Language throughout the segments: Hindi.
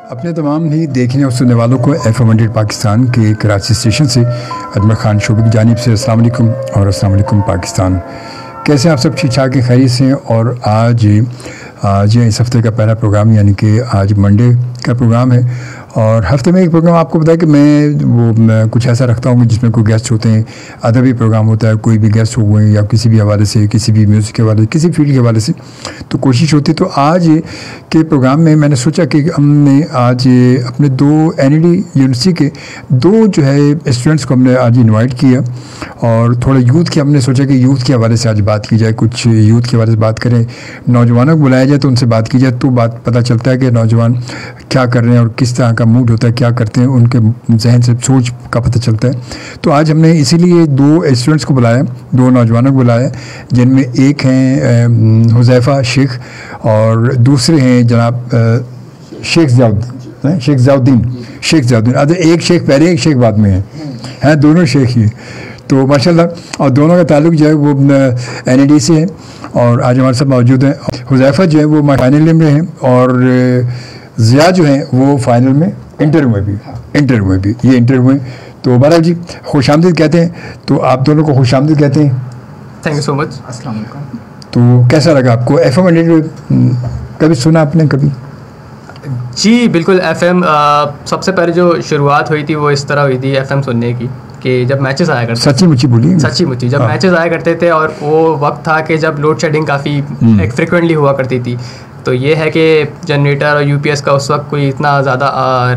अपने तमाम ही देखने और सुनने वालों को FM 100 पाकिस्तान के कराची स्टेशन से अजमल खान शोबी की जानिब से अस्सलाम वालेकुम और अस्सलाम वालेकुम पाकिस्तान। कैसे आप सब ठीक ठाक के खैरियत से हैं। और आज इस हफ्ते का पहला प्रोग्राम यानी कि आज मंडे का प्रोग्राम है और हफ्ते में एक प्रोग्राम आपको बताया कि मैं कुछ ऐसा रखता हूँ जिसमें कोई गेस्ट होते हैं, अदबी प्रोग्राम होता है, कोई भी गेस्ट हो गए या किसी भी हवाले से, किसी भी म्यूज़िक के हवाले, किसी फील्ड के हवाले से तो कोशिश होती है। तो आज के प्रोग्राम में मैंने सोचा कि हमने आज अपने दो NED यूनिवर्सिटी के दो जो है स्टूडेंट्स को हमने आज इन्वाइट किया और थोड़ा यूथ के हमने सोचा कि यूथ के हवाले से आज बात की जाए, कुछ यूथ के हवाले से बात करें, नौजवानों को बुलाया जाए तो उनसे बात की जाए तो बात पता चलता है कि नौजवान क्या कर रहे हैं और किस तरह का मूड होता है, क्या करते हैं, उनके जहन से सोच का पता चलता है। तो आज हमने इसीलिए दो स्टूडेंट्स को बुलाया, दो नौजवानों को बुलाया, जिनमें एक हैं हुज़ैफ़ा शेख और दूसरे हैं जनाब शेख ज़ियाउद्दीन। अच्छा, एक शेख पहले एक शेख बाद में हैं दोनों शेख ही। तो माशाल्लाह और दोनों का ताल्लुक़ जो है वो NED से है और आज हमारे साथ मौजूद हैं। हुज़ैफ़ा जो है वो फाइनल में हैं और ज़िया जो है वो फाइनल में इंटरव्यू में भी ये इंटरव्यू में। तो बारा जी खुशामदीद कहते हैं, तो आप दोनों को खुशामदीद कहते हैं। Thank you so much. अस्सलाम वालेकुम। तो कैसा लगा आपको FM 100 कभी सुना आपने कभी? जी बिल्कुल। FM सबसे पहले जो शुरुआत हुई थी वो इस तरह हुई थी FM सुनने की कि जब मैचेस आया करते, सच्ची मुच्ची जब मैचेस आया करते थे और वो वक्त था कि जब लोड शेडिंग काफ़ी फ्रिक्वेंटली हुआ करती थी। तो ये है कि जनरेटर और UPS का उस वक्त कोई इतना ज़्यादा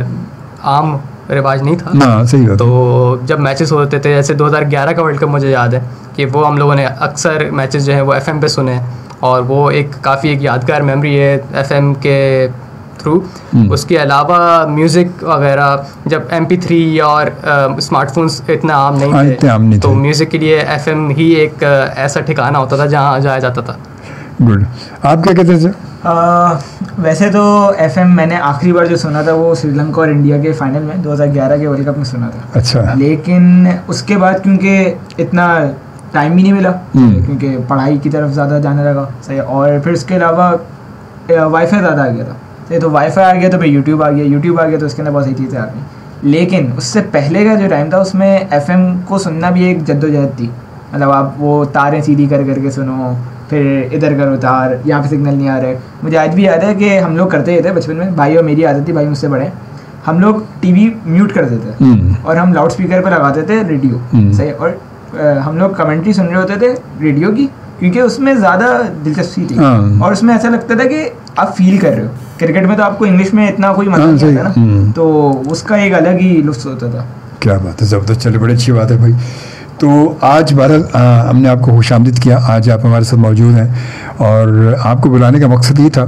आम रिवाज नहीं था ना, सही बात। तो जब मैचेस होते थे जैसे 2011 का वर्ल्ड कप मुझे याद है कि वो हम लोगों ने अक्सर मैचेस जो हैं वो FM पे सुने और वो एक काफ़ी एक यादगार मेमोरी है FM के थ्रू। उसके अलावा म्यूज़िक वगैरह जब MP3 और स्मार्टफोन्स इतना आम नहीं थे तो म्यूज़िक के लिए FM ही एक ऐसा ठिकाना होता था जहाँ जाया जाता था। गुड। आप क्या कहते हैं? वैसे तो FM मैंने आखिरी बार जो सुना था वो श्रीलंका और इंडिया के फाइनल में 2011 के वर्ल्ड कप में सुना था। अच्छा। लेकिन उसके बाद क्योंकि इतना टाइम भी नहीं मिला क्योंकि पढ़ाई की तरफ ज़्यादा जाने लगा, सही। और फिर उसके अलावा वाईफाई ज़्यादा आ गया था, सही। तो वाईफाई आ गया तो फिर यूट्यूब आ गया तो उसके अंदर बहुत सी चीज़ें आ गई। लेकिन उससे पहले का जो टाइम था उसमें FM को सुनना भी एक जद्दोजहद थी। मतलब आप वो तारें सीधी कर करके सुनो, फिर इधर करो तार, यहाँ पे सिग्नल नहीं आ रहा है। मुझे आज भी याद है कि हम लोग करते थे बचपन में, भाई और मेरी आदत थी, भाई मुझसे बड़े, हम लोग TV म्यूट कर देते थे और हम लाउड स्पीकर पर लगाते थे रेडियो, सही। और हम लोग कमेंट्री सुन रहे होते थे रेडियो की क्योंकि उसमें ज़्यादा दिलचस्पी थी और उसमें ऐसा लगता था कि आप फील कर रहे हो। क्रिकेट में तो आपको इंग्लिश में इतना कोई मतलब नहीं आता ना, तो उसका एक अलग ही लुत्फ़ होता था। क्या बात है, ज़बरदस्त। चलो, बड़ी अच्छी बात है भाई। तो आज बहरहाल हमने आपको खुशामदीद किया, आज आप हमारे साथ मौजूद हैं और आपको बुलाने का मकसद ये था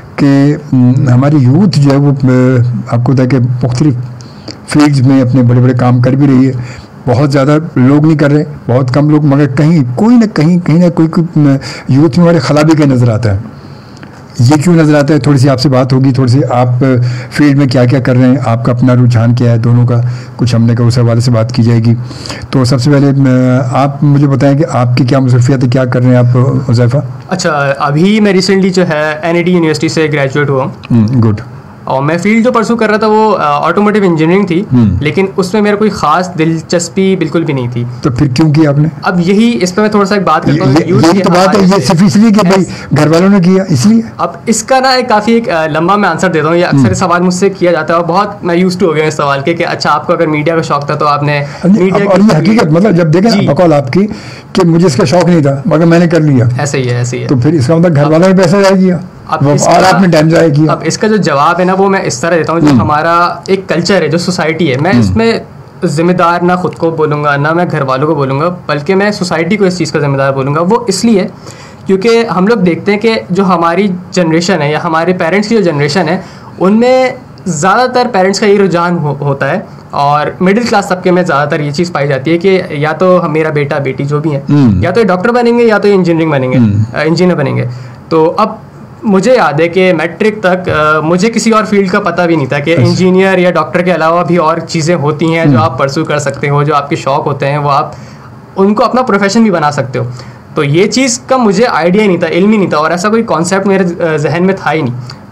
कि हमारी यूथ जो है वो आपको पता है कि मुख्तलिफ फील्ड्स में अपने बड़े बड़े काम कर भी रही है। बहुत ज़्यादा लोग नहीं कर रहे, बहुत कम लोग, मगर कहीं ना कोई यूथ में हमारे खला भी नज़र आता है। ये क्यों नज़र आता है? थोड़ी सी आपसे बात होगी, थोड़ी सी आप फील्ड में क्या क्या कर रहे हैं, आपका अपना रुझान क्या है, दोनों का कुछ हमने कहा उस हवाले से बात की जाएगी। तो सबसे पहले आप मुझे बताएं कि आपकी क्या मसरूफियत है, क्या कर रहे हैं आप हुज़ैफ़ा? अच्छा, अभी मैं रिसेंटली जो है NED यूनिवर्सिटी से ग्रेजुएट हुआ हूँ। गुड। और मैं फील्ड जो परसू कर रहा था वो ऑटोमोटिव इंजीनियरिंग थी, लेकिन उसमें मेरा कोई ख़ास दिलचस्पी बिल्कुल भी नहीं थी। तो फिर क्यों किया आपने? अब यही इस पर मैं थोड़ा सा एक बात करता हूँ। ये तो बात है, ये सिर्फ इसलिए कि भाई घर वालों ने किया इसलिए? अब इसका ना काफ़ी एक लंबा मैं आंसर देता हूँ। ये अक्सर सवाल मुझसे किया जाता है और बहुत मैं यूज्ड टू हो गया इस सवाल के कि अच्छा आपको अगर मीडिया का शौक था तो आपने मीडिया और ये हकीकत मतलब जब देखें बकौल आपकी कि मुझे इसका शौक नहीं था मगर मैंने कर लिया, ऐसे ही है। तो फिर इसका मतलब घर वालों ने पैसा जाया किया और आपने टाइम जाया किया। अब इसका जो जवाब है ना वो मैं इस तरह देता हूँ, जो हमारा एक कल्चर है, जो सोसाइटी है, मैं इसमें ज़िम्मेदार ना खुद को बोलूँगा ना मैं घर वालों को बोलूँगा, बल्कि मैं सोसाइटी को इस चीज़ का ज़िम्मेदार बोलूँगा। वो इसलिए क्योंकि हम लोग देखते हैं कि जो हमारी जनरेशन है या हमारे पेरेंट्स की जो जनरेशन है उनमें ज़्यादातर पेरेंट्स का ये रुझान होता है और मिडिल क्लास तबके में ज़्यादातर ये चीज़ पाई जाती है कि या तो मेरा बेटा बेटी जो भी है या तो डॉक्टर बनेंगे या तो इंजीनियर बनेंगे। तो अब मुझे याद है कि मैट्रिक तक मुझे किसी और फील्ड का पता भी नहीं था कि इंजीनियर या डॉक्टर के अलावा भी और चीज़ें होती हैं जो आप परस्यू कर सकते हो, जो आपके शौक़ होते हैं वो आप उनको अपना प्रोफेशन भी बना सकते हो। तो ये चीज़ का मुझे आइडिया नहीं था, इल्म ही नहीं था और ऐसा कोई कॉन्सेप्ट मेरे जहन में था ही नहीं।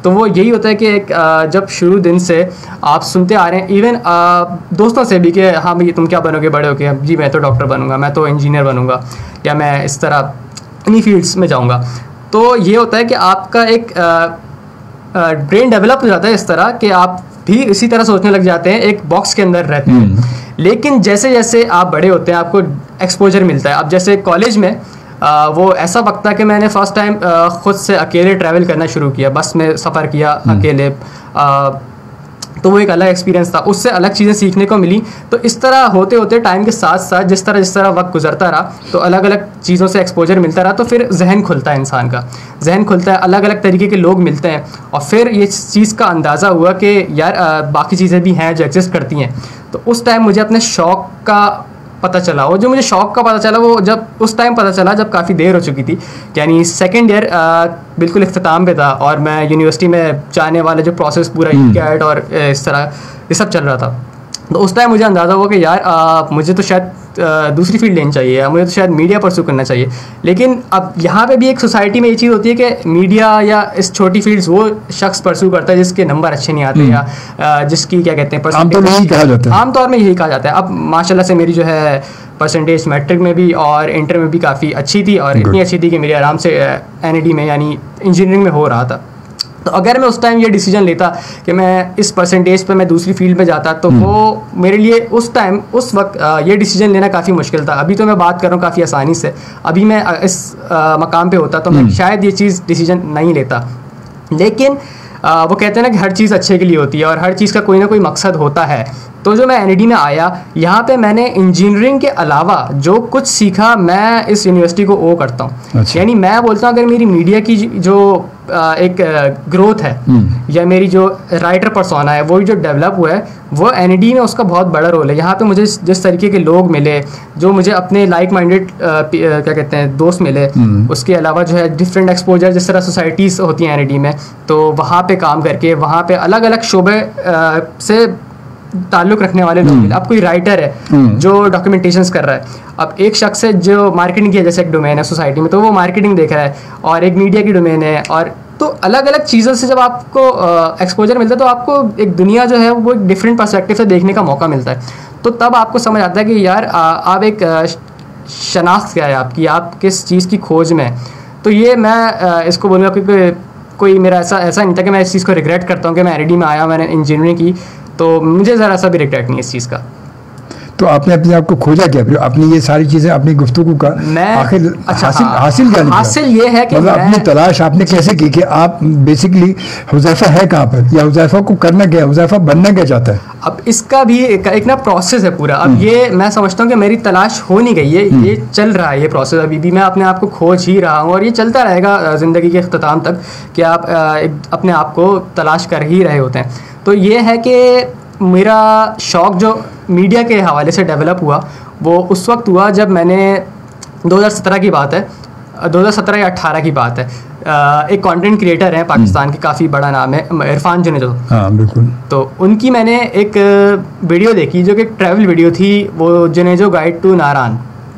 तो वो यही होता है कि एक जब शुरू दिन से आप सुनते आ रहे हैं, इवन दोस्तों से भी कि हाँ भाई तुम क्या बनोगे बड़े होके, जी मैं तो डॉक्टर बनूंगा, मैं तो इंजीनियर बनूंगा, या मैं इस तरह इन्हीं फील्ड्स में जाऊंगा। तो ये होता है कि आपका एक ब्रेन डेवलप हो जाता है इस तरह कि आप भी इसी तरह सोचने लग जाते हैं, एक बॉक्स के अंदर रहते हैं। लेकिन जैसे जैसे आप बड़े होते हैं आपको एक्सपोजर मिलता है। अब जैसे कॉलेज में वो ऐसा वक्त था कि मैंने फर्स्ट टाइम खुद से अकेले ट्रैवल करना शुरू किया, बस में सफ़र किया अकेले, तो वो एक अलग एक्सपीरियंस था, उससे अलग चीज़ें सीखने को मिली। तो इस तरह होते होते टाइम के साथ साथ जिस तरह वक्त गुजरता रहा तो अलग अलग चीज़ों से एक्सपोजर मिलता रहा, तो फिर जहन खुलता है, इंसान का जहन खुलता है, अलग अलग तरीके के लोग मिलते हैं, और फिर ये चीज़ का अंदाज़ा हुआ कि यार बाकी चीज़ें भी हैं जो एग्जिस्ट करती हैं। तो उस टाइम मुझे अपने शौक़ का पता चला, वो जो मुझे शौक़ का पता चला वो जब उस टाइम पता चला जब काफ़ी देर हो चुकी थी, यानी सेकेंड ईयर बिल्कुल इख्तिताम पे था, और मैं यूनिवर्सिटी में जाने वाले जो प्रोसेस पूरा कैट और इस तरह ये सब चल रहा था। तो उस टाइम मुझे अंदाज़ा हुआ कि यार मुझे तो शायद दूसरी फील्ड लेनी चाहिए, या मुझे तो शायद मीडिया परस्यू करना चाहिए। लेकिन अब यहाँ पे भी एक सोसाइटी में ये चीज़ होती है कि मीडिया या इस छोटी फील्ड्स वो शख्स परस्यू करता है जिसके नंबर अच्छे नहीं आते, या जिसकी क्या कहते हैं आमतौर में यही कहा जाता है। आमतौर में यही कहा जाता है। अब माशाल्लाह से मेरी जो है परसेंटेज मैट्रिक में भी और इंटर में भी काफ़ी अच्छी थी, और इतनी अच्छी थी कि मेरी आराम से NID में यानी इंजीनियरिंग में हो रहा था। तो अगर मैं उस टाइम ये डिसीजन लेता कि मैं इस परसेंटेज पे मैं दूसरी फील्ड में जाता, तो वो मेरे लिए उस टाइम उस वक्त ये डिसीजन लेना काफ़ी मुश्किल था। अभी तो मैं बात कर रहा हूँ काफ़ी आसानी से, अभी मैं इस मकाम पे होता तो मैं शायद ये चीज़ डिसीजन नहीं लेता। लेकिन वो कहते हैं ना कि हर चीज़ अच्छे के लिए होती है, और हर चीज़ का कोई ना कोई मकसद होता है। तो जो मैं NID में आया, यहाँ पे मैंने इंजीनियरिंग के अलावा जो कुछ सीखा मैं इस यूनिवर्सिटी को ओ करता हूँ। अच्छा। यानी मैं बोलता हूँ अगर मेरी मीडिया की जो एक ग्रोथ है, या मेरी जो राइटर पर्सोना है वो जो डेवलप हुआ है, वो NID में उसका बहुत बड़ा रोल है। यहाँ पे मुझे जिस तरीके के लोग मिले, जो मुझे अपने लाइक माइंडेड क्या कहते हैं दोस्त मिले, उसके अलावा जो है डिफरेंट एक्सपोजर, जिस तरह सोसाइटीज़ होती हैं NID में, तो वहाँ पे काम करके वहाँ पे अलग अलग शोबे से ताल्लुक़ रखने वाले लोग मिले। अब कोई राइटर है जो डॉक्यूमेंटेशंस कर रहा है, अब एक शख्स है जो मार्केटिंग की है, जैसे एक डोमेन है सोसाइटी में तो वो मार्केटिंग देख रहा है, और एक मीडिया की डोमेन है, और तो अलग अलग चीज़ों से जब आपको एक्सपोजर मिलता है तो आपको एक दुनिया जो है वो एक डिफरेंट पर्सपेक्टिव से देखने का मौका मिलता है। तो तब आपको समझ आता है कि यार आप एक शनाख्त क्या है आपकी, आप किस चीज़ की खोज में। तो ये मैं इसको बोलूँगा क्योंकि कोई मेरा ऐसा नहीं था कि मैं इस चीज़ को रिग्रेट करता हूँ कि मैं NID में आया, मैंने इंजीनियरिंग की, तो मुझे ज़रा सा भी रिग्रेट नहीं इस चीज़ का। तो आपने अपने आप को खोजा क्या, फिर आपने ये सारी चीज़ें अपनी गुफ्तगू का आखिर हासिल क्या? हासिल ये है कि मतलब अपनी तलाश आपने कैसे की कि आप बेसिकली हुज़ैफ़ा है कहाँ पर, या हुज़ैफ़ा को करना क्या है, हुज़ैफ़ा बनना क्या चाहता है? अब इसका भी एक ना प्रोसेस है पूरा। अब ये मैं समझता हूँ कि मेरी तलाश हो नहीं गई है, ये चल रहा है ये प्रोसेस, अभी भी मैं अपने आप को खोज ही रहा हूँ, और ये चलता रहेगा ज़िंदगी के इख्तिताम तक कि आप अपने आप को तलाश कर ही रहे होते हैं। तो ये है कि मेरा शौक़ जो मीडिया के हवाले से डेवलप हुआ वो उस वक्त हुआ जब मैंने 2017 की बात है, 2017 या 18 की बात है, एक कंटेंट क्रिएटर हैं पाकिस्तान के, काफ़ी बड़ा नाम है, इरफान जुनेजो। हाँ बिल्कुल। तो उनकी मैंने एक वीडियो देखी जो कि एक ट्रैवल वीडियो थी, वो जुनेजो गाइड टू नारान।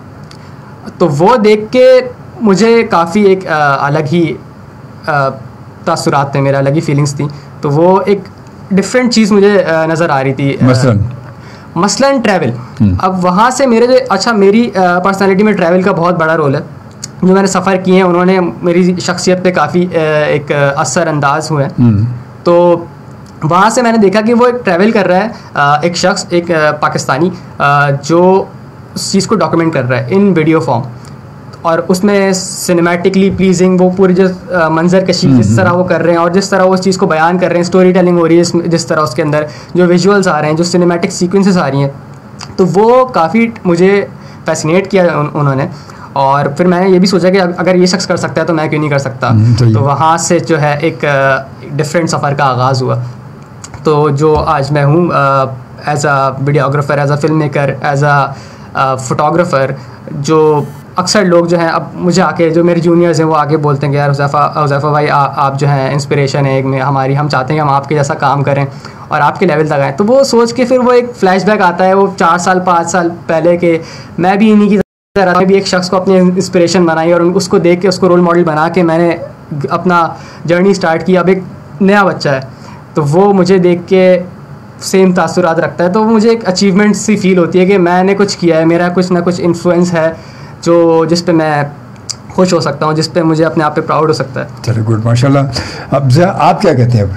तो वो देख के मुझे काफ़ी एक अलग ही तासुरात थे, मेरे अलग ही फीलिंग्स थी। तो वो एक डिफरेंट चीज़ मुझे नज़र आ रही थी, मसलन ट्रैवल। अब वहाँ से मेरे जो मेरी पर्सनालिटी में ट्रैवल का बहुत बड़ा रोल है। जो मैंने सफ़र किए हैं उन्होंने मेरी शख्सियत पे काफ़ी एक असर अंदाज हुए हैं। तो वहाँ से मैंने देखा कि वो एक ट्रैवल कर रहा है, एक शख्स, एक पाकिस्तानी जो उस चीज़ को डॉक्यूमेंट कर रहा है इन वीडियो फॉर्म, और उसमें सिनेमैटिकली प्लीजिंग वो पूरी जो मंजर कशी जिस तरह वो कर रहे हैं और जिस तरह वो उस चीज़ को बयान कर रहे हैं, स्टोरी टेलिंग हो रही है जिस तरह उसके अंदर जो विजुअल्स आ रहे हैं, जो सिनेमैटिक सीक्वेंसेस आ रही हैं, तो वो काफ़ी मुझे फैसिनेट किया उन्होंने। और फिर मैंने ये भी सोचा कि अगर ये शख्स कर सकता है तो मैं क्यों नहीं कर सकता। तो वहाँ से जो है एक डिफरेंट सफ़र का आगाज़ हुआ। तो जो आज मैं हूँ as a videographer, as a film maker, as a photographer, जो अक्सर लोग जो हैं अब मुझे आके, जो मेरे जूनियर्स हैं वो आके बोलते हैं कि यार हुज़ैफ़ा भाई आप जो हैं इंस्पिरेशन है एक में हमारी, हम चाहते हैं कि हम आपके जैसा काम करें और आपके लेवल तक आएँ। तो वो सोच के फिर वो एक फ्लैशबैक आता है, वो 4 साल 5 साल पहले के मैं भी इन्हीं की तरह भी एक शख्स को अपनी इंस्पिरेशन बनाई और उसको देख के उसको रोल मॉडल बना के मैंने अपना जर्नी स्टार्ट की। अब एक नया बच्चा है तो वो मुझे देख के सेम तासुरात रखता है, तो मुझे एक अचीवमेंट सी फील होती है कि मैंने कुछ किया है, मेरा कुछ ना कुछ इन्फ्लुएंस है जो जिस पे मैं खुश हो सकता हूँ, जिस पे मुझे अपने आप पे प्राउड हो सकता है। चलो गुड, माशाल्लाह। अब आप क्या कहते हैं?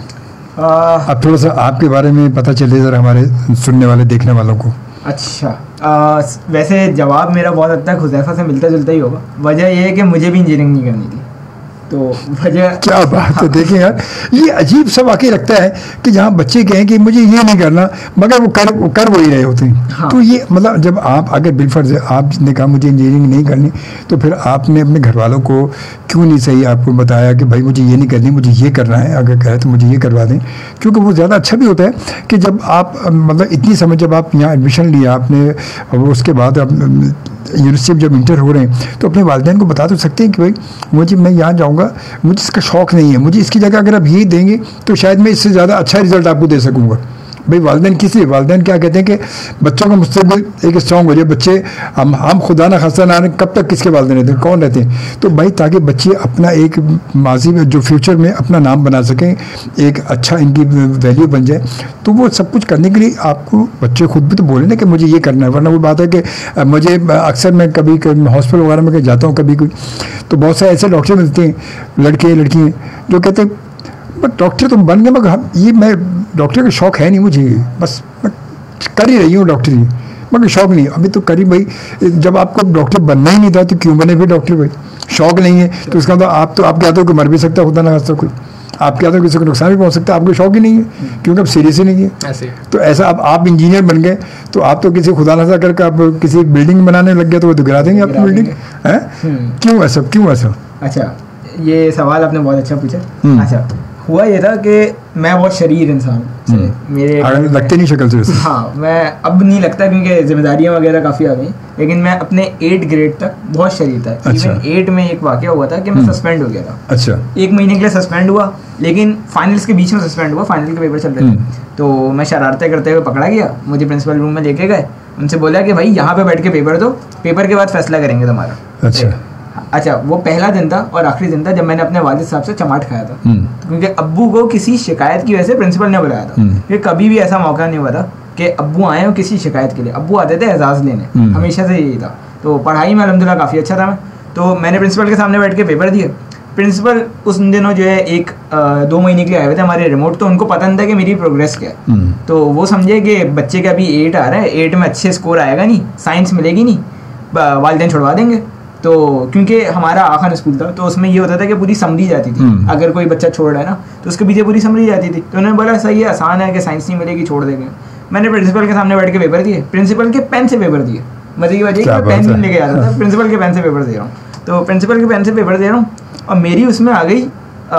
अब थोड़ा सा आपके बारे में पता चले ज़रा हमारे सुनने वाले देखने वालों को। अच्छा, वैसे जवाब मेरा बहुत हद तक हुज़ैफ़ा से मिलता जुलता ही होगा। वजह यह है कि मुझे भी इंजीनियरिंग नहीं करनी थी, तो वजह क्या बात है। देखें यार, ये अजीब सा वाकई लगता है कि जहाँ बच्चे कहें कि मुझे ये नहीं करना मगर वो कर वही रहे होते हैं। हाँ। तो ये मतलब जब आप अगर बिलफर्ज आपने कहा मुझे इंजीनियरिंग नहीं करनी, तो फिर आपने अपने घर वालों को क्यों नहीं सही आपको बताया कि भाई मुझे ये नहीं करनी, मुझे ये करना है, अगर कहे तो मुझे ये करवा दें? क्योंकि वो ज़्यादा अच्छा भी होता है कि जब आप मतलब इतनी समझ जब आप यहाँ एडमिशन लिया आपने और उसके बाद आप यूनिवर्सिटी में जब इंटर हो रहे हैं तो अपने वालिदैन को बता तो सकते हैं कि भाई मुझे मैं यहाँ जाऊँगा, मुझे इसका शौक़ नहीं है, मुझे इसकी जगह अगर आप यही देंगे तो शायद मैं इससे ज़्यादा अच्छा रिजल्ट आपको दे सकूँगा। भाई वालिदैन किस लिए, वालिदैन क्या कहते हैं कि बच्चों का मुस्तकबिल एक स्ट्रॉन्ग हो जाए। बच्चे हम खुदा ना खासा ना कब तक किसके वालिदैन रहते हैं, कौन रहते हैं, तो भाई ताकि बच्चे अपना एक माजी में जो फ्यूचर में अपना नाम बना सकें, एक अच्छा इनकी वैल्यू बन जाए, तो वो सब कुछ करने के लिए आपको बच्चे खुद भी तो बोले ना कि मुझे ये करना है। वरना वो बात है कि मुझे अक्सर मैं कभी हॉस्पिटल वगैरह में जाता हूँ कभी कोई, तो बहुत सारे ऐसे डॉक्टर मिलते हैं लड़के लड़कियाँ जो कहते हैं बट डॉक्टर तुम बन गए मगर हम ये मैं डॉक्टर का शौक़ है नहीं मुझे, बस मैं कर ही रही हूँ डॉक्टरी मगर शौक़ नहीं। अभी तो करी भाई, जब आपको डॉक्टर बनना ही नहीं था तो क्यों बने फिर डॉक्टर? भाई शौक़ नहीं है तो उसका मतलब आप कहते हो कि मर भी सकता है खुदा ना खास्ता कोई, आप कहते हो किसी को नुकसान भी पहुँच सकता है, आपको शौक़ ही नहीं है क्योंकि अब सीरियस ही नहीं है ऐसे। तो ऐसा अब आप इंजीनियर बन गए तो आप तो किसी खुदा ना करके आप किसी बिल्डिंग बनाने लग गए तो वो तो गिरा देंगे आपकी बिल्डिंग है। क्यों ऐसा? अच्छा, ये सवाल आपने बहुत अच्छा पूछा। अच्छा, हुआ ये था कि मैं बहुत शरीर इंसान हूँ, मेरे लगते नहीं शक्ल से। हाँ, मैं अब नहीं लगता क्योंकि जिम्मेदारियाँ वगैरह काफ़ी आ गई, लेकिन मैं अपने 8 ग्रेड तक बहुत शरीर था। अच्छा। इवन 8 में एक वाक़या हुआ था कि मैं सस्पेंड हो गया था। अच्छा। 1 महीने के लिए सस्पेंड हुआ, लेकिन फाइनल्स के बीच में सस्पेंड हुआ, फाइनल के पेपर चल रहे थे, तो मैं शरारतें करते हुए पकड़ा गया, मुझे प्रिंसिपल रूम में लेके गए, उनसे बोला कि भाई यहाँ पे बैठ के पेपर दो, पेपर के बाद फैसला करेंगे तुम्हारा। अच्छा, वो पहला दिन था और आखिरी दिन था जब मैंने अपने वालिद साहब से चमाट खाया था, क्योंकि अब्बू को किसी शिकायत की वजह से प्रिंसिपल ने बुलाया था। क्योंकि कभी भी ऐसा मौका नहीं हुआ था कि अब्बू आए हो किसी शिकायत के लिए, अब्बू आते थे एजाज़ लेने, हमेशा से यही था। तो पढ़ाई में अल्हम्दुलिल्लाह काफ़ी अच्छा था मैं, तो मैंने प्रिंसिपल के सामने बैठ के पेपर दिए। प्रिंसिपल उस दिनों जो है 1-2 महीने के लिए आए हुए थे हमारे रिमोट, तो उनको पता नहीं था कि मेरी प्रोग्रेस क्या है। तो वो समझे कि बच्चे का अभी 8 आ रहा है, 8 में अच्छे स्कोर आएगा नहीं, साइंस मिलेगी नहीं, वालिदैन छुड़वा देंगे। तो क्योंकि हमारा आखिर स्कूल था तो उसमें ये होता था कि पूरी समझी जाती थी, अगर कोई बच्चा छोड़ रहा है ना तो उसके पीछे पूरी समझी जाती थी। तो उन्होंने बोला सही है, आसान है कि साइंस नहीं मिलेगी, छोड़ देंगे। मैंने प्रिंसिपल के सामने बैठ के पेपर दिए, प्रिंसिपल के पेन से पेपर दिए। मजे की वजह है पेन नहीं लेके आता था, प्रिंसिपल के पेन से पेपर दे रहा हूँ, तो प्रिंसिपल के पेन से पेपर दे रहा हूँ और मेरी उसमें आ गई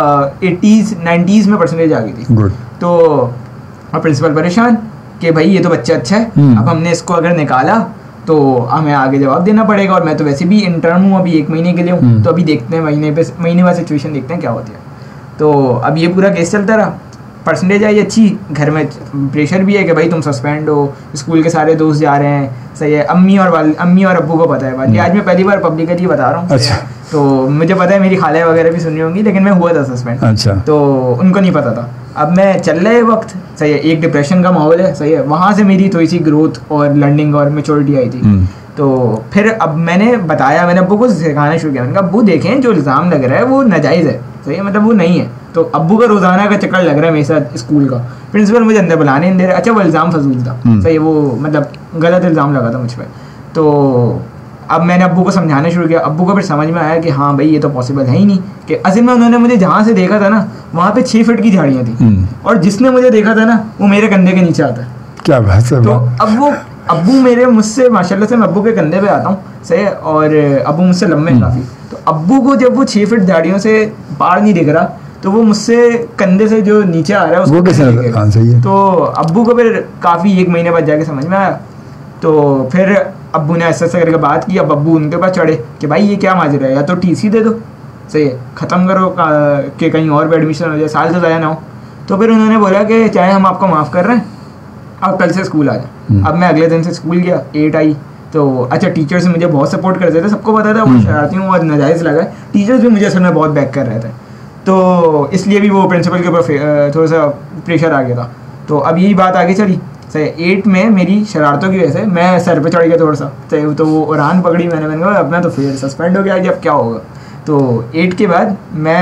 80s 90s में परसेंटेज आ गई थी। तो और प्रिंसिपल परेशान कि भाई ये तो बच्चा अच्छा है, अब हमने इसको अगर निकाला तो हमें आगे जवाब देना पड़ेगा, और मैं तो वैसे भी इंटर्न हूँ, अभी 1 महीने के लिए हूँ, तो अभी देखते हैं महीने बाद सिचुएशन देखते हैं क्या होती है। तो अब ये पूरा केस चलता रहा, परसेंटेज आई अच्छी, घर में प्रेशर भी है कि भाई तुम सस्पेंड हो, स्कूल के सारे दोस्त जा रहे हैं, सही है, अम्मी और अब्बू को पता है बात। ये आज मैं पहली बार पब्लिकली बता रहा हूँ। अच्छा। तो मुझे पता है मेरी खाले वगैरह भी सुनी होंगी, लेकिन मैं हुआ था सस्पेंड। अच्छा। तो उनको नहीं पता था। अब मैं चल रहे वक्त सही है, एक डिप्रेशन का माहौल है, सही है, वहाँ से मेरी थोड़ी सी ग्रोथ और लर्निंग और मेच्योरिटी आई थी। तो फिर अब मैंने बताया, मैंने अब्बू को सिखाना शुरू किया, मैंने कहा अब्बू देखें जो इल्ज़ाम लग रहा है वो नाजायज़ है, सही है, मतलब वो नहीं है। तो अब्बू का रोज़ाना का चक्कर लग रहा है मेरे साथ स्कूल का, प्रिंसिपल मुझे अंदर बुलाने नहीं दे रहा। अच्छा, वो इल्ज़ाम फजूल था, सही है, वो मतलब गलत इल्ज़ाम लगा था मुझ पर। तो अब मैंने अब्बू को समझाना शुरू किया, अब्बू को फिर समझ में आया कि हाँ भाई ये तो पॉसिबल है ही नहीं, कि असल में उन्होंने मुझे जहाँ से देखा था ना वहाँ पे 6 फीट की झाड़ियाँ थी, और जिसने मुझे देखा था ना वो मेरे कंधे के नीचे आता है। क्या बात है। तो अब वो अब्बू मेरे मुझसे माशाल्लाह से मैं अब्बू के कंधे पे आता हूँ, सही है, और अब्बू मुझसे लंबे हैं काफ़ी। तो अब्बू को जब वो 6 फीट झाड़ियों से पार नहीं दिख रहा तो वो मुझसे कंधे से जो नीचे आ रहा है उसको कैसे दिखेगा। तो अब्बू को फिर काफ़ी 1 महीने बाद जाके समझ में आया। तो फिर अब्बू ने ऐसा ऐसा करके बात की। अब अब्बू उनके पास चढ़े कि भाई ये क्या माजरा है, या तो टीसी दे दो, सही है, ख़त्म करो कि कहीं और भी एडमिशन हो जाए, साल तो ज़ाया ना हो। तो फिर उन्होंने बोला कि चाहे हम आपको माफ़ कर रहे हैं, आप कल से स्कूल आ जाए। अब मैं अगले दिन से स्कूल गया, 8 आई। तो अच्छा, टीचर्स मुझे बहुत सपोर्ट करते थे, सबको पता था वो शरारती हूँ और नाजायज़ लगा है, टीचर्स भी मुझे असल में बहुत बैक कर रहे थे। तो इसलिए भी वो प्रिंसिपल के ऊपर थोड़ा सा प्रेशर आ गया था। तो अब यही बात आगे चली, सही 8 में मेरी शरारतों की वजह से मैं सर पे चढ़ गया थोड़ा सा, सही तो वो उड़ान पकड़ी मैंने कहा अब मैं तो फिर सस्पेंड हो गया कि अब क्या होगा। तो 8 के बाद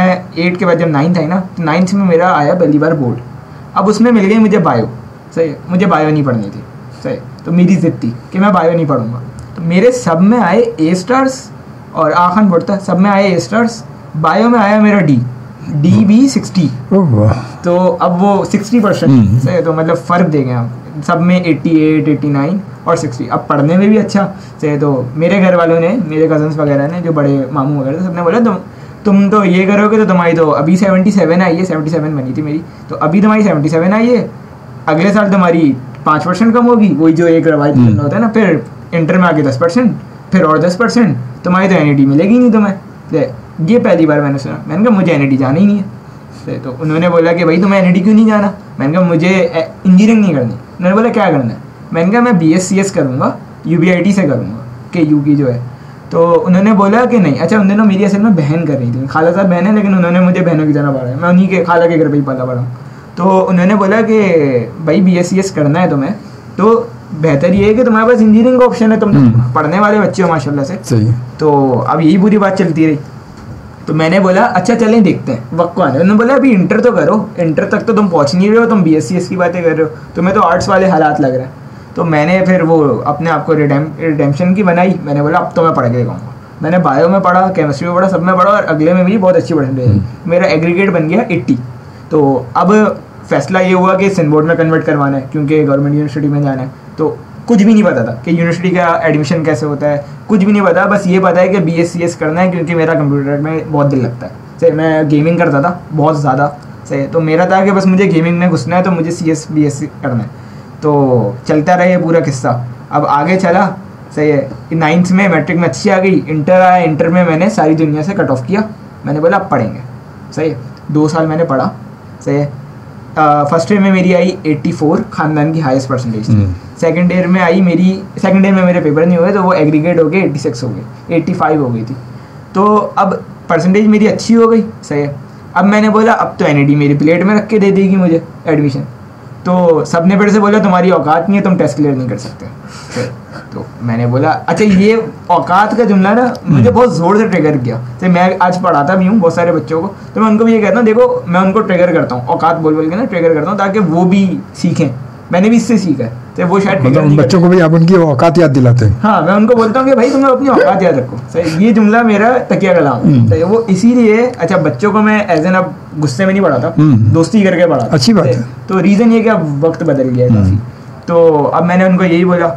जब 9th आई ना, तो 9th में मेरा आया पहली बार बोर्ड। अब उसमें मिल गई मुझे बायो, सही मुझे बायो नहीं पढ़नी थी, सही तो मेरी जिद थी कि मैं बायो नहीं पढ़ूंगा। तो मेरे सब में आए ए स्टार्स और आखन पढ़ता सब में आए ए स्टार्स, बायो में आया मेरा डी भी 60। तो अब वो 60% सही, तो मतलब फ़र्क दे गए हम सब में 88, 89 और 60। अब पढ़ने में भी अच्छा सही। तो मेरे घर वालों ने, मेरे कजन्स वगैरह ने, जो बड़े मामू वगैरह थे, सबने बोला तुम तो ये करोगे तो तुम्हारी तो अभी 77 आई है, 77 बनी थी मेरी, तो अभी तुम्हारी 77 आई है, अगले साल तुम्हारी 5% कम होगी, वही जो एक रवायत करना होता है ना, फिर इंटर में आगे 10%, फिर और 10%, तुम्हारी तो NET मिलेगी नहीं तुम्हें। ये पहली बार मैंने सुना। मैंने कहा मुझे NET जाना ही नहीं है। तो उन्होंने बोला कि भाई तुम्हें NET क्यों नहीं जाना? मैंने कहा मुझे इंजीनियरिंग नहीं करनी। उन्होंने बोला क्या करना है? मैंने कहा मैं BScs करूँगा, UBIT से करूँगा, KU की जो है। तो उन्होंने बोला कि नहीं। अच्छा, उन दिनों मेरी असल में बहन कर रही थी, खाला साहब बहन है, लेकिन उन्होंने मुझे बहनों की तरह पढ़ा है, मैं उन्हीं के खाला के घर पर ही पला पढ़ा हूँ। तो उन्होंने बोला कि भाई BScs करना है तुम्हें, तो बेहतर ये है कि तुम्हारे पास इंजीनियरिंग का ऑप्शन है, तुम पढ़ने वाले बच्चे हो माशाल्लाह से। सही। तो अब यही बुरी बात चलती रही। तो मैंने बोला अच्छा चलें देखते हैं वक्त को आने। उन्होंने बोला अभी इंटर तो करो, इंटर तक तो तुम पहुंच नहीं रहे हो, तुम BScs की बातें कर रहे हो, तुम्हें तो आर्ट्स वाले हालात लग रहे हैं। तो मैंने फिर वो अपने आप को रिडेम्पशन की बनाई। मैंने बोला अब तो मैं पढ़ के दिखाऊंगा। मैंने बायो में पढ़ा, केमिस्ट्री में पढ़ा, सब में पढ़ा, और अगले में भी बहुत अच्छी परसेंटेज। मेरा एग्रीगेट बन गया 80। तो अब फैसला ये हुआ कि सिंध बोर्ड में कन्वर्ट करवाना है, क्योंकि गवर्नमेंट यूनिवर्सिटी में जाना है। तो कुछ भी नहीं पता था कि यूनिवर्सिटी का एडमिशन कैसे होता है, कुछ भी नहीं पता। बस ये पता है कि BScs करना है, क्योंकि मेरा कंप्यूटर में बहुत दिल लगता है। सही, मैं गेमिंग करता था बहुत ज़्यादा। सही, तो मेरा था कि बस मुझे गेमिंग में घुसना है, तो मुझे BSc करना है। तो चलता रहा ये पूरा किस्सा। अब आगे चला, सही है। 9th में मैट्रिक में अच्छी आ गई, इंटर आया, इंटर में मैंने सारी दुनिया से कट ऑफ किया। मैंने बोला अब पढ़ेंगे। सही है, 2 साल मैंने पढ़ा। सही है। फर्स्ट ईयर में मेरी आई 84, ख़ानदान की हाईएस्ट परसेंटेज थी। सेकंड ईयर में मेरे पेपर नहीं हुए, तो वो एग्रीगेट हो गए 86 हो गई, 85 हो गई थी। तो अब परसेंटेज मेरी अच्छी हो गई। सही है। अब मैंने बोला अब तो NET मेरी प्लेट में रख के दे देगी मुझे एडमिशन। तो सब ने फिर से बोला तुम्हारी औकात नहीं है, तुम टेस्ट क्लियर नहीं कर सकते। तो मैंने बोला अच्छा, ये औकात का जुमला ना मुझे बहुत ज़ोर से ट्रिगर किया। तो मैं आज पढ़ाता भी हूँ बहुत सारे बच्चों को, तो मैं उनको भी ये कहता हूँ, देखो मैं उनको ट्रिगर करता हूँ, औकात बोल बोल के ना ट्रिगर करता हूँ, ताकि वो भी सीखें। मैंने भी इससे सीखा है, तो वो शायद मतलब बच्चों को भी आप उनकी औकात याद दिलाते हैं। हाँ, मैं उनको बोलता हूँ कि भाई तुम्हें अपनी औकात याद रखो। सही, ये जुमला मेरा तकिया कलाम है। वो इसीलिए अच्छा बच्चों को मैं एज एन अब गुस्से में नहीं पढ़ाता, दोस्ती करके पढ़ाता। अच्छी बात है। तो रीज़न ये कि अब वक्त बदल गया है काफ़ी। तो अब मैंने उनको यही बोला,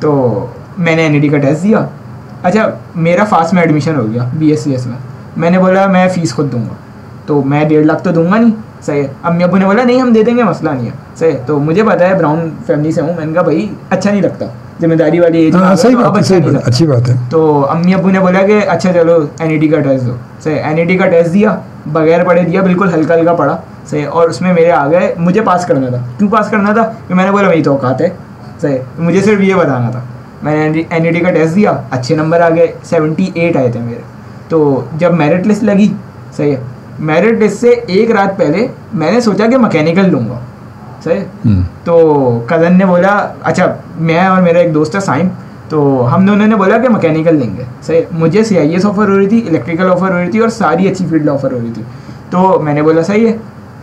तो मैंने NET का टेस्ट दिया। अच्छा, मेरा फास्ट में एडमिशन हो गया BScs में। मैंने बोला मैं फ़ीस खुद दूंगा, तो मैं 1.5 लाख तो दूंगा नहीं। सही है। अम्मी अब्बू ने बोला नहीं हम दे देंगे, मसला नहीं है। सही है। तो मुझे पता है ब्राउन फैमिली से हूँ। मैंने कहा भाई अच्छा नहीं लगता, जिम्मेदारी वाली एज में सही तो अब अच्छा नहीं लगता। अच्छी बात है। तो अम्मी अब्बू ने बोला कि अच्छा चलो NET का टेस्ट दो। सही, NET का टेस्ट दिया, बगैर पढ़े दिया, बिल्कुल हल्का हल्का पढ़ा। सही, और उसमें मेरे आ गए, मुझे पास करना था। क्यों पास करना था? कि मैंने बोला मेरी तो औकात है। सही, मुझे सिर्फ ये बताना था। मैंने NET का टेस्ट दिया, अच्छे नंबर आ गए, 78 आए थे मेरे। तो जब मेरिट लिस्ट लगी, सही है, मेरिट लिस्ट से एक रात पहले मैंने सोचा कि मैकेनिकल लूँगा। सही, तो कज़न ने बोला अच्छा, मैं और मेरा एक दोस्त है साइम, तो हम दोनों ने बोला कि मैकेनिकल लेंगे। सही, मुझे CIS ऑफ़र हो रही थी, इलेक्ट्रिकल ऑफ़र हो रही थी, और सारी अच्छी फील्ड ऑफ़र हो रही थी। तो मैंने बोला सही है।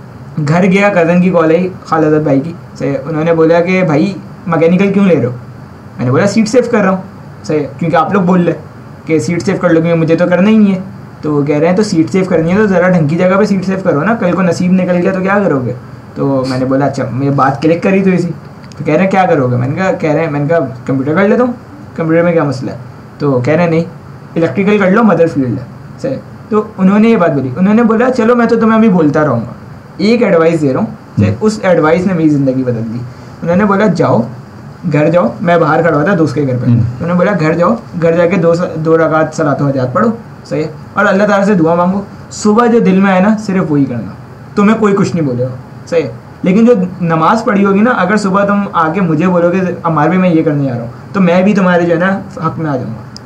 घर गया, कज़न की कॉल आई, खालिद भाई की। सही, उन्होंने बोला कि भाई मैकेनिकल क्यों ले रहे हो? मैंने बोला सीट सेव कर रहा हूँ। सही, क्योंकि आप लोग बोल रहे कि सीट सेव कर लोगे, मुझे तो करना ही नहीं है। तो वो कह रहे हैं तो सीट सेव करनी है तो ज़रा ढंग की जगह पे सीट सेव करो ना, कल को नसीब निकल गया तो क्या करोगे? तो मैंने बोला अच्छा, मेरी बात क्लिक करी तो इसी। तो कह रहे हैं क्या करोगे? मैंने कहा कंप्यूटर कर लेता हूँ, कंप्यूटर में क्या मसला है? तो कह रहे हैं नहीं इलेक्ट्रिकल कर लो, मदर फील्ड है। सही, तो उन्होंने ये बात बोली। उन्होंने बोला चलो मैं तो तुम्हें अभी बोलता रहूँगा, एक एडवाइस दे रहा हूँ। उस एडवाइस ने मेरी ज़िंदगी बदल दी। उन्होंने बोला जाओ, घर जाओ। मैं बाहर खड़ा हुआ था दोस्त के घर पे। उन्होंने बोला घर जाओ, घर जाके 2 रकात सलात हजात पढ़ो। सही है, और अल्लाह ताला से दुआ मांगो। सुबह जो दिल में आए ना सिर्फ वही करना, तुम्हें कोई कुछ नहीं बोलेगा। सही है, लेकिन जो नमाज़ पढ़ी होगी ना, अगर सुबह तुम आके मुझे बोलोगे अमार भी मैं ये करने जा रहा हूँ, तो मैं भी तुम्हारे जो है ना हक में आ जाऊँगा।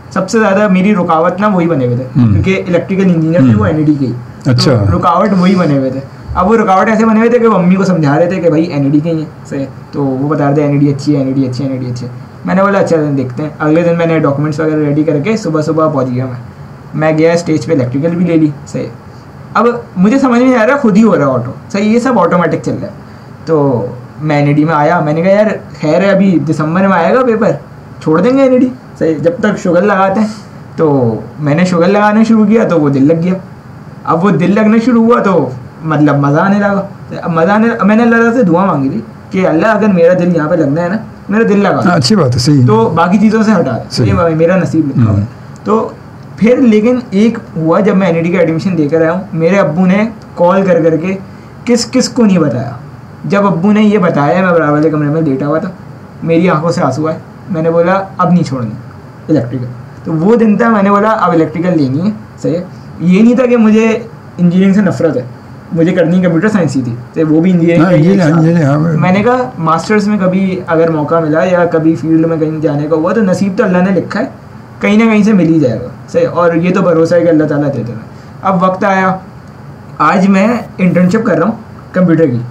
सबसे ज़्यादा मेरी रुकावट ना वही बने हुए थे, क्योंकि इलेक्ट्रिकल इंजीनियर थे वो NED के ही। अच्छा। तो रुकावट वही बने हुए थे। अब वो रुकावट ऐसे बने हुए थे कि वो मम्मी को समझा रहे थे कि भाई NED के ही है सही, तो वो बता रहे थे NED अच्छी है, NED अच्छी है, NED अच्छी है। मैंने बोला अच्छा देखते हैं। अगले दिन मैंने डॉक्यूमेंट्स वगैरह रेडी करके सुबह सुबह पहुँच गया मैं गया स्टेज पे, इलेक्ट्रिकल भी ले ली सही। अब मुझे समझ में नहीं आ रहा, खुद ही हो रहा है ऑटो सही, ये सब ऑटोमेटिक चल रहा है। तो मैं NED में आया, मैंने कहा यार खैर है अभी दिसंबर में आएगा पेपर, छोड़ देंगे NED सही, जब तक शुगर लगाते हैं। तो मैंने शुगर लगाना शुरू किया तो वो दिल लग गया। अब वो दिल लगना शुरू हुआ तो मतलब मज़ा आने लगा। अब मज़ा आने, मैंने अल्लाह से दुआ मांगी थी कि अल्लाह अगर मेरा दिल यहाँ पे लगना है ना, मेरा दिल लगा, अच्छी बात है सही, तो बाकी चीज़ों से हटा दे, मेरा नसीब लिखा हुआ है। तो फिर लेकिन एक हुआ जब मैं NED का एडमिशन देकर आया हूँ, मेरे अब्बू ने कॉल कर करके किस किस को नहीं बताया। जब अब्बू ने ये बताया, मैं बराबर वाले कमरे में लेटा हुआ था, मेरी आंखों से आंसू आए। मैंने बोला अब नहीं छोड़नी इलेक्ट्रिकल। तो वो दिन था मैंने बोला अब इलेक्ट्रिकल लेनी है सही है। ये नहीं था कि मुझे इंजीनियरिंग से नफरत है, मुझे करनी कंप्यूटर साइंस ही थी तो वो भी इंजीनियरिंग। मैंने कहा मास्टर्स में कभी अगर मौका मिला या कभी फील्ड में कहीं जाने का हुआ तो नसीब तो अल्लाह ने लिखा है, कहीं ना कहीं से मिल ही जाएगा सही, और ये तो भरोसा है कि अल्लाह ताला दे देगा। अब वक्त आया, आज मैं इंटर्नशिप कर रहा हूँ कंप्यूटर की,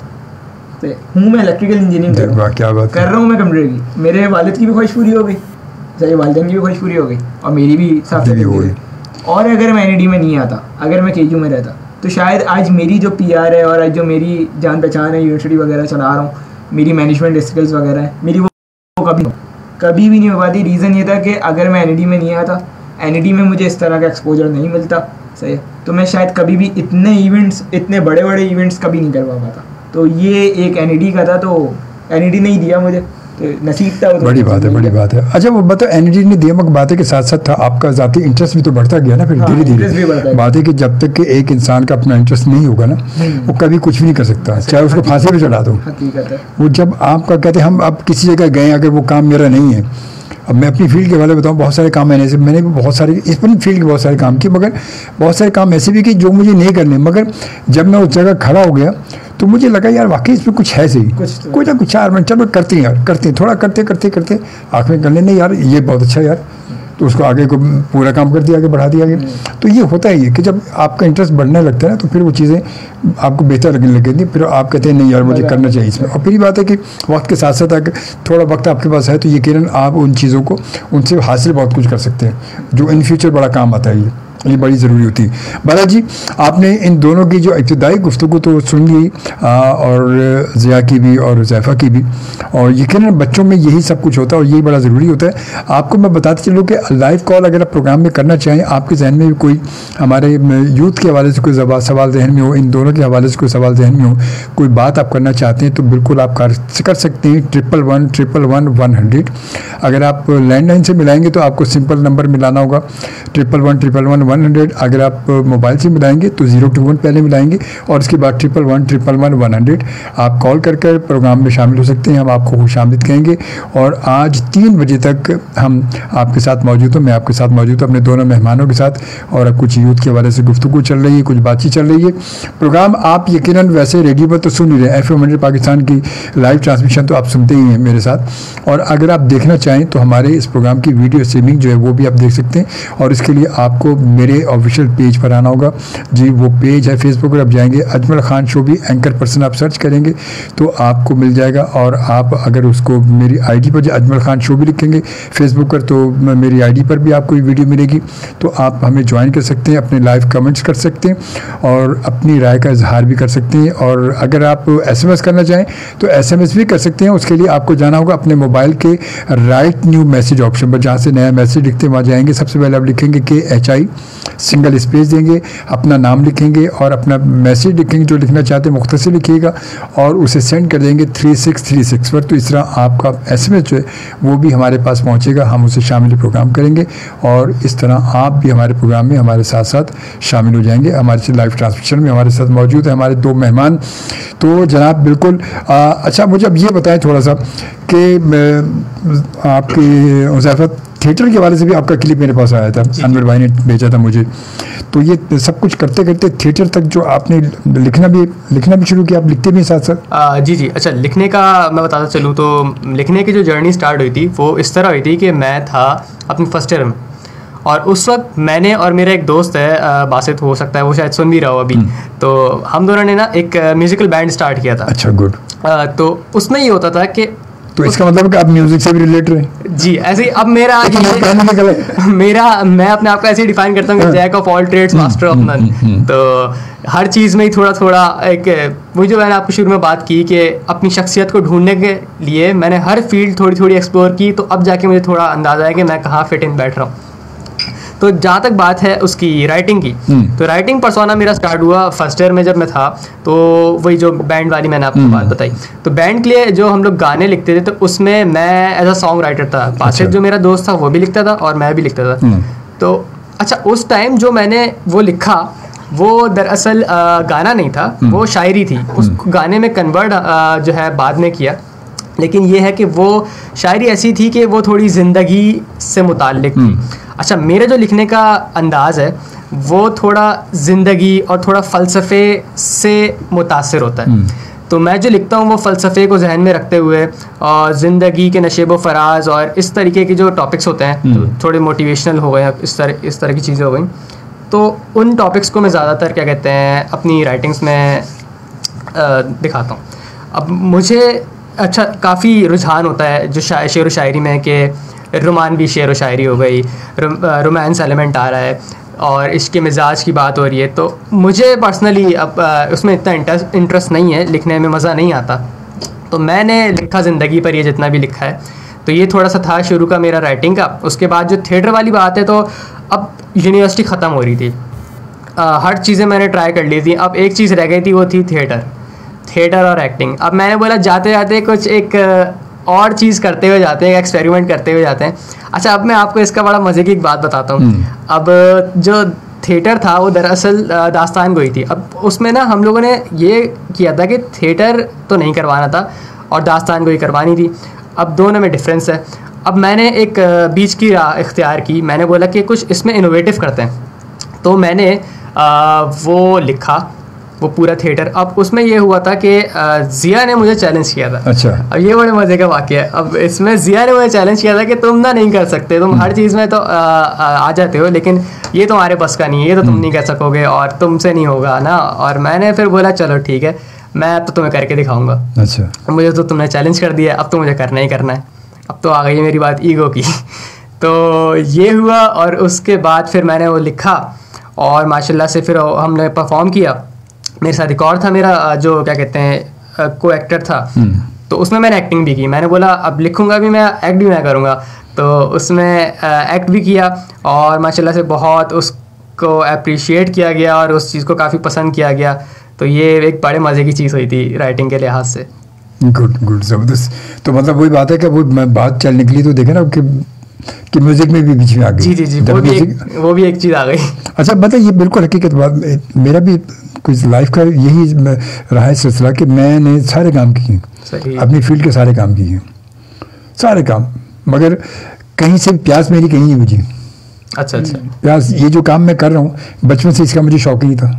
हूँ मैं इलेक्ट्रिकल इंजीनियरिंग कर रहा हूँ मैं कंप्यूटर की। मेरे वालिद की भी ख्वाहिश पूरी हो गई सही, वालिदैन की भी ख्वाहिश पूरी हो गई, और मेरी भी साथ हो गई। और अगर मैं NED में नहीं आता, अगर मैं KU में रहता, तो शायद आज मेरी जो PR है और आज जो मेरी जान पहचान है, यूनिवर्सिटी वगैरह चला रहा हूँ, मेरी मैनेजमेंट स्किल्स वगैरह है, मेरी वो कभी भी नहीं हो पाती। रीज़न ये था कि अगर मैं NED में नहीं आता, NED में मुझे इस तरह का एक्सपोजर नहीं मिलता सही, तो मैं शायद कभी भी इतने इवेंट्स, इतने बड़े बड़े इवेंट्स कभी नहीं करवा पाता। तो ये एक NED का था, तो NED नहीं दिया मुझे, तो नसीब था। बड़ी बात है, बड़ी बात है। अच्छा वो बताओ NED ने दिया, मगर बात है के साथ साथ था आपका ज़ाती इंटरेस्ट भी तो बढ़ता गया ना फिर धीरे धीरे। बात है कि जब तक कि एक इंसान का अपना इंटरेस्ट नहीं होगा ना, वो कभी कुछ भी नहीं कर सकता, चाहे उसको फांसी पे चढ़ा दो। वो जब आपका कहते हैं हम अब किसी जगह गए, अगर वो काम मेरा नहीं है, अब मैं अपनी फील्ड के बारे में बताऊँ, बहुत सारे काम मैंने भी बहुत सारे अपनी फील्ड के बहुत सारे काम किए, मगर बहुत सारे काम ऐसे भी किए जो मुझे नहीं करने, मगर जब मैं उस जगह खड़ा हो गया तो मुझे लगा यार वाकई इसमें कुछ है सही, कोई ना कुछ 4 मिनट चलो करते हैं यार, करते हैं थोड़ा, करते करते करते आँख में कर लेने यार ये बहुत अच्छा यार, तो उसको आगे को पूरा काम कर दिया, आगे बढ़ा दिया गया। तो ये होता है कि जब आपका इंटरेस्ट बढ़ने लगता है ना, तो फिर वो चीज़ें आपको बेहतर लगने लगेंगी, फिर आप कहते हैं नहीं यार मुझे करना चाहिए इसमें। और फिर बात है कि वक्त के साथ साथ अगर थोड़ा वक्त आपके पास है तो यकीनन आप उन चीज़ों को, उनसे हासिल बहुत कुछ कर सकते हैं जो इन फ्यूचर बड़ा काम आता है। ये बड़ी ज़रूरी होती है। बालाजी, आपने इन दोनों की जो इब्तिदाई गुफ्तगू तो सुन ली, और ज़िया की भी और ज़ैफ़ा की भी, और यकीनन बच्चों में यही सब कुछ होता है और यही बड़ा ज़रूरी होता है। आपको मैं बताते चलूँ कि लाइव कॉल अगर आप प्रोग्राम में करना चाहें, आपके जहन में भी कोई हमारे यूथ के हवाले से कोई सवाल जहन में हो, इन दोनों के हवाले से कोई सवाल जहन में हो, कोई बात आप करना चाहते हैं तो बिल्कुल आप कर सकते हैं। 111-111-100। अगर आप लैंडलाइन से मिलाएंगे तो आपको सिंपल नंबर मिलाना होगा 111-111-100। अगर आप मोबाइल से मिलाएंगे तो 021 पहले मिलाएंगे और उसके बाद 111-111-100। आप कॉल कर प्रोग्राम में शामिल हो सकते हैं, हम आपको खुशामदीद कहेंगे। और आज 3 बजे तक हम आपके साथ मौजूद हूँ, मैं आपके साथ मौजूद हूँ अपने दोनों मेहमानों के साथ, और कुछ यूथ के हवाले से गुफ्तगू चल रही है, कुछ बातचीत चल रही है। प्रोग्राम आप यकीनन वैसे रेडियो पर तो सुन ही रहे, FM 100 पाकिस्तान की लाइव ट्रांसमिशन तो आप सुनते ही हैं मेरे साथ, और अगर आप देखना चाहें तो हमारे इस प्रोग्राम की वीडियो स्ट्रीमिंग जो है वो भी आप देख सकते हैं। और इसके लिए आपको मेरे ऑफिशियल पेज पर आना होगा जी, वो पेज है फेसबुक पर, आप जाएंगे अजमल खान शो भी एंकर पर्सन आप सर्च करेंगे तो आपको मिल जाएगा। और आप अगर उसको मेरी आईडी पर अजमल खान शो भी लिखेंगे फेसबुक पर तो मेरी आईडी पर भी आपको वीडियो मिलेगी, तो आप हमें ज्वाइन कर सकते हैं, अपने लाइव कमेंट्स कर सकते हैं और अपनी राय का इजहार भी कर सकते हैं। और अगर आप SMS करना चाहें तो SMS भी कर सकते हैं। उसके लिए आपको जाना होगा अपने मोबाइल के राइट न्यू मैसेज ऑप्शन पर, जहाँ से नया मैसेज लिखते हैं वहाँ जाएंगे। सबसे पहले आप लिखेंगे KHI सिंगल स्पेस देंगे, अपना नाम लिखेंगे और अपना मैसेज लिखेंगे जो लिखना चाहते हैं, मुख्तसर लिखिएगा और उसे सेंड कर देंगे 3636 पर। तो इस तरह आपका SMS जो है वो भी हमारे पास पहुंचेगा, हम उसे शामिल प्रोग्राम करेंगे और इस तरह आप भी हमारे प्रोग्राम में हमारे साथ साथ शामिल हो जाएंगे। हमारे लाइव ट्रांसमिशन में हमारे साथ मौजूद है हमारे 2 मेहमान। तो जनाब बिल्कुल अच्छा, मुझे अब ये बताएं थोड़ा सा कि आपकी उज़ैफ़त थिएटर के हवाले से भी आपका क्लिप मेरे पास आया था, अनवर भाई ने भेजा था मुझे। तो ये सब कुछ करते करते थिएटर तक जो आपने लिखना भी शुरू किया, आप लिखते भी साथ साथ? जी। अच्छा, लिखने का मैं बताता चलूँ तो लिखने की जो जर्नी स्टार्ट हुई थी वो इस तरह हुई थी कि मैं था अपने फर्स्ट ईयर में और उस वक्त मैंने और मेरा एक दोस्त है बासित, हो सकता है वो शायद सुन भी रहा हो अभी, तो हम दोनों ने ना एक म्यूजिकल बैंड स्टार्ट किया था। अच्छा, गुड। तो उसमें ये होता था कि तो इसका मतलब कि आप म्यूजिक से भी रिलेटेड हैं? जी, ऐसे ही अब मेरा मैं अपने आप को ऐसे ही डिफाइन करता हूँ कि jack of all trades master of none. तो हर चीज़ में ही थोड़ा थोड़ा एक, वो जो मैंने आपको शुरू में बात की कि अपनी शख्सियत को ढूंढने के लिए मैंने हर फील्ड थोड़ी थोड़ी एक्सप्लोर की, तो अब जाके मुझे थोड़ा अंदाज़ा है कि मैं कहाँ फिट इन बैठ रहा हूँ। तो जहाँ तक बात है उसकी राइटिंग की, तो राइटिंग पर्सोना मेरा स्टार्ट हुआ फर्स्ट ईयर में जब मैं था। तो वही जो बैंड वाली मैंने आपको बात बताई, तो बैंड के लिए जो हम लोग गाने लिखते थे, तो उसमें मैं एज अ सॉन्ग राइटर था। बासित जो मेरा दोस्त था वो भी लिखता था और मैं भी लिखता था। तो अच्छा, उस टाइम जो मैंने वो लिखा वो दरअसल गाना नहीं था, वो शायरी थी। उस गाने में कन्वर्ट जो है बाद में किया, लेकिन ये है कि वो शायरी ऐसी थी कि वो थोड़ी ज़िंदगी से मुताल्लिक थी। अच्छा, मेरे जो लिखने का अंदाज़ है वो थोड़ा ज़िंदगी और थोड़ा फ़लसफ़े से मुतासिर होता है। तो मैं जो लिखता हूँ वो फ़लसफ़े को जहन में रखते हुए और ज़िंदगी के नशेब व फराज और इस तरीके के जो टॉपिक्स होते हैं, तो थोड़े मोटिवेशनल हो गए, इस तरह की चीज़ें हो गई। तो उन टॉपिक्स को मैं ज़्यादातर क्या कहते हैं अपनी राइटिंग्स में दिखाता हूँ। अब मुझे अच्छा काफ़ी रुझान होता है जो शेर व शायरी में कि रोमानवी शेर व शायरी हो गई, रोमांस एलिमेंट आ रहा है और इसके मिजाज की बात हो रही है। तो मुझे पर्सनली अब उसमें इतना इंटरेस्ट नहीं है, लिखने में मज़ा नहीं आता। तो मैंने लिखा ज़िंदगी पर ये जितना भी लिखा है, तो ये थोड़ा सा था शुरू का मेरा राइटिंग का। उसके बाद जो थिएटर वाली बात है, तो अब यूनिवर्सिटी ख़त्म हो रही थी, हर चीज़ें मैंने ट्राई कर ली थी। अब एक चीज़ रह गई थी, वो थी थिएटर और एक्टिंग। अब मैंने बोला जाते जाते कुछ एक और चीज़ करते हुए जाते हैं, एक्सपेरिमेंट करते हुए जाते हैं। अच्छा, अब मैं आपको इसका बड़ा मज़े की एक बात बताता हूँ। अब जो थिएटर था वो दरअसल दास्तान गोई थी। अब उसमें ना हम लोगों ने ये किया था कि थिएटर तो नहीं करवाना था और दास्तान गोई करवानी थी। अब दोनों में डिफरेंस है। अब मैंने एक बीच की राह इख्तियार की, मैंने बोला कि कुछ इसमें इनोवेटिव करते हैं। तो मैंने वो लिखा, वो पूरा थिएटर। अब उसमें ये हुआ था कि जिया ने मुझे चैलेंज किया था। अच्छा। अब ये बड़े मज़े का वाक़या है। अब इसमें जिया ने मुझे चैलेंज किया था कि तुम ना नहीं कर सकते, तुम हर चीज़ में तो आ जाते हो, लेकिन ये तुम्हारे बस का नहीं है, ये तो तुम नहीं कर सकोगे और तुमसे नहीं होगा ना। और मैंने फिर बोला चलो ठीक है, मैं अब तो तुम्हें करके दिखाऊंगा। अच्छा। मुझे तो तुमने चैलेंज कर दिया, अब तो मुझे करना ही करना है। अब तो आ गई मेरी बात ईगो की। तो ये हुआ और उसके बाद फिर मैंने वो लिखा और माशाल्लाह से फिर हमने परफॉर्म किया। मेरे साथ एक और था, मेरा जो क्या कहते हैं को एक्टर था, तो उसमें मैंने एक्टिंग भी की। मैंने बोला अब लिखूंगा भी मैं, एक्ट भी मैं करूँगा। तो उसमें एक्ट भी किया और माशाल्लाह से बहुत उसको अप्रिशिएट किया गया और उस चीज़ को काफ़ी पसंद किया गया। तो ये एक बड़े मज़े की चीज़ हुई थी राइटिंग के लिहाज से। गुड, ज़बरदस्त। तो मतलब वही बात है कि वो बात चल निकली, तो देखे ना कि म्यूजिक में भी बीच में आ गई। जी, वो भी एक चीज़ आ गई। अच्छा, बताइए, ये बिल्कुल हकीकत बात, मेरा भी कुछ लाइफ का यही रहा है सिलसिला कि मैंने सारे काम किए, अपनी फील्ड के सारे काम किए, सारे काम, मगर कहीं से प्यास मेरी कहीं नहीं बुझी। अच्छा। प्यास, ये जो काम मैं कर रहा हूँ, बचपन से इसका मुझे शौक नहीं था।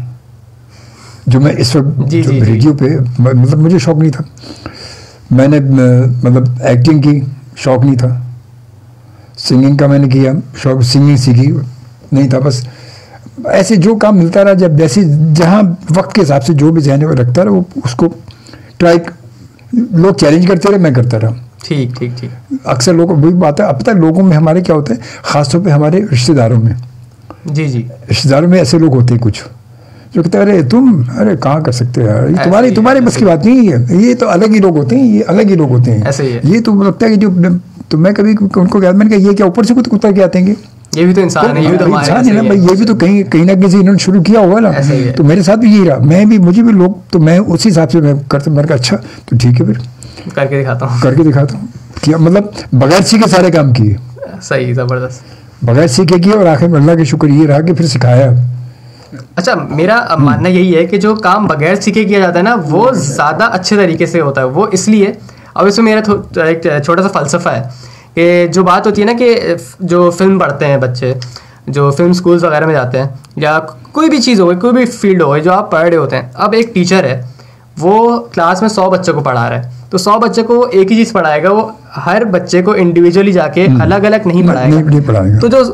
जो मैं इस वक्त रेडियो पे, मतलब मुझे शौक नहीं था। मैंने मतलब एक्टिंग की, शौक नहीं था। सिंगिंग का मैंने किया, शौक, सिंगिंग सीखी नहीं था। बस ऐसे जो काम मिलता रहा, जब जैसे जहाँ वक्त के हिसाब से जो भी जहन में रखता रहा, वो उसको ट्राई, लोग चैलेंज करते रहे, मैं करता रहा। ठीक। अक्सर लोगों वही बात है, अब पता है लोगों में हमारे क्या होता है, ख़ासतौर पे हमारे रिश्तेदारों में। जी। रिश्तेदारों में ऐसे लोग होते हैं कुछ जो कहते हैं अरे कहाँ कर सकते हैं यार, ये तुम्हारे बस की बात नहीं है, ये तो अलग ही लोग होते हैं, ये अलग ही लोग होते हैं, ऐसे ही है। ये तो लगता है कि जो, तो मैं कभी उनको याद, मैंने कहा ये क्या ऊपर से कुछ उतर के आते हैं, ये भी तो इंसान है, ये भी तो इंसान है ना भाई, ये भी तो कहीं ना कहीं इन्होंने शुरू किया होगा ना। तो मेरे साथ भी यही रहा, मुझे भी लोग, तो मैं उसी हिसाब से मैं करता, मैंने कहा अच्छा तो ठीक है, फिर करके दिखाता हूँ किया, मतलब बगैर सीखे सारे काम किए। सही, ज़बरदस्त, बगैर सीखे किए और आखिर में अल्लाह का शुक्र ये रहा कि फिर सिखाया। अच्छा, मेरा मानना यही है कि जो काम बगैर सीखे किया जाता है ना, वो ज़्यादा अच्छे तरीके से होता है। वो इसलिए, अब इसमें मेरा एक छोटा सा फ़लसफ़ा है कि जो बात होती है ना कि जो फिल्म पढ़ते हैं बच्चे, जो फिल्म स्कूल्स वगैरह में जाते हैं, या कोई भी चीज़ हो, कोई भी फील्ड हो जो आप पढ़ रहे होते हैं। अब एक टीचर है, वो क्लास में 100 बच्चों को पढ़ा रहा है, तो 100 बच्चे को एक ही चीज़ पढ़ाएगा, वो हर बच्चे को इंडिविजुअली जाके अलग अलग नहीं पढ़ाएगा। नहीं पढ़ाएगा। तो जो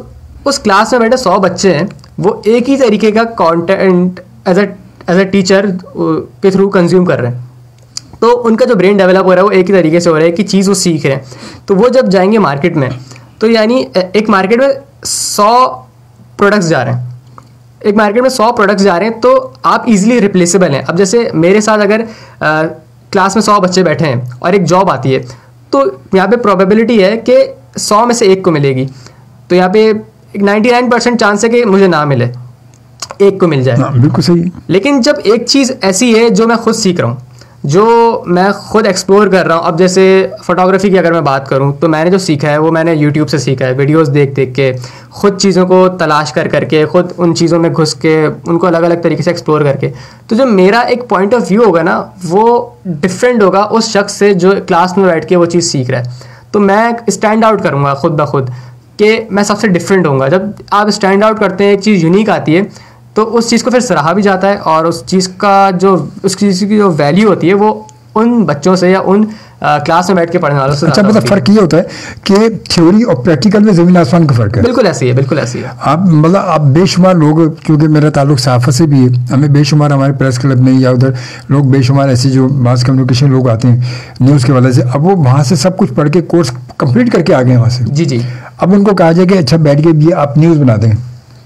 उस क्लास में बैठे 100 बच्चे हैं, वो एक ही तरीके का कंटेंट एज अ टीचर के थ्रू कंज्यूम कर रहे हैं, तो उनका जो ब्रेन डेवलप हो रहा है वो एक ही तरीके से हो रहा है कि चीज़ वो सीख रहे हैं। तो वो जब जाएंगे मार्केट में, तो यानी एक मार्केट में 100 प्रोडक्ट्स जा रहे हैं, एक मार्केट में 100 प्रोडक्ट्स जा रहे हैं, तो आप इजीली रिप्लेसेबल हैं। अब जैसे मेरे साथ अगर क्लास में 100 बच्चे बैठे हैं और एक जॉब आती है, तो यहाँ पे प्रोबेबिलिटी है कि 100 में से एक को मिलेगी, तो यहाँ पे 99% चांस है कि मुझे ना मिले, एक को मिल जाए। बिल्कुल सही। लेकिन जब एक चीज़ ऐसी है जो मैं खुद सीख रहा हूँ, जो मैं खुद एक्सप्लोर कर रहा हूँ, अब जैसे फोटोग्राफी की अगर मैं बात करूँ, तो मैंने जो सीखा है वो मैंने यूट्यूब से सीखा है, वीडियोस देख देख के, खुद चीज़ों को तलाश कर करके, खुद उन चीज़ों में घुस के उनको अलग अलग तरीके से एक्सप्लोर करके, तो जो मेरा एक पॉइंट ऑफ व्यू होगा ना, वो डिफरेंट होगा उस शख्स से जो क्लास में बैठ के वो चीज़ सीख रहा है। तो मैं स्टैंड आउट करूँगा खुद ब खुद कि मैं सबसे डिफरेंट होऊंगा। जब आप स्टैंड आउट करते हैं, एक चीज़ यूनिक आती है, तो उस चीज़ को फिर सराहा भी जाता है, और उस चीज़ की जो वैल्यू होती है वो उन बच्चों से या उन क्लास में बैठ के पढ़ने वालों से। अच्छा, मतलब फ़र्क ये होता है कि थ्योरी और प्रैक्टिकल में ज़मीन आसमान का फ़र्क है। बिल्कुल ऐसी है, बिल्कुल ऐसी है। आप बेशुमार लोग, क्योंकि मेरा ताल्लुक सहाफ़त से भी है, हमें बेशुमार हमारे प्रेस क्लब में या उधर लोग बेशुमार ऐसे जो मास कम्युनिकेशन लोग आते हैं न्यूज़ के वाले से, अब वो वहाँ से सब कुछ पढ़ के कोर्स कंप्लीट करके आ गए वहाँ से। जी जी। अब उनको कहा जाए कि अच्छा बैठ के भी आप न्यूज़ बना दें,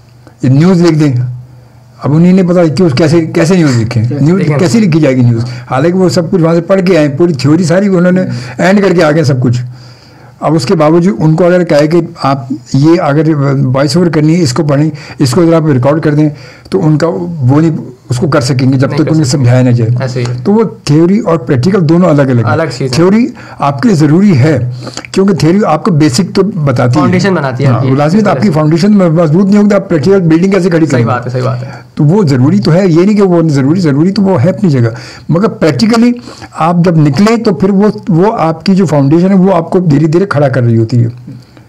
न्यूज़ लिख दें। अब उन्हें नहीं पता कि कैसे कैसे न्यूज़ लिखें, न्यूज़ कैसे लिखी जाएगी न्यूज़, हालांकि वो सब कुछ वहाँ से पढ़ के आए, पूरी थ्योरी सारी उन्होंने एंड करके आ गए सब कुछ। अब उसके बावजूद उनको अगर कहे कि आप ये अगर वॉइस ओवर करनी है, इसको पढ़ें, इसको अगर आप रिकॉर्ड कर दें, तो उनका वो नहीं उसको कर सकेंगे जब तक उन्हें समझाया ना जाए। तो वो थ्योरी और प्रैक्टिकल दोनों अलग अलग है। थ्योरी आपके लिए ज़रूरी है, क्योंकि थ्योरी आपको बेसिक तो बताती है, फाउंडेशन बनाती है। लाजमी आपकी फाउंडेशन मजबूत नहीं होगी, आप प्रैक्टिकल बिल्डिंग कैसे खड़ी करेंगे। सही बात है। तो वो ज़रूरी तो है, ये नहीं कि वो ज़रूरी तो वो है अपनी जगह, मगर प्रैक्टिकली आप जब निकले तो फिर वो आपकी जो फाउंडेशन है वो आपको धीरे धीरे खड़ा कर रही होती है,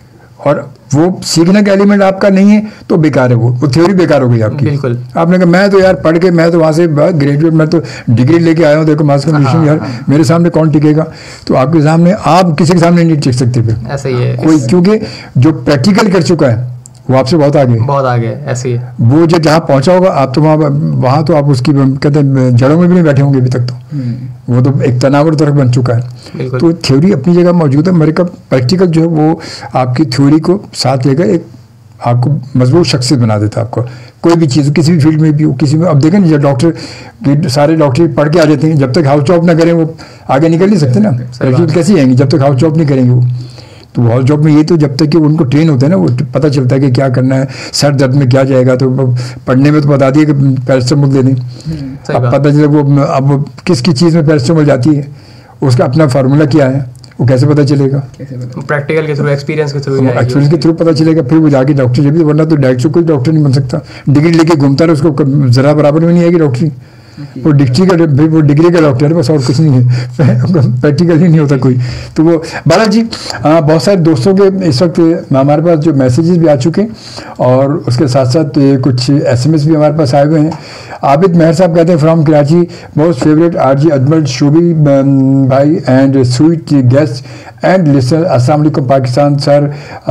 और वो सीखने का एलिमेंट आपका नहीं है तो बेकार है, वो थ्योरी बेकार हो गई आपकी। बिल्कुल। आपने कहा मैं तो यार पढ़ के, मैं तो वहाँ से ग्रेजुएट, मैं तो डिग्री लेके आया हूँ, देखो मास कम्युनिकेशन, यार मेरे सामने कौन टिकेगा। तो आपके सामने, आप किसी के सामने नहीं टिक सकते फिर, ऐसा ही है कोई, क्योंकि जो प्रैक्टिकल कर चुका है वो आपसे बहुत आगे ऐसे ही है। वो जो जहाँ पहुँचा होगा, आप तो वहाँ तो आप उसकी कहते हैं जड़ों में भी नहीं बैठे होंगे अभी तक, तो वो तो एक तनावर तरफ बन चुका है। तो थ्योरी अपनी जगह मौजूद है, मेरे का प्रैक्टिकल जो है वो आपकी थ्योरी को साथ लेकर एक आपको मजबूत शख्सियत बना देता है। आपको कोई भी चीज़ किसी भी फील्ड में भी हो, किसी में, अब देखें जब डॉक्टर सारे डॉक्टर पढ़ के आ जाते हैं, जब तक हाउस जॉब ना करें वो आगे निकल नहीं सकते ना, कैसे आएंगे जब तक हाउस जॉब नहीं करेंगे वो। तो हाउस जॉब में ये तो जब तक कि उनको ट्रेन होता है ना, वो पता चलता है कि क्या करना है, सर दर्द में क्या जाएगा, तो पढ़ने में तो बता दिए कि पैरासिटामोल दे दें, अब पता चले वो अब किस चीज़ में पैरासिटामोल जाती है, उसका अपना फार्मूला क्या है, वो कैसे पता चलेगा, प्रैक्टिकल के थ्रू, एक्सपीरियंस के थ्रू पता चलेगा, फिर वो जाके डॉक्टर जब भी, वरना तो डायरेक्ट से कोई डॉक्टर नहीं बन सकता। डिग्री लेके घूमता रहे, उसको ज़रा बराबर में नहीं आएगी डॉक्टरी, वो डिग्री का डॉक्टर है बस, और कुछ नहीं है, प्रैक्टिकल ही नहीं होता कोई। तो वो बालाजी, बहुत सारे दोस्तों के इस वक्त हमारे पास जो मैसेजेस भी आ चुके हैं, और उसके साथ साथ कुछ SMS भी हमारे पास आए हुए हैं। आबिद मेहर साहब कहते हैं from Karachi, most favourite RJ Ajmal Shobhi भाई and sweet guest and listener, अस्सलाम वालेकुम पाकिस्तान सर,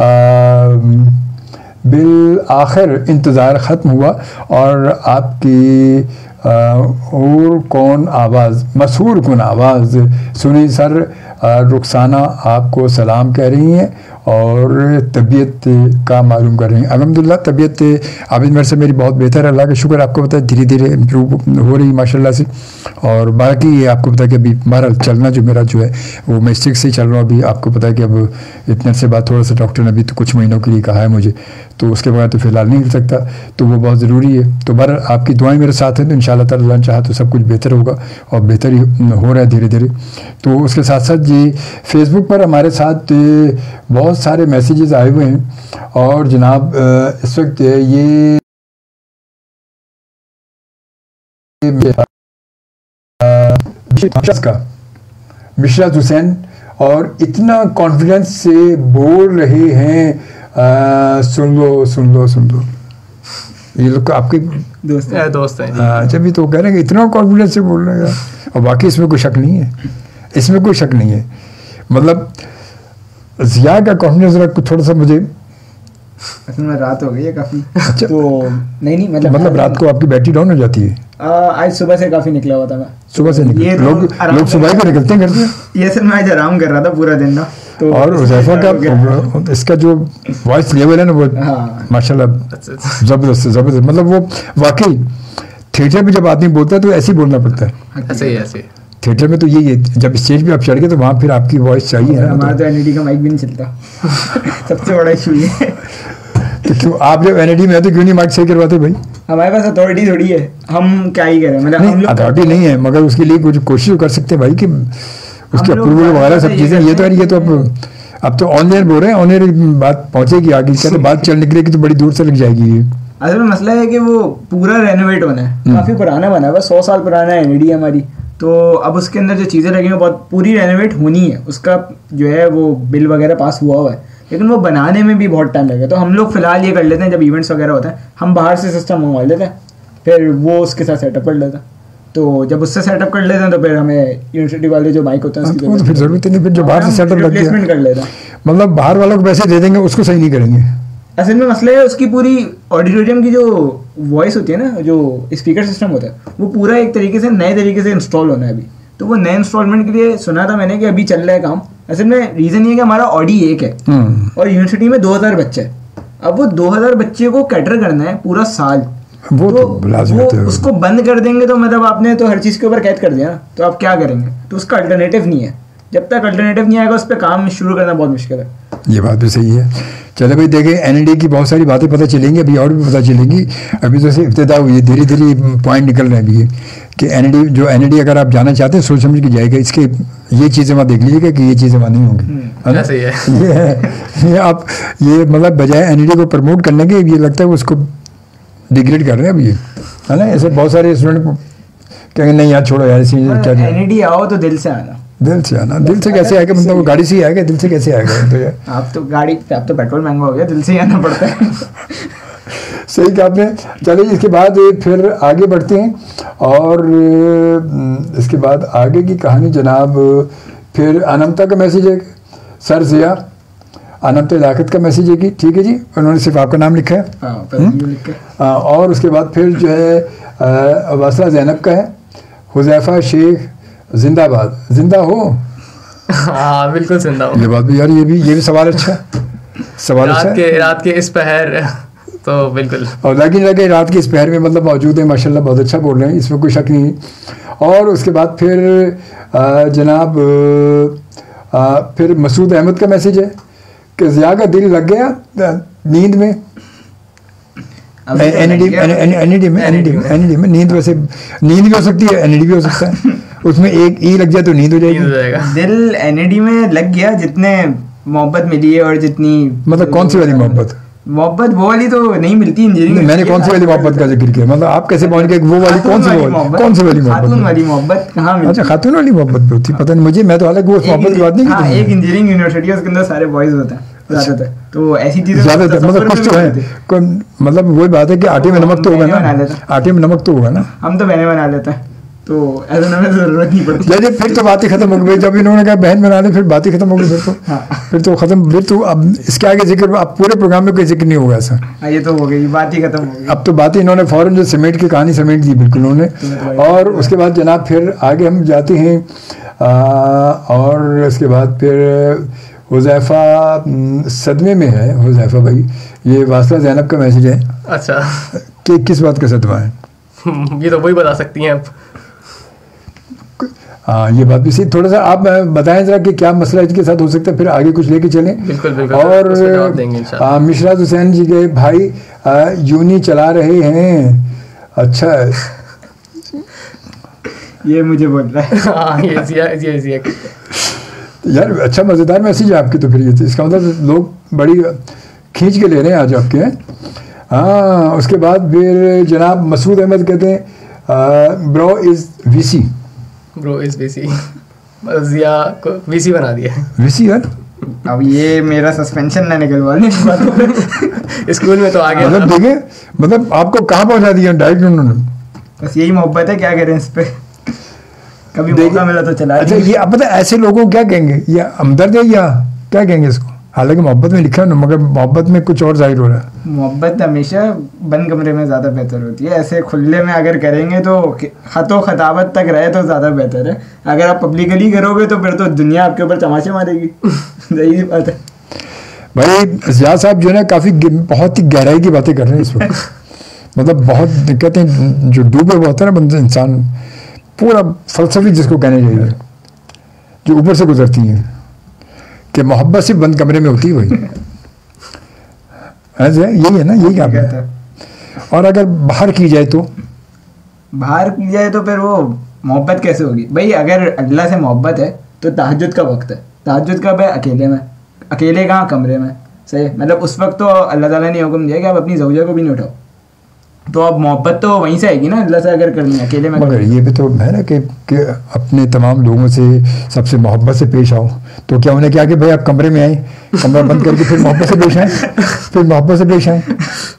बिल आखिर इंतज़ार ख़त्म हुआ और आपकी और कौन आवाज़, मशहूर कौन आवाज़ सुनी सर। रुखसाना आपको सलाम कह रही हैं और तबीयत का मालूम कर रही हैं। अल्हम्दुलिल्लाह तबीयत आबिद मेरे से मेरी बहुत बेहतर है, अल्लाह का शुक्र। आपको पता है धीरे धीरे इम्प्रूव हो रही माशाल्लाह से, और बाकी ये आपको पता है कि अभी हमारा चलना जो मेरा जो है वो मैं स्टिक से ही चल रहा हूँ। अभी आपको पता है कि अब इतने से बाद थोड़ा सा डॉक्टर ने अभी तो कुछ महीनों के लिए कहा है मुझे, तो उसके बाद तो फ़िलहाल नहीं कर सकता, तो वो बहुत ज़रूरी है। तो बहर आपकी दुआएं मेरे साथ हैं, तो इंशाअल्लाह ताला चाहा तो सब कुछ बेहतर होगा, और बेहतर ही हो रहा है धीरे धीरे। तो उसके साथ साथ जी फेसबुक पर हमारे साथ बहुत सारे मैसेजेस आए हुए हैं, और जनाब इस वक्त ये का मिशरत हुसैन, और इतना कॉन्फिडेंस से बोल रहे हैं, सुन लो ये लोग आपके दोस्त हैं। जब भी तो कह रहे हैं कि इतना कॉन्फिडेंस से बोल रहे हैं, और बाकी इसमें कोई शक नहीं है, इसमें कोई शक नहीं है। मतलब ज़िया का कॉन्फिडेंस थोड़ा सा मुझे असल में रात हो गई है काफ़ी। अच्छा। तो नहीं मतलब रात को आपकी बैटरी डाउन हो जाती है? आज सुबह से काफ़ी निकला हुआ था मैं। सुबह से ये तो लोग सुबह को निकलते हैं घर से। ये सर मैं आज आराम कर रहा था पूरा दिन ना। तो और हुज़ैफा का इसका जो वॉइस लेवल है ना वो माशाल्लाह ज़बरदस्त मतलब वो वाकई थिएटर में जब आदमी बोलता है तो ऐसे ही बोलना पड़ता है। ऐसे ही ऐसे थिएटर में तो यही है, जब स्टेज पे आप चढ़ गए तो वहाँ फिर आपकी वॉइस चाहिए है। हमारा तो एनईडी का माइक भी नहीं चलता। सबसे बड़ा इशू ये है। तो क्यों आप जब एनईडी में आते क्यों नहीं माइक सही करवाते भाई? हमारे पास अथॉरिटी थोड़ी है, हम क्या ही करें। मतलब हम लोग अथॉरिटी नहीं है मगर उसके लिए कुछ कोशिश कर सकते हैं भाई कि उसके अप्रूवल वगैरह सब चीज़ें। ये तो ये तो अब तो ऑनलाइन बोल रहे हैं, ऑनलाइन बात पहुँचेगी आगे, कहते बात चल निकलेगी तो बड़ी दूर से लग जाएगी ये। असल में मसला है कि वो पूरा रेनोवेट होना है, काफ़ी पुराना बना है, 100 साल पुराना है एनईडी हमारी। तो अब उसके अंदर जो चीज़ें लगी हैं बहुत पूरी रेनोवेट होनी है, उसका जो है वो बिल वगैरह पास हुआ है, लेकिन वो बनाने में भी बहुत टाइम लगेगा। तो हम लोग फिलहाल ये कर लेते हैं, जब इवेंट्स वगैरह होते हैं हम बाहर से सिस्टम मंगवा लेते हैं, फिर वो उसके साथ सेटअप कर लेते हैं। तो जब उससे सेटअप कर लेते हैं तो फिर हमें यूनिवर्सिटी वाले जो माइक होते हैं उसकी तो फिर जरूरत नहीं, फिर जो बाहर से सेटअप लग रिप्लेसमेंट कर लेते हैं। मतलब बाहर वालों को पैसे दे देंगे, उसको सही नहीं करेंगे। असल में मसला है उसकी पूरी ऑडिटोरियम की जो वॉइस होती है ना, जो स्पीकर सिस्टम होता है, वो पूरा एक तरीके से नए तरीके से इंस्टॉल होना है अभी। तो वो नए इंस्टॉलमेंट के लिए सुना था मैंने कि अभी चल रहा है काम। असल में रीज़न ये है कि हमारा ऑडी 1 है और यूनिवर्सिटी में 2000 बच्चे हैं। अब वो 2000 बच्चे को कैटर करना है पूरा साल, वो तो वो उसको बंद कर देंगे तो मतलब आपने तो हर चीज़ के ऊपर कैद कर दिया ना, तो आप क्या करेंगे? तो उसका अल्टरनेटिव नहीं है। जब तक अल्टरनेटिव नहीं आएगा उस पर काम शुरू करना बहुत मुश्किल है। ये बात भी सही है। चलो भाई देखें, एनईडी की बहुत सारी बातें पता चलेंगी, अभी और भी पता चलेंगी। अभी तो सिर्फ इब्तिदा हुई है, धीरे धीरे पॉइंट निकल रहे हैं अभी कि एनईडी अगर आप जाना चाहते हैं सोच समझ के जाएगा। इसके ये चीज़ें वहाँ देख लीजिएगा कि ये चीज़ें वहाँ नहीं होंगी। सही है। ये आप ये मतलब बजाय एनईडी को प्रमोट करने के ये लगता है उसको डिग्रेड कर रहे हैं अभी, है ना। ऐसे बहुत सारे स्टूडेंट कहेंगे नहीं यार छोड़ो यार, क्या एनईडी आओ तो दिल से आना। दिल से आना, दिल से कैसे आएगा? मतलब वो गाड़ी से ही आएगा, दिल से कैसे आएगा? तो यार आप तो गाड़ी, आप तो पेट्रोल महंगा हो गया, दिल से ही आना पड़ता है। सही कहा आपने। चलिए इसके बाद फिर आगे बढ़ते हैं और इसके बाद आगे की कहानी जनाब फिर अनमता का मैसेज है, सर ज़िया अनमता इलाकत का मैसेज है कि ठीक है जी, उन्होंने सिर्फ आपका नाम लिखा है। और उसके बाद फिर जो है वासला ज़ैनब का है, हुज़ैफा शेख जिंदाबाद, जिंदा हो? हाँ बिल्कुल जिंदा हो। ये बात भी यार, ये भी सवाल अच्छा सवाल रात के इस पहर तो बिल्कुल, और लगे रात के इस पहर में मतलब मौजूद है, माशाल्लाह बहुत अच्छा बोल रहे हैं, इसमें कोई शक नहीं। और उसके बाद फिर जनाब फिर मसूद अहमद का मैसेज है कि ज़िया का दिल लग गया नींद में। एनईडी में नींद, वैसे नींद भी हो सकती है, एनईडी भी हो सकता है, उसमें एक ई लग जाए तो नींद हो जाएगी। दिल एनईडी में लग गया, जितने मोहब्बत मिली है और जितनी मतलब कौन सी वाली मोहब्बत? मोहब्बत वो वाली तो नहीं मिलती इंजीनियरिंग। मैंने कौन सी वाली मोहब्बत का जिक्र किया, मतलब आप कैसे पहुंच गए वो वाली? कौन सी वाली मोहब्बत? खातून वाली मोहब्बत कहाँ मिलती? अच्छा खातून वाली मोहब्बत भी होती, पता नहीं मुझे, मैं तो हालांकि वो मोहब्बत की बात नहीं की। एक इंजीनियरिंग यूनिवर्सिटी है, उसके अंदर सारे बॉयज होते हैं ज़्यादातर, तो ऐसी चीजें ज़्यादातर मतलब कुछ तो है, मतलब वही बात है कि आटे में नमक तो होगा ना, आटे में नमक तो होगा ना। हम तो बहनें बना लेते हैं, तो ऐसा हमें जरूरत नहीं पड़ती। फिर तो बात ही खत्म हो गई, जब इन्होंने कहा बहन बना ले फिर बात ही खत्म हो गई। फिर तो खत्म, फिर तो अब इसके आगे जिक्र, अब पूरे प्रोग्राम में कोई जिक्र नहीं होगा ऐसा। ये तो हो गई, बात ही खत्म हो गई। अब तो बात ही इन्होंने फौरन जो समेट की कहानी समेट दी बिल्कुल उन्होंने। और उसके बाद जनाब फिर आगे हम जाते हैं और उसके बाद फिर हुज़ैफा सदमे में है। हुज़ैफा भाई, ये वासला ज़ैनब का मैसेज है। अच्छा, कि किस बात का सदमा है? ये तो वही बता सकती हैं आप। हाँ ये बात भी सही, थोड़ा सा आप बताएं जरा कि क्या मसला इसके साथ हो सकता है, फिर आगे कुछ लेके चलें। बिल्कुल बिल्कुल। और मिशरात हुसैन जी के भाई यूनी चला रहे हैं। अच्छा ये मुझे बोल रहा है। हाँ ये यार अच्छा मज़ेदार मैसेज है आपके, तो फिर ये इसका मतलब लोग बड़ी खींच के ले रहे हैं आज आपके। हाँ उसके बाद फिर जनाब मसूद अहमद कहते हैं bro is VC, bro is VC, Zia को वीसी बना दिया है। वीसी है अब ये मेरा सस्पेंशन ना निकलवाने स्कूल में तो आगे मतलब देखे, मतलब आपको कहाँ पहुँचा दिया डायरेक्ट उन्होंने। बस यही मोहब्बत है, क्या करें इस पे, कभी मौका मिला तो चला। अच्छा ये अब पता ऐसे लोगों को क्या कहेंगे, ये हमदर्द है या क्या कहेंगे इसको? हालांकि मोहब्बत में लिखा है ना, मगर मोहब्बत में कुछ और जाहिर हो रहा है। मोहब्बत हमेशा बंद कमरे में ज़्यादा बेहतर होती है, ऐसे खुले में अगर करेंगे तो खतो खताबत तक रहे तो ज़्यादा बेहतर है। अगर आप पब्लिकली करोगे तो फिर तो दुनिया आपके ऊपर तमाशे मारेगी। यही बात है भाई। ज़िया साहब जो है ना काफ़ी बहुत ही गहराई की बातें कर रहे हैं इस वक्त। मतलब बहुत कहते हैं जो डूबे हुआ होता है ना बंदा, इंसान पूरा फलसफी जिसको कहने चाहिए, जो ऊपर से गुजरती हैं कि मोहब्बत सिर्फ बंद कमरे में होती है। वही यही है ना, यही काम है। और अगर बाहर की जाए तो फिर वो मोहब्बत कैसे होगी भाई? अगर अल्लाह से मोहब्बत है तो तहज्जुद का वक्त है, तहज्जुद कब है? अकेले में। अकेले कहाँ? कमरे में। सही, मतलब उस वक्त तो अल्लाह ताला ने हुक्म दिया कि आप अपनी ज़ौजा को भी नहीं उठाओ, तो अब मोहब्बत तो वहीं से आएगी ना, अल्लाह से अगर करनी है अकेले में। मगर ये भी तो है ना कि अपने तमाम लोगों से सबसे मोहब्बत से पेश आओ। तो क्या उन्हें क्या कि भाई आप कमरे में आए, कमरा बंद करके फिर मोहब्बत से पेश आए, फिर मोहब्बत से पेश आए?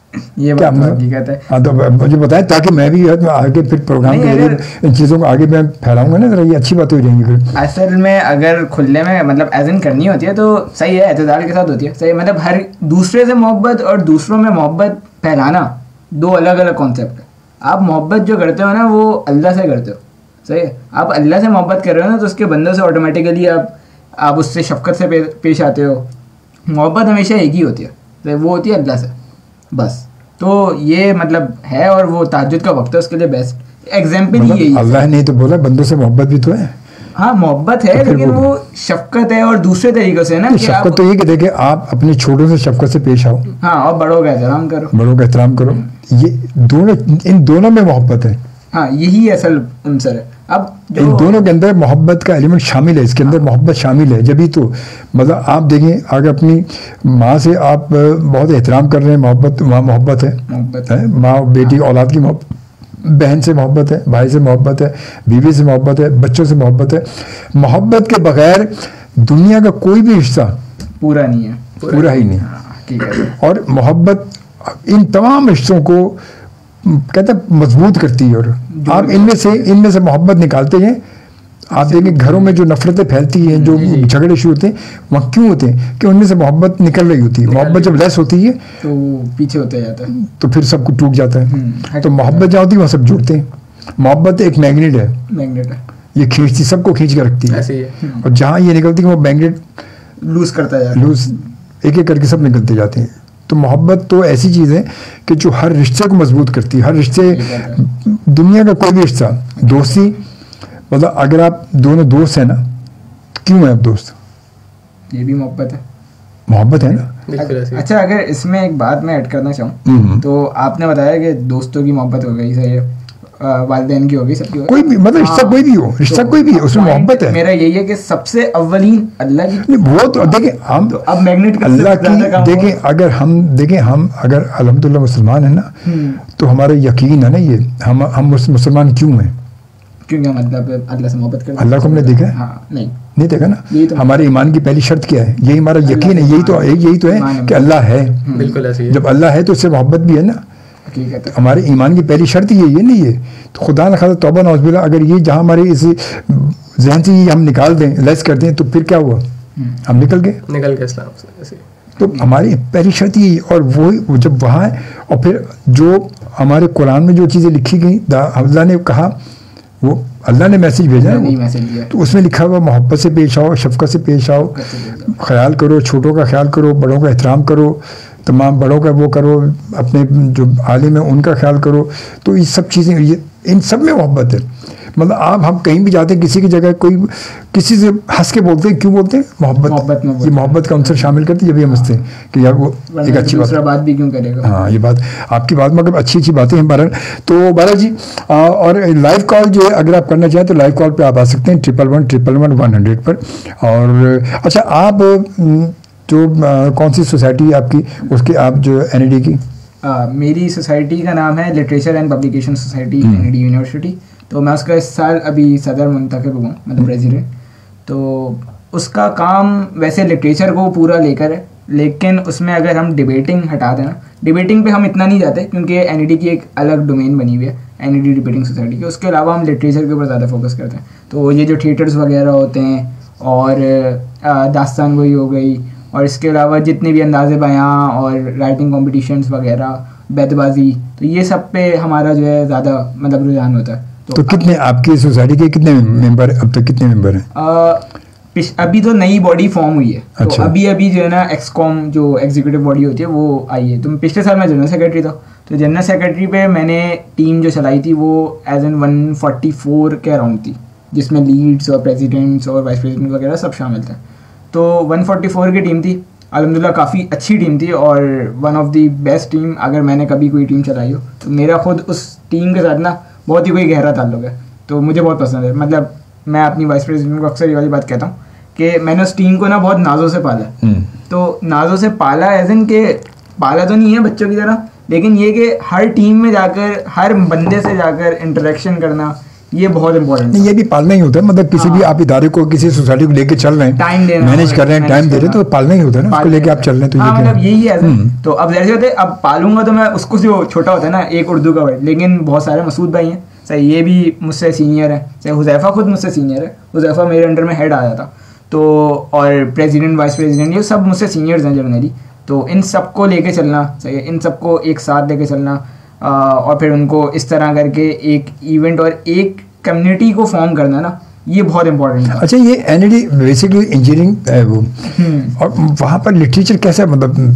ये बात तो हकीकत है। हाँ, तो मुझे बताएं ताकि मैं भी आगे फिर प्रोग्राम के लिए इन चीज़ों को आगे मैं फैलाऊंगा ना, जरा ये अच्छी बात हो जाएंगी फिर। असल में अगर खुले में मतलब एज़न करनी होती है तो सही है, एतदाल के साथ होती है। सही, मतलब हर दूसरे से मोहब्बत और दूसरों में मोहब्बत फैलाना दो अलग अलग कॉन्सेप्ट है। आप मोहब्बत जो करते हो ना वो अल्लाह से करते हो। सही है, आप अल्लाह से मोहब्बत कर रहे हो ना तो उसके बंदों से ऑटोमेटिकली आप उससे शफकत से पेश आते हो। मोहब्बत हमेशा एक ही होती है, तो वो होती है अल्लाह से बस। तो ये मतलब है, और वो तहज्जुद का वक्त है उसके लिए बेस्ट एग्जाम्पल ही यही है। अल्लाह ने तो बोला बंदों से मोहब्बत भी तो है। हाँ मोहब्बत है, लेकिन वो शफकत है और दूसरे तरीके से है ना। शफकत तो ये कहते हैं कि आप अपने छोटों से शफकत से पेश आओ। हाँ, और बड़ों का एहतराम करो। बड़ों का एहतराम करो, ये दोनों, इन दोनों में मोहब्बत है। हाँ, यही असल अंसर है। अब इन दोनों के अंदर मोहब्बत का एलिमेंट शामिल है, इसके अंदर मोहब्बत शामिल है। जब ही तो मतलब आप देखें, अगर अपनी माँ से आप बहुत एहतराम कर रहे हैं, मोहब्बत, वहाँ मोहब्बत है। माँ बेटी औलाद की मोहब्बत, बहन से मोहब्बत है, भाई से मोहब्बत है, बीवी से मोहब्बत है, बच्चों से मोहब्बत है। मोहब्बत के बगैर दुनिया का कोई भी हिस्सा पूरा नहीं है, पूरा ही नहीं। और मोहब्बत इन तमाम रिश्तों को कहते हैं मजबूत करती है। और आप इनमें से मोहब्बत निकालते हैं, आप देखें घरों में जो नफरतें फैलती हैं, जो झगड़े शुरू होते हैं, वहाँ क्यों होते हैं? कि उनमें से मोहब्बत निकल रही होती है। मोहब्बत जब लेस होती है तो पीछे होते जाता है, तो फिर सब कुछ टूट जाता है। तो मोहब्बत जहाँ होती है वहाँ सब जुड़ते हैं। मोहब्बत एक मैग्नेट है, ये खींचती, सबको खींच कर रखती है। और जहाँ ये निकलती है वो मैग्नेट लूज करता है, एक एक करके सब निकलते जाते हैं। तो मोहब्बत तो ऐसी चीज़ है कि जो हर रिश्ते को मजबूत करती है। हर रिश्ते, दुनिया का कोई भी रिश्ता, दोस्ती, मतलब अगर आप दोनों दोस्त हैं ना, क्यों है आप दोस्त? ये भी मोहब्बत है ना। अच्छा, अगर इसमें एक बात मैं ऐड करना चाहूँ तो आपने बताया कि दोस्तों की मोहब्त हो गई, सही है, वालिदैन की हो गई, सबकी, कोई भी मतलब रिश्ता कोई भी हो, रिश्ता कोई भी, उसमें मोहब्बत है। मेरा यही है कि सबसे अव्वलीन अल्लाह की। वो तो देखें हम तो अब मैग्नेट अल्लाह की देखें, अगर हम अगर अल्हम्दुलिल्लाह मुसलमान है ना, तो हमारा यकीन है ना, ये हम मुसलमान क्यों हैं? क्योंकि हम अल्लाह से मोहब्बत करते हैं। अल्लाह को हमने देखा है? हाँ, नहीं देखा ना। तो हमारे ईमान की पहली शर्त क्या है? यही हमारा यकीन है, यही तो है कि अल्लाह है। बिल्कुल ऐसे ही है। जब अल्लाह है तो उससे मोहब्बत भी है ना। हमारे ईमान की पहली शर्त यही है, नहीं है तो खुदा न खासा तौबा नौज़ अगर ये जहाँ हमारे इस जहन से ये हम निकाल दें, लेस कर दें, तो फिर क्या हुआ? हम निकल गए इस्लाम से। तो हमारी पहली शर्त यही, और वो जब वहाँ है, और फिर जो हमारे कुरान में जो चीज़ें लिखी गई, अल्लाह ने कहा, वो अल्लाह ने मैसेज भेजा है, तो उसमें लिखा हुआ मोहब्बत से पेश आओ, शफकत से पेश आओ, ख्याल करो, छोटों का ख्याल करो, बड़ों का एहतराम करो, तमाम बड़ों का वो करो, अपने जो आलिम है उनका ख्याल करो। तो ये सब चीज़ें, ये इन सब में मोहब्बत है। मतलब हम कहीं भी जाते हैं, किसी की जगह कोई किसी से हंस के बोलते हैं, क्यों बोलते हैं? मोहब्बत ये मोहब्बत का अंसर शामिल करते हैं, जब ये समझते हैं कि यार वो एक अच्छी बात भी क्यों करेगा। हाँ, ये बात आपकी बात मतलब अच्छी बातें हैं बहरहाल। तो बाला जी, और लाइव कॉल जो है अगर आप करना चाहें तो लाइव कॉल पे आप आ सकते हैं 11111100 पर। और अच्छा, आप जो कौन सी सोसाइटी है आपकी, उसकी आप जो NED की? मेरी सोसाइटी का नाम है literature and publication society NED university. तो मैं उसका इस साल अभी सदर मुंतखब हुआ, मतलब प्रेसिडेंट। तो उसका काम वैसे लिटरेचर को पूरा लेकर है, लेकिन उसमें अगर हम डिबेटिंग हटा देना, डिबेटिंग पे हम इतना नहीं जाते क्योंकि NED की एक अलग डोमेन बनी हुई है NED डिबेटिंग सोसाइटी की। उसके अलावा हम लिटरेचर के ऊपर ज़्यादा फोकस करते हैं। तो ये जो थिएटर्स वगैरह होते हैं, और दास्तान गोई हो गई, और इसके अलावा जितने भी अंदाज़े बयां और राइटिंग कॉम्पिटिशन्स वगैरह, बैतबाजी, तो ये सब पे हमारा जो है ज़्यादा मतलब रुझान होता है। तो कितने आपकी सोसाइटी के कितने मेंबर, अब तक कितने मेंबर हैं? अभी तो नई बॉडी फॉर्म हुई है। अच्छा। तो अभी जो है ना एक्सकॉम जो एग्जीक्यूटिव बॉडी होती है वो आई है। तो पिछले साल मैं जनरल सेक्रेटरी था, तो जनरल सेक्रेटरी पे मैंने टीम जो चलाई थी वो एज एन 144 के अराउंड थी, जिसमें लीड्स और प्रेसिडेंट्स और वाइस प्रेसिडेंट वगैरह सब शामिल थे। तो 144 की टीम थी, अल्हम्दुलिल्लाह काफ़ी अच्छी टीम थी और one of the best team अगर मैंने कभी कोई टीम चलाई हो। तो मेरा खुद उस टीम के साथ ना बहुत ही कोई गहरा ताल्लुक है, तो मुझे बहुत पसंद है। मतलब मैं अपनी वाइस प्रेसिडेंट को अक्सर ये वाली बात कहता हूँ कि मैंने उस टीम को ना बहुत नाजों से पाला। तो नाजों से पाला एज इन के पाला तो नहीं है बच्चों की तरह, लेकिन ये कि हर टीम में जाकर हर बंदे से जाकर इंटरेक्शन करना ये बहुत इंपॉर्टेंट है। ये भी पालना ही होता है, मतलब किसी भी आप इदारे को, किसी सोसाइटी को लेके चल रहे हैं, टाइम देना, मैनेज कर रहे हैं, टाइम दे रहे हैं, तो पालना ही होता है ना, उसको लेके आप चल रहे हैं। तो हाँ, ये मतलब यही है। तो अब जैसे होते अब पालूंगा तो मैं उसको, जो छोटा होता है ना एक उर्दू का वर्ड, लेकिन बहुत सारे मसूद भाई हैं सही, ये भी मुझसे सीनियर है, चाहे हुज़ैफ़ा खुद मुझसे सीनियर है, हुज़ैफ़ा मेरे अंडर में हेड आया था। तो और प्रेसिडेंट वाइस प्रेसिडेंट ये सब मुझसे सीनियर्स हैं जनरली। तो इन सबको लेके चलना सही है, इन सबको एक साथ लेके चलना और फिर उनको इस तरह करके एक इवेंट और एक कम्युनिटी को फॉर्म करना ना, ये बहुत इंपॉर्टेंट है। अच्छा, ये एनडी बेसिकली इंजीनियरिंग है वो, और वहाँ पर लिटरेचर कैसा, मतलब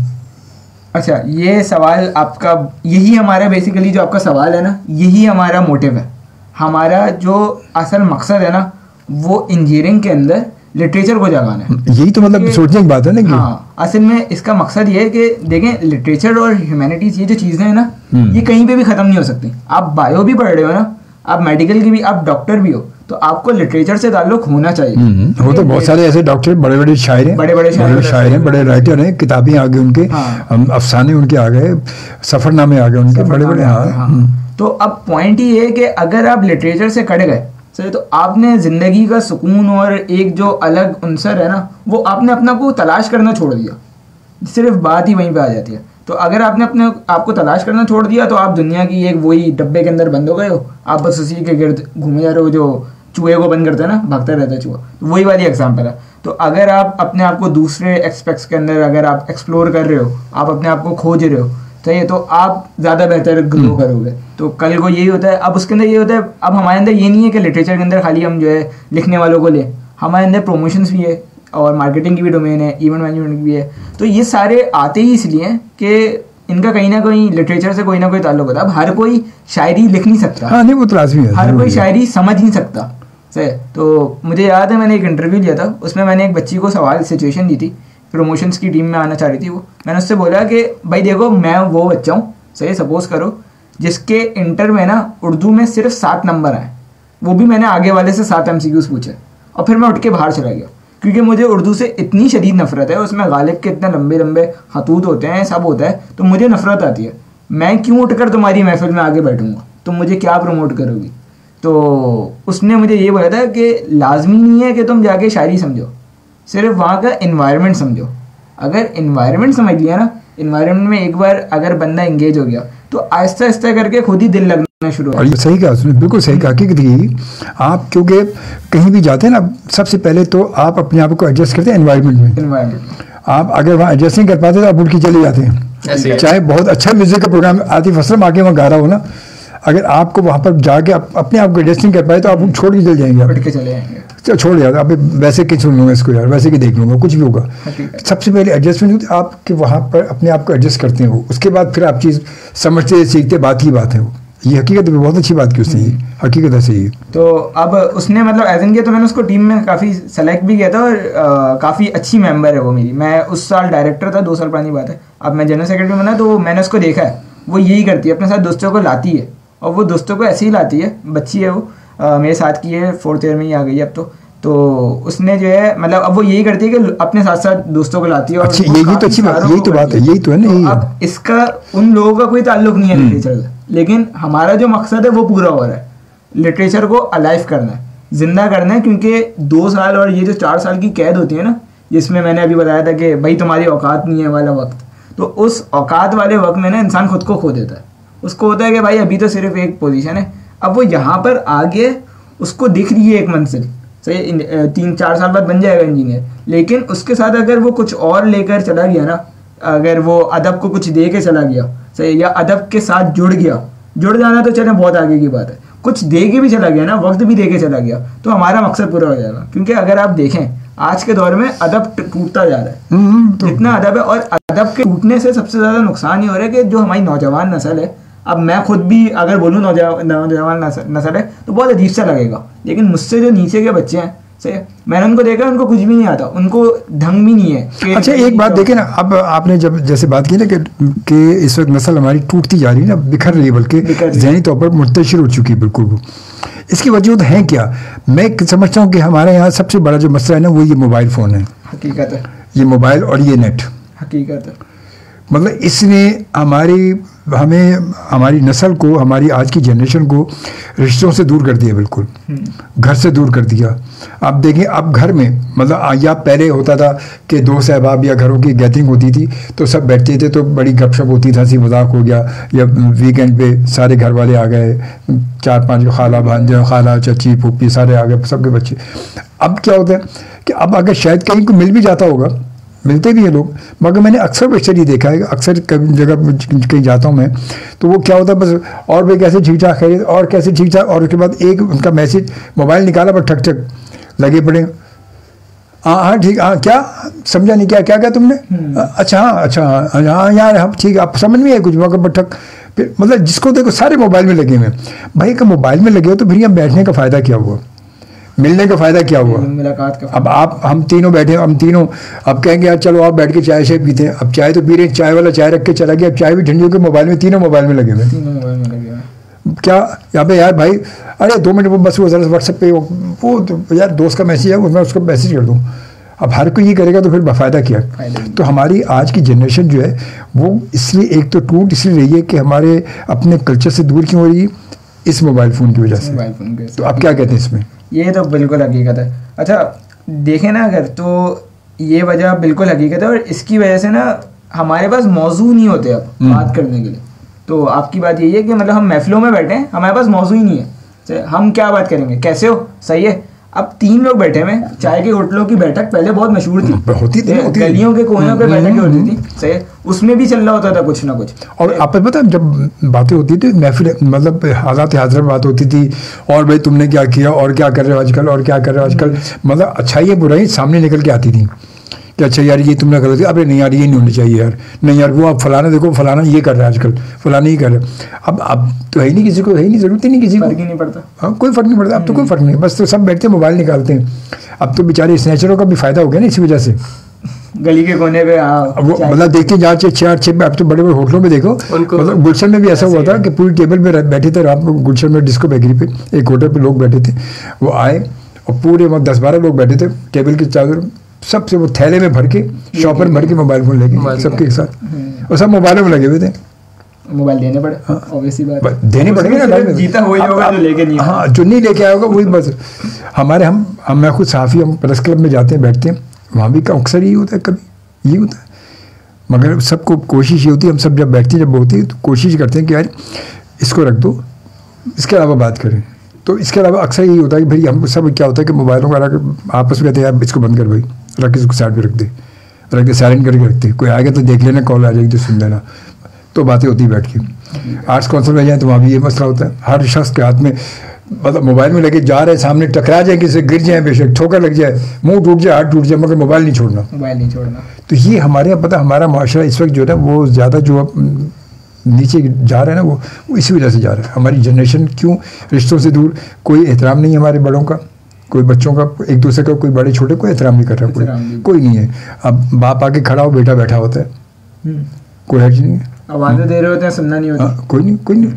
अच्छा ये सवाल आपका, यही हमारा बेसिकली जो आपका सवाल है ना, यही हमारा मोटिव है। हमारा जो असल मकसद है ना वो इंजीनियरिंग के अंदर लिटरेचर को जगाना है। यही तो मतलब सोचने की बात है ना कि हाँ, असल में इसका मकसद ये है कि देखें लिटरेचर और ह्यूमैनिटीज़ ये जो चीज़ें हैं ना ये कहीं पे भी ख़त्म नहीं हो सकती। आप बायो भी पढ़ रहे हो ना, आप मेडिकल की भी, आप डॉक्टर भी हो, तो आपको लिटरेचर से ताल्लुक होना चाहिए। वो तो बहुत सारे ऐसे डॉक्टर, बड़े बड़े शायर हैं, बड़े शायर हैं, बड़े राइटर हैं, किताबें आ गई उनके, अफसाने उनके आ गए, सफरनामे आ गए उनके, बड़े बड़े। हाँ, तो अब पॉइंट ही है कि अगर आप लिटरेचर से कट गए सही, तो आपने ज़िंदगी का सुकून और एक जो अलग अंसर है ना वो आपने अपना को तलाश करना छोड़ दिया। सिर्फ बात ही वहीं पे आ जाती है। तो अगर आपने अपने आपको तलाश करना छोड़ दिया तो आप दुनिया की एक वही डब्बे के अंदर बंद हो गए हो, आप बस उसी के गिर्द घूमे जा रहे हो, जो चूहे को बंद करते हैं ना, भागता रहता है चूहा, तो वही वाली एग्जाम्पल है। तो अगर आप अपने आप को दूसरे एस्पेक्ट्स के अंदर अगर आप एक्सप्लोर कर रहे हो, आप अपने आप को खोज रहे हो, सही है, तो आप ज़्यादा बेहतर ग्रो करोगे। तो कल को यही होता है। अब उसके अंदर ये होता है, अब हमारे अंदर ये नहीं है कि लिटरेचर के अंदर खाली हम जो है लिखने वालों को लें, हमारे अंदर प्रमोशंस भी है और मार्केटिंग की भी डोमेन है, इवेंट मैनेजमेंट की भी है। तो ये सारे आते ही इसलिए हैं कि इनका कहीं ना कहीं लिटरेचर से कोई ना कोई ताल्लुक होता है। अब हर कोई शायरी लिख नहीं सकता। हाँ, नहीं वो तो लाज़मी है, हर कोई शायरी समझ नहीं सकता सही। तो मुझे याद है मैंने एक इंटरव्यू लिया था, उसमें मैंने एक बच्ची को सवाल सिचुएशन दी थी, प्रमोशंस की टीम में आना चाह रही थी वो। मैंने उससे बोला कि भाई देखो मैं वो बच्चा हूँ सही, सपोज करो जिसके इंटर में ना उर्दू में सिर्फ 7 नंबर आए, वो भी मैंने आगे वाले से 7 MCQs पूछे और फिर मैं उठ के बाहर चला गया, क्योंकि मुझे उर्दू से इतनी शदीद नफरत है। उसमें गालिब के इतने लंबे लंबे खतूत होते हैं, सब होता है, तो मुझे नफरत आती है। मैं क्यों उठकर तुम्हारी महफिल में आगे बैठूंगा, तुम मुझे क्या प्रमोट करोगी। तो उसने मुझे ये बोला था कि लाजमी नहीं है कि तुम जाके शायरी समझो, सिर्फ वहाँ का इन्वायरमेंट समझो। अगर इन्वायरमेंट समझ लिया ना, इन्वायरमेंट में एक बार अगर बंदा इंगेज हो गया तो आहिस्ता आहिस्ता करके खुद ही दिल लगना शुरू हो। और ये सही कहा उसने, बिल्कुल सही कहा कि आप क्योंकि कहीं भी जाते हैं ना, सबसे पहले तो आप अपने आप को एडजस्ट करते हैं एनवायरनमेंट में। आप अगर वहाँ एडजस्ट नहीं कर पाते तो आप उठ के चले जाते हैं, चाहे बहुत अच्छा म्यूजिक का प्रोग्राम आतिफ असलम आके वहाँ गा रहा हो ना, अगर आपको वहाँ पर जाके अपने आप को एडजस्ट नहीं कर पाए तो आप छोड़ के चले जाएंगे, उठ के चले जाएंगे, छोड़ जाता आप वैसे कि सुन लूँगा इसको यार, वैसे कि देख लूँगा, कुछ भी होगा। सबसे पहले एडजस्टमेंट होती है आपके, वहाँ पर अपने आप को एडजस्ट करते हैं वो, उसके बाद फिर आप चीज़ समझते सीखते, बात की बात है वो। ये हकीकत है, बहुत अच्छी बात की उसने, ये हकीकत है सही है। तो अब उसने मतलब एज इन किया, तो मैंने उसको टीम में काफ़ी सेलेक्ट भी किया था और काफ़ी अच्छी मेंबर है वो मेरी। मैं उस साल डायरेक्टर था, 2 साल पुरानी बात है, अब मैं जनरल सेक्रेटरी बना। तो मैंने उसको देखा है, वो यही करती है, अपने साथ दोस्तों को लाती है, और वो दोस्तों को ऐसे ही लाती है। बच्ची है वो, मेरे साथ की है, 4th ईयर में ही आ गई है अब तो उसने जो है मतलब अब वो यही करती है कि अपने साथ साथ दोस्तों को लाती है। और यही तो अच्छी बात, यही तो बात है, यही तो है ना। अब इसका उन लोगों का कोई ताल्लुक नहीं है लिटरेचर से, लेकिन हमारा जो मकसद है वो पूरा हो रहा है। लिटरेचर को अलाइव करना है, जिंदा करना है, क्योंकि 2 साल और ये जो 4 साल की कैद होती है ना, जिसमें मैंने अभी बताया था कि भाई तुम्हारी औकात नहीं है वाला वक्त, तो उस औकात वाले वक्त में ना इंसान खुद को खो देता है। उसको होता है कि भाई अभी तो सिर्फ एक पोजीशन है, अब वो यहाँ पर आगे उसको दिख रही है एक मंजिल सही 3-4 साल बाद बन जाएगा इंजीनियर, लेकिन उसके साथ अगर वो कुछ और लेकर चला गया ना, अगर वो अदब को कुछ दे के चला गया सही, या अदब के साथ जुड़ गया, जुड़ जाना तो चले बहुत आगे की बात है, कुछ दे के भी चला गया ना, वक्त भी दे के चला गया, तो हमारा मकसद पूरा हो जाएगा। क्योंकि अगर आप देखें आज के दौर में अदब टूटता जा रहा है, जितना अदब है, और अदब के टूटने से सबसे ज़्यादा नुकसान ये हो रहा है कि जो हमारी नौजवान नस्ल है, अब मैं खुद भी अगर बोलूँ नौजवान नस्ल है तो बहुत अजीब सा लगेगा, लेकिन मुझसे जो नीचे के बच्चे हैं सही, मैंने उनको देखा, उनको कुछ भी नहीं आता, उनको ढंग भी नहीं है। अच्छा एक बात देखें ना, अब आपने जब जैसे बात की ना कि इस वक्त नस्ल हमारी टूटती जा रही है ना, बिखर रही है, बल्कि ज़हनी तौर पर मुंतशिर हो चुकी है बिल्कुल। वो इसकी वजह है क्या? मैं समझता हूँ कि हमारे यहाँ सबसे बड़ा जो मसला है ना वो ये मोबाइल फ़ोन है। हकीकत है, ये मोबाइल और ये नेट, हकीकत है। मतलब इसने हमारी नस्ल को, हमारी आज की जनरेशन को रिश्तों से दूर कर दिया, बिल्कुल घर से दूर कर दिया। आप देखें अब घर में, मतलब या पहले होता था कि दो सहबाब या घरों की गैदरिंग होती थी तो सब बैठते थे तो बड़ी गपशप होती थी, हंसी मजाक हो गया, या वीकेंड पे सारे घर वाले आ गए, 4-5 खाला भांजे, खाला चाची फूफी सारे आ गए, सबके बच्चे। अब क्या होता है कि अब अगर शायद कहीं को मिल भी जाता होगा, मिलते भी हैं लोग, मगर मैंने अक्सर बच्चे ये देखा है, अक्सर कभी जगह कहीं जाता हूँ मैं, तो वो क्या होता है बस, और भी कैसे ठीक ठाक खरीद, और कैसे ठीक ठाक, और उसके बाद एक उनका मैसेज, मोबाइल निकाला पर ठक ठक लगे पड़े, हाँ ठीक, हाँ क्या समझा नहीं, क्या तुमने, अच्छा हाँ यार हम ठीक, आप समझ में आए कुछ मगर पर ठक, फिर मतलब जिसको देखो सारे मोबाइल में लगे हुए। भाई का मोबाइल में लगे हो तो फिर यहाँ बैठने का फ़ायदा क्या हुआ, मिलने का फ़ायदा क्या हुआ, मुलाकात का। अब हम तीनों बैठे, हम तीनों अब कहेंगे यार चलो आप बैठ के चाय शाय पीते हैं, अब चाय तो पी रहे हैं, चाय वाला चाय रख के चला गया, अब चाय भी ठंडी होकर मोबाइल में, तीनों मोबाइल में लगे हुए, क्या यहाँ पे यार भाई, अरे 2 मिनट बस वो जरा व्हाट्सएप पे वो तो यार दोस्त का मैसेज है, उसमें उसको मैसेज कर दूँ। अब हर कोई ये करेगा तो फिर फ़ायदा क्या। तो हमारी आज की जनरेशन जो है वो इसलिए एक तो टूट इसलिए रही है कि हमारे अपने कल्चर से दूर क्यों हो रही है, इस मोबाइल फ़ोन की वजह से। तो आप क्या कहते हैं इसमें? ये तो बिल्कुल हकीकत है। अच्छा देखें ना अगर, तो ये वजह बिल्कुल हकीकत है, और इसकी वजह से ना हमारे पास मौजू नहीं होते अब बात करने के लिए। तो आपकी बात यही है कि मतलब हम महफिलों में बैठे हैं, हमारे पास मौजू ही नहीं है, हम क्या बात करेंगे, कैसे हो, सही है। अब 3 लोग बैठे हुए, चाय के होटलों की बैठक पहले बहुत मशहूर थी, होती थी, गलियों के कोनों पे बैठकें होती थी, सही है, उसमें भी चल रहा होता था कुछ ना कुछ। और आपको पता है जब बातें होती थी महफिल, मतलब हालात हाजिर में बात होती थी, और भाई तुमने क्या किया, और क्या कर रहे हो आजकल, और क्या कर रहे हो आजकल, मतलब अच्छाई है बुराई सामने निकल के आती थी कि अच्छा यार ये तुमने गलत किया, अरे नहीं यार ये नहीं होनी चाहिए यार, नहीं यार वो आप फलाना देखो, फलाना ये कर रहा है आजकल, फलाना ही कर रहा है। अब तो है ही नहीं, किसी को है ही नहीं, ज़रूरत ही नहीं किसी को, फर्क ही नहीं पड़ता। हाँ कोई फ़र्क नहीं पड़ता, अब तो कोई फ़र्क नहीं, बस तो सब बैठते मोबाइल निकालते हैं। अब तो बेचारे स्नैचरों का भी फ़ायदा हो गया ना इसी वजह से, गली के कोने पे वो मतलब देखते जहाँ 4-6 अब तो बड़े बड़े होटलों में देखो, मतलब गुलशन में भी ऐसा हुआ था कि पूरी टेबल में बैठे थे रात को, गुलशन में डिस्को बेकरी पे एक होटल पे लोग बैठे थे, वो आए और पूरे 10-12 लोग बैठे थे टेबल के चादर, सबसे वो थैले में भर के, शॉपर भर के मोबाइल फोन लेके सबके साथ, और सब मोबाइलों में लगे हुए थे। मोबाइल देने पड़े, ऑब्वियसली बात देने पड़ेंगे ना, जीता वही होगा जो लेके नहीं, हाँ जो नहीं लेके आएगा वही बस। हमारे हम मैं खुद साफ़ी, हम प्रेस क्लब में जाते हैं, बैठते हैं, वहाँ भी अक्सर यही होता है, कभी यही होता है, मगर सबको कोशिश ये होती है, हम सब जब बैठते हैं जब होती है तो कोशिश करते हैं कि यार इसको रख दो, इसके अलावा बात करें। तो इसके अलावा अक्सर यही होता है कि भाई हम सब क्या होता है कि मोबाइलों का आपस में कहते हैं यार इसको बंद कर, भाई रख के इसको साइड पे रख दे साइलेंट करके रखते, कोई आएगा तो देख लेना, कॉल आ जाएगी तो सुन लेना, तो बातें होती बैठ के। आर्ट्स काउंसिल में जाए तो वहाँ भी ये मसला होता है, हर शख्स के हाथ में मतलब मोबाइल में लेके जा रहे हैं, सामने टकरा जाए, किसी गिर जाए, बेशक ठोकर लग जाए, मुंह टूट जाए, हाथ टूट जाए, मगर मोबाइल नहीं छोड़ना। तो ये हमारे यहाँ पता, हमारा माशरा इस वक्त जो है ना वो ज़्यादा जो नीचे जा रहा है ना वो इसी वजह से जा रहा है। हमारी जनरेशन क्यों रिश्तों से दूर, कोई एहतराम नहीं है हमारे बड़ों का, कोई बच्चों का, एक दूसरे का, कोई बड़े छोटे कोई एहतराम नहीं कर रहा, कोई नहीं है। अब बाप आके खड़ा हो, बेटा बैठा होता है, कोई हर्ज नहीं है, आवाज़ें दे रहे होते हैं, सुनना नहीं होता, कोई नहीं।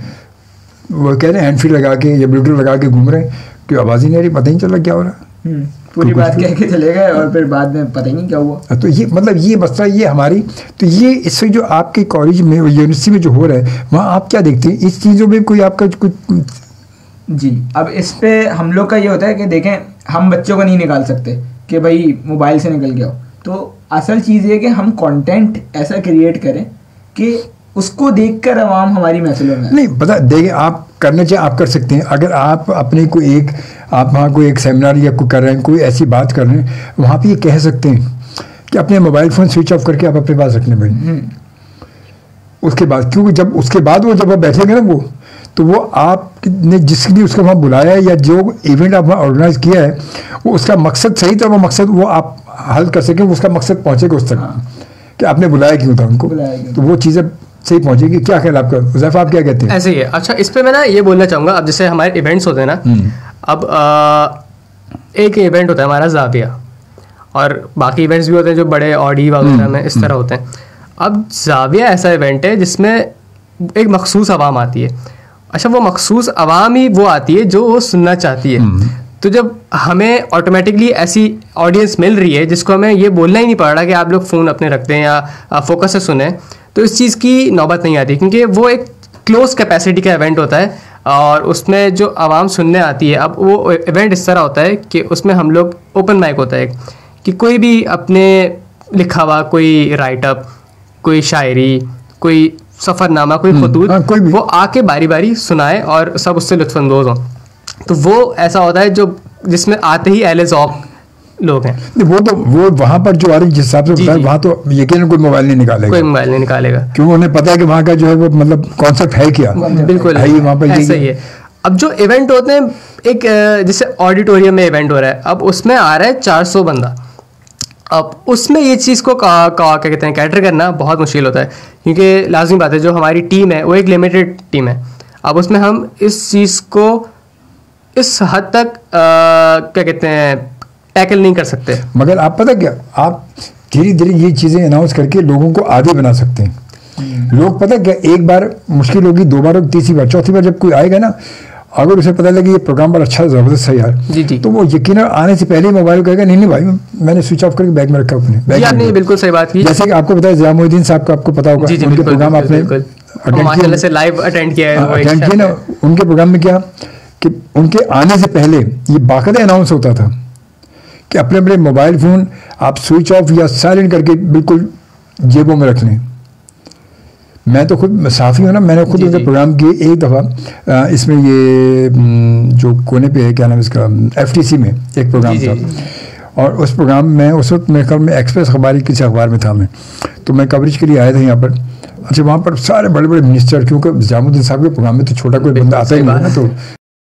वो कह रहे हैं हैंड फ्री लगा के या ब्लूटूथ लगा के घूम रहे हैं कि आवाज़ ही नहीं आ रही, पता ही नहीं चल रहा क्या हो रहा है, पूरी बात कह के चले गए और फिर बाद में पता ही नहीं क्या हुआ। तो ये मतलब ये मसला ये हमारी, तो ये इससे जो आपके कॉलेज में यूनिवर्सिटी में जो हो रहा है वहाँ आप क्या देखते हैं, इस चीज़ों में कोई आपका कुछ? जी अब इस पे हम लोग का ये होता है कि देखें हम बच्चों को नहीं निकाल सकते कि भाई मोबाइल से निकल गया हो, तो असल चीज़ ये कि हम कंटेंट ऐसा क्रिएट करें कि उसको देखकर आवाम हमारी महफिलों में नहीं पता देखिए, आप करना चाहिए, आप कर सकते हैं। अगर आप अपने कोई एक, आप वहाँ कोई एक सेमिनार या कोई कर रहे हैं, कोई ऐसी बात कर रहे हैं, वहाँ पे ये कह सकते हैं कि अपने मोबाइल फ़ोन स्विच ऑफ करके आप अपने पास रखने भाई। उसके बाद, क्योंकि जब उसके बाद वो जब आप बैठेंगे ना वो, तो वो आपने जिसके लिए उसको वहाँ बुलाया है या जो इवेंट आप वहाँ ऑर्गेनाइज किया है, वो उसका मकसद सही था, वो मकसद वो आप हल कर सकें, उसका मकसद पहुँचेगा उस तक कि आपने बुलाया क्यों था उनको, तो वो चीज़ें सही पहुँचेगी। क्या ख्याल आपका हुज़ैफा, आप क्या कहते हैं? ऐसे ही है। अच्छा, इस पे मैं ना ये बोलना चाहूँगा, अब जैसे हमारे इवेंट्स होते हैं ना, अब एक इवेंट होता है हमारा ज़ाविया, और बाकी इवेंट्स भी होते हैं जो बड़े ऑडी वगैरह में इस तरह होते हैं। अब ज़ाविया ऐसा इवेंट है जिसमें एक मखसूस आवाम आती है। अच्छा, वो मखसूस आवाम ही वो आती है जो वो सुनना चाहती है। तो जब हमें ऑटोमेटिकली ऐसी ऑडियंस मिल रही है जिसको हमें ये बोलना ही नहीं पड़ रहा कि आप लोग फ़ोन अपने रखते हैं या फोकस से सुने, तो इस चीज़ की नौबत नहीं आती, क्योंकि वो एक क्लोज कैपेसिटी का इवेंट होता है और उसमें जो आवाम सुनने आती है। अब वो इवेंट इस तरह होता है कि उसमें हम लोग ओपन माइक होता है कि कोई भी अपने लिखा हुआ कोई राइटअप, कोई शायरी, कोई सफ़रनामा, कोई खतूत, कोई भी वो आके बारी बारी सुनाए और सब उससे लुत्फ़अंदोज़ हों। तो वो ऐसा होता है जो जिसमें आते ही अहले ज़ौक़ लोग हैं। वो तो वो वहाँ पर जो आ रही जिस हिसाब से बताया, वहाँ तो यकीन कोई मोबाइल नहीं निकालेगा, कोई मोबाइल नहीं निकालेगा, क्योंकि उन्हें पता है कि वहाँ का जो है वो मतलब कॉन्सेप्ट है क्या, बिल्कुल है ही वहाँ पर ऐसा ही है। अब जो इवेंट होते हैं, एक जैसे ऑडिटोरियम में इवेंट हो रहा है, अब उसमें आ रहा है 400 बंदा। अब उसमें ये चीज़ को क्या कहते हैं, कैटर करना बहुत मुश्किल होता है, क्योंकि लाजमी बात है जो हमारी टीम है वो एक लिमिटेड टीम है। अब उसमें हम इस चीज़ को इस हद तक क्या कहते हैं टैकल नहीं कर सकते। मगर आप पता क्या, आप धीरे धीरे ये चीज़ें अनाउंस करके लोगों को आदी बना सकते हैं। लोग पता क्या, एक बार मुश्किल होगी, 2 बार होगी, तीसरी बार, चौथी बार जब कोई आएगा ना, अगर उसे पता लगे ये प्रोग्राम बड़ा अच्छा ज़बरदस्त है यार, जी, तो वो यकीन आने से पहले ही मोबाइल कहेगा नहीं भाई मैंने स्विच ऑफ करके बैग में रखा अपने बैग में। नहीं, बिल्कुल सही बात की। जैसे कि आपको पता है ज़िया मोहिउद्दीन साहब का, आपको पता होगा उनके प्रोग्राम आपने माशाल्लाह से लाइव अटेंड किया है ना। उनके प्रोग्राम में क्या कि उनके आने से पहले ये बाकायदा अनाउंस होता था कि अपने अपने मोबाइल फ़ोन आप स्विच ऑफ या साइलेंट करके बिल्कुल जेबों में रख लें। मैं तो खुद साफ़ी हूँ ना, मैंने खुद उनके प्रोग्राम किए एक दफ़ा, इसमें ये जो कोने पे है क्या नाम इसका, FTC में एक प्रोग्राम था, और उस प्रोग्राम में उस वक्त मेरे ख्याल में एक्सप्रेस अखबार किसी अखबार में था मैं, तो मैं कवरेज के लिए आया था यहाँ पर। अच्छा, वहाँ पर सारे बड़े बड़े मिनिस्टर, क्योंकि ज़ियाउद्दीन साहब के प्रोग्राम में तो छोटा कोई बंदा आता ही नहीं ना, तो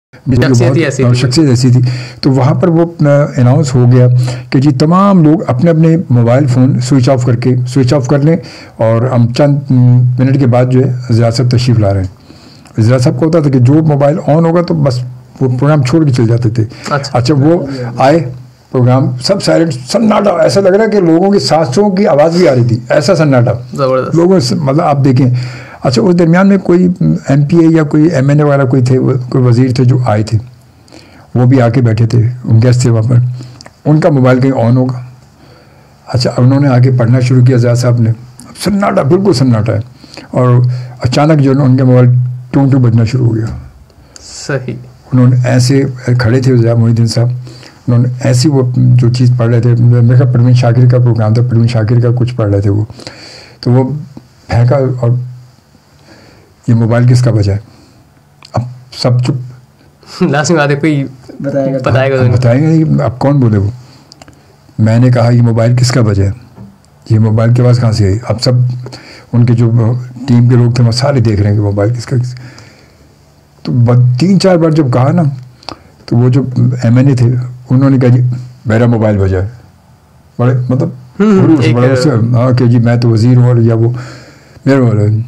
शख्सियत ऐसी थी। तो वहाँ पर वो अनाउंस हो गया कि जी तमाम लोग अपने अपने मोबाइल फ़ोन स्विच ऑफ कर लें, और हम चंद मिनट के बाद जो है ज़िया साहब तशरीफ़ ला रहे हैं। ज़िया साहब को होता था कि जो मोबाइल ऑन होगा तो बस वो प्रोग्राम छोड़ के चल जाते थे। अच्छा, वो आए, प्रोग्राम सब साइलेंट, सन्नाटा, ऐसा लग रहा है कि लोगों की सांसों की आवाज़ भी आ रही थी, ऐसा सन्नाटा लोगों से, मतलब आप देखें। अच्छा, उस दरमियान में कोई MPA या कोई MNA वगैरह कोई थे, कोई वज़ीर थे जो आए थे, वो भी आके बैठे थे, गेस्ट थे वहाँ पर, उनका मोबाइल कहीं ऑन होगा। अच्छा, उन्होंने आके पढ़ना शुरू किया ज़िया साहब ने, सन्नाटा, बिल्कुल सन्नाटा है, और अचानक जो है उनके मोबाइल टू बजना शुरू हो गया। सही, उन्होंने ऐसे खड़े थे ज़िया मोहिउद्दीन साहब, उन्होंने ऐसी वो जो चीज़ पढ़ रहे थे, मेरे ख्याल परवीन शाकिर का प्रोग्राम था, परवीन शाकिर का कुछ पढ़ रहे थे वो, तो वो फेंका और ये मोबाइल किसका बजा है। अब सब चुप, लास्ट में आते कोई बताएगा नहीं, अब कौन बोले वो। मैंने कहा ये मोबाइल किसका बजा है, ये मोबाइल के पास कहाँ से आई। अब सब उनके जो टीम के लोग थे वो सारे देख रहे हैं कि मोबाइल किसका। तो 3-4 बार जब कहा ना, तो वो जो MNA थे उन्होंने कहा जी मेरा मोबाइल बजा है, बड़े मतलब हाँ कि जी मैं तो वज़ीर हूँ, और या वो मेरा मोबाइल।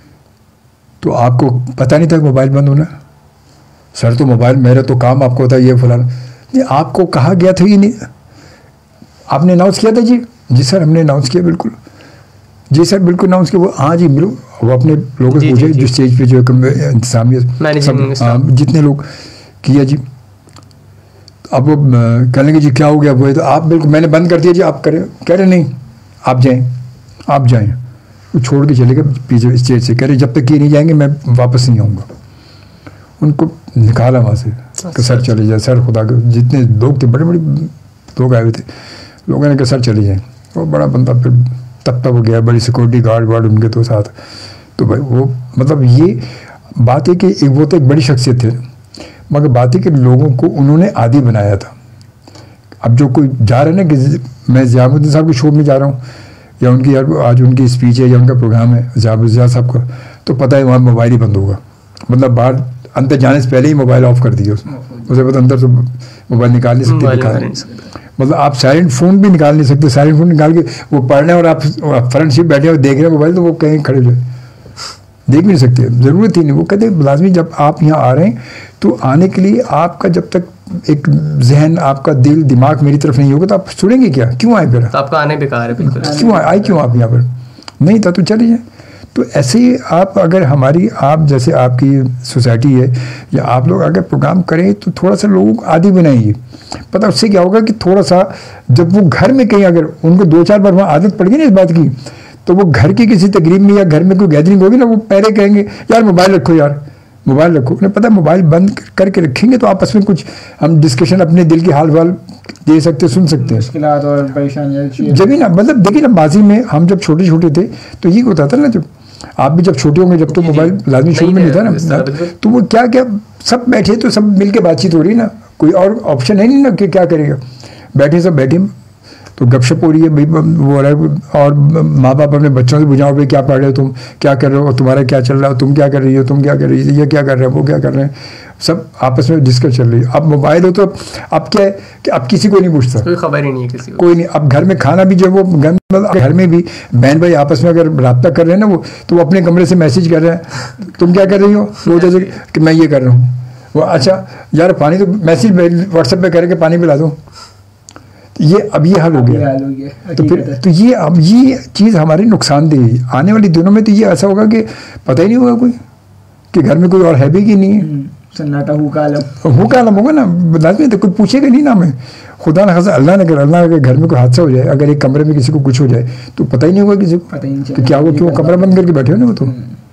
तो आपको पता नहीं था कि मोबाइल बंद होना। सर तो मोबाइल मेरा तो काम आपको होता है ये फलाना। नहीं, आपको कहा गया था ये नहीं, आपने अनाउंस किया था जी सर हमने अनाउंस किया, बिल्कुल जी सर बिल्कुल अनाउंस किया। वो हाँ जी मिलो, वो अपने लोगों से पूछे जो स्टेज पे जो इंतजामिया जितने लोग किया जी। अब वो कहने लगे जी क्या हो गया, वो तो आप बिल्कुल मैंने बंद कर दिया जी, आप करें। कह रहे नहीं आप जाएं। वो छोड़ के चले गए पीछे स्टेज से, कह रहे जब तक ये नहीं जाएंगे मैं वापस नहीं आऊँगा। उनको निकाला वहाँ से कि सर चले जाए, सर खुदा के जितने लोग थे बड़े बड़े लोग आए हुए थे, लोगों ने कहा सर चले जाएँ। वो बड़ा बंदा फिर तब वो गया, बड़ी सिक्योरिटी गार्ड उनके तो साथ तो भाई वो मतलब ये बात है कि एक वो तो एक बड़ी शख्सियत थे, मगर बात है कि लोगों को उन्होंने आदी बनाया था। अब जो कोई जा रहे हैं ना कि मैं ज़ियाउद्दीन साहब के शो में जा रहा हूँ, या उनकी यार आज उनकी स्पीच है या उनका प्रोग्राम है ज़िया साहब का, तो पता है वहाँ मोबाइल ही बंद होगा, मतलब बाहर अंदर जाने से पहले ही मोबाइल ऑफ कर दिया उसे पता अंदर तो मोबाइल निकाल नहीं सकते, दिखा नहीं सकते, मतलब आप साइलेंट फ़ोन भी निकाल नहीं सकते। साइलेंट फ़ोन निकाल के वो पढ़ रहे हैं और आप फ्रंट सीट बैठे और देख रहे हैं मोबाइल, तो वो कहीं खड़े हो जाए, देख भी नहीं सकते, ज़रूरत ही नहीं। वो कहते हैं लाजमी जब आप यहाँ आ रहे हैं तो आने के लिए आपका जब तक एक जहन, आपका दिल दिमाग मेरी तरफ नहीं होगा तो आप सुनेंगे क्या, क्यों आए फिर, तो आपका आने बेकार है बिल्कुल, क्यों आए क्यों आप यहाँ पर, नहीं था तो चले जाए। तो ऐसे ही आप अगर हमारी आप जैसे आपकी सोसाइटी है या आप लोग अगर प्रोग्राम करें तो थोड़ा सा लोगों को आदी बनाइए। पता उससे क्या होगा कि थोड़ा सा जब वो घर में कहीं अगर उनको 2-4 बार वहाँ आदत पड़ गई ना इस बात की, तो वो घर की किसी तकरीब में या घर में कोई गैदरिंग होगी ना, वो पहले कहेंगे यार मोबाइल रखो, यार मोबाइल रखो। उन्हें पता है मोबाइल बंद करके रखेंगे तो आपस में कुछ हम डिस्कशन अपने दिल की हाल वाल दे सकते, सुन सकते हैं। मुश्किलात और परेशानियां जब ना मतलब देखिए ना माजी में हम जब छोटे छोटे थे तो ये होता था ना, जब आप भी जब छोटे होंगे जब तो मोबाइल लाजमी शुरू में नहीं था ना, तो वो क्या क्या सब बैठे तो सब मिलके बातचीत हो रही है ना, कोई और ऑप्शन है नहीं ना कि क्या करेगा, बैठे सब बैठे तो गपशप हो रही है भाई, वो हो रहा है। और माँ बाप अपने बच्चों से बुझाओ भाई क्या पढ़ रहे हो तुम, क्या कर रहे हो, तुम्हारा क्या चल रहा है, तुम क्या कर रही हो, तुम क्या कर रही हो, ये क्या कर रहे हैं, वो क्या कर रहे हैं, सब आपस में डिस्कस चल रही है। अब मोबाइल हो तो अब क्या है कि अब किसी को नहीं पूछता, कोई खबर ही नहीं है किसी को, कोई नहीं। अब घर में खाना भी जो वो घर में भी बहन भाई आपस में अगर रब्ता कर रहे हैं ना वो, तो वो अपने कमरे से मैसेज कर रहे हैं तुम क्या कर रही हो, वो जैसे कि मैं ये कर रहा हूँ, वो अच्छा यार पानी तो मैसेज व्हाट्सएप पे करके पानी पिला दो, ये अब ये हाल हो गया। तो फिर तो ये अब ये चीज़ हमारी नुकसानदेह है। आने वाले दिनों में तो ये ऐसा होगा कि पता ही नहीं होगा कोई कि घर में कोई और है भी कि नहीं है, सन्नाटा हुका आलम होगा ना, लाजमी तो कोई पूछेगा नहीं ना हमें। खुदा न खासा अल्लाह अगर घर में कोई हादसा हो जाए, अगर एक कमरे में किसी को कुछ हो जाए तो पता ही नहीं होगा किसी को कि क्या हुआ, क्यों कमरा बंद करके बैठे हो ना वो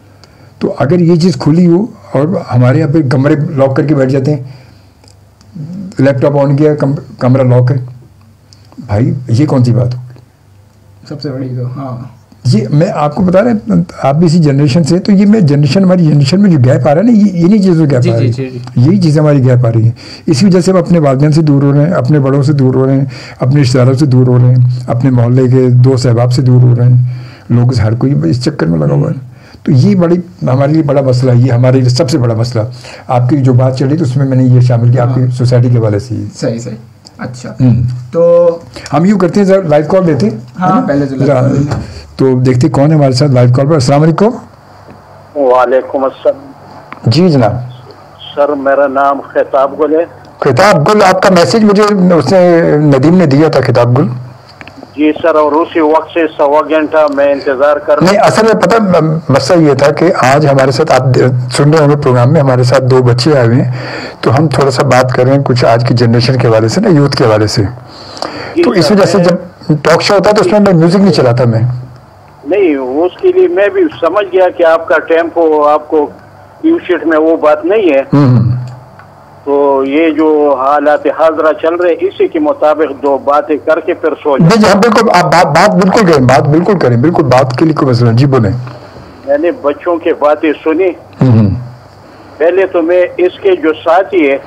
तो अगर ये चीज़ खुली हो और हमारे यहाँ पे कमरे लॉक करके बैठ जाते हैं, लैपटॉप ऑन किया कमरा लॉक है, भाई ये कौन सी बात होगी सबसे बड़ी तो। हाँ ये मैं आपको बता रहा हूँ, आप भी इसी जनरेशन से, तो ये मैं जनरेशन हमारी जनरेशन में जो गैप आ रहा है ना, ये इन्हीं चीज़ों का गैप आ रही है, यही चीज़ें हमारी गैप आ रही है। इसी वजह से हम अपने वालिदैन से दूर हो रहे हैं, अपने बड़ों से दूर हो रहे हैं, अपने रिश्तेदारों से दूर हो रहे हैं, अपने मोहल्ले के दोस्त अहबाब से दूर हो रहे हैं, लोग हर कोई इस चक्कर में लगा हुआ है। तो ये बड़ी हमारे लिए बड़ा मसला है, ये हमारे लिए सबसे बड़ा मसला। आपकी जो बात चली तो उसमें मैंने ये शामिल किया आपकी सोसाइटी के वाले से। सही सही, अच्छा तो हम यूँ करते हैं सर, लाइव कॉल लेते हैं। हाँ पहले तो देखते कौन है हमारे साथ लाइव कॉल पर। अस्सलाम वालेकुम। वालेकुम अस्सलाम। जी जनाब। सर मेरा नाम खिताब गुल है। खिताब गुल, आपका मैसेज मुझे उसने नदीम ने दिया था, खिताब गुल। जी सर, और उसी वक्त से 1.25 घंटा मैं इंतजार कर रहा। नहीं असल में पता मसला ये था कि आज हमारे साथ आप सुन रहे होंगे प्रोग्राम में हमारे साथ 2 बच्चे आए हुए हैं, तो हम थोड़ा सा बात कर रहे हैं कुछ आज की जनरेशन के हवाले से ना, यूथ के हवाले से। तो इस वजह से जब टॉक शो होता है तो उसमें मैं म्यूजिक नहीं चलाता मैं। नहीं उसके लिए मैं भी समझ गया कि आपका टेम्पो आपको क्यू शीट में वो बात नहीं है, तो ये जो हालात हाजरा चल रहे इसी के मुताबिक 2 बातें करके फिर सो जाए। नहीं बिल्कुल आप बात बिल्कुल करें, बात बिल्कुल करें, बिल्कुल बात के लिए कोई मसला। जी बोलें। मैंने बच्चों की बातें सुनी। पहले तो मैं इसके जो साथी है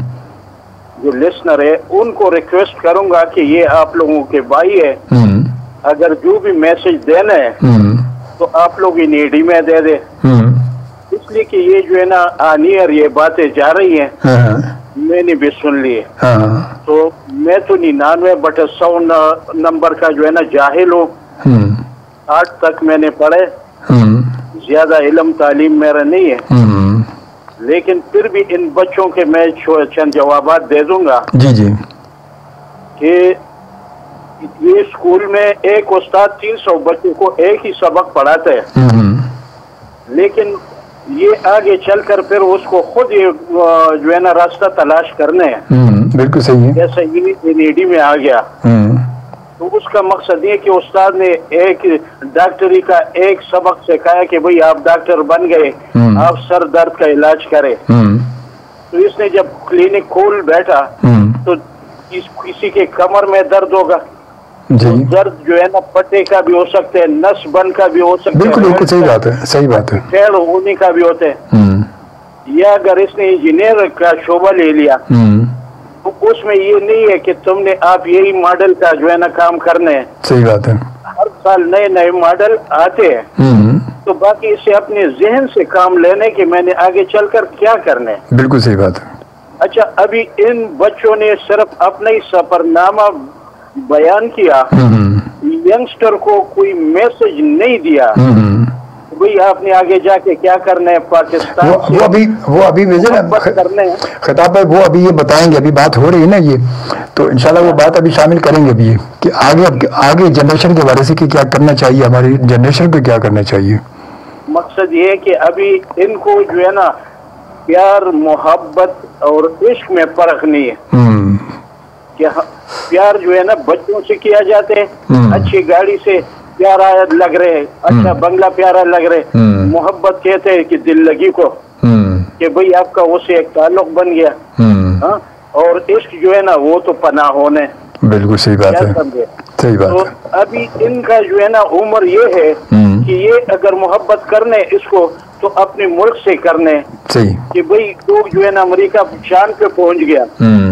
जो लिसनर है उनको रिक्वेस्ट करूंगा कि ये आप लोगों के भाई है, अगर जो भी मैसेज देना है तो आप लोग इन एडी में दे दे, इसलिए कि ये जो है ना आनियर ये बातें जा रही हैं, मैंने भी सुन ली है। तो मैं तो 99/100 नंबर का जो है ना जाहिल हूँ। 8 तक मैंने पढ़े, ज्यादा इल्म तालीम मेरा नहीं है, लेकिन फिर भी इन बच्चों के मैं चंद जवाबात दे दूंगा। जी जी। कि ये स्कूल में एक उस्ताद 300 बच्चों को एक ही सबक पढ़ाते हैं, लेकिन ये आगे चलकर फिर उसको खुद ये जो है ना रास्ता तलाश करने हैं। बिल्कुल सही है। जैसे ये एनईडी में आ गया तो उसका मकसद ये कि उस्ताद ने एक डॉक्टरी का एक सबक सिखाया कि भाई आप डॉक्टर बन गए, आप सर दर्द का इलाज करें। तो इसने जब क्लिनिक खोल बैठा तो किसी के कमर में दर्द होगा, जी। दर्द जो है ना पट्टे का भी हो सकते हैं, नस बन का भी हो सकता है, बिल्कुल बिल्कुल सही बात है, सही बात है। फेल होने का भी होता है। या अगर इसने इंजीनियर का शोबा ले लिया तो उसमें ये नहीं है कि तुमने आप यही मॉडल का जो है ना काम करने हैं। सही बात है। हर साल नए नए मॉडल आते हैं, तो बाकी इसे अपने जहन से काम लेने के मैंने आगे चलकर क्या करने हैं। बिल्कुल सही बात है। अच्छा, अभी इन बच्चों ने सिर्फ अपना ही सफरनामा बयान किया, यंगस्टर को कोई मैसेज नहीं दिया भाई आपने आगे जाके क्या करना है पाकिस्तान वो अभी भेजे ना खिताब भाई, वो अभी ये बताएंगे, अभी बात हो रही है ना ये, तो इंशाल्लाह वो बात अभी शामिल करेंगे अभी कि आगे जनरेशन के बारे से कि क्या करना चाहिए, हमारी जनरेशन को क्या करना चाहिए। मकसद ये है कि अभी इनको जो है ना प्यार मोहब्बत और इश्क में फर्क नहीं है। क्या प्यार जो है ना बच्चों से किया जाते हैं, अच्छी गाड़ी से प्यारा लग रहे, अच्छा बंगला प्यारा लग रहे, मोहब्बत कहते हैं कि दिल लगी को कि भाई आपका उससे एक ताल्लुक बन गया। हाँ, और इश्क जो है ना वो तो पनाह होने। बिल्कुल सही बात है, सही बात तो है। अभी इनका जो है ना उम्र ये है कि ये अगर मोहब्बत करने इसको तो अपने मुल्क से करने, सही कि भाई लोग जो है ना अमेरिका चांद पे पहुंच गया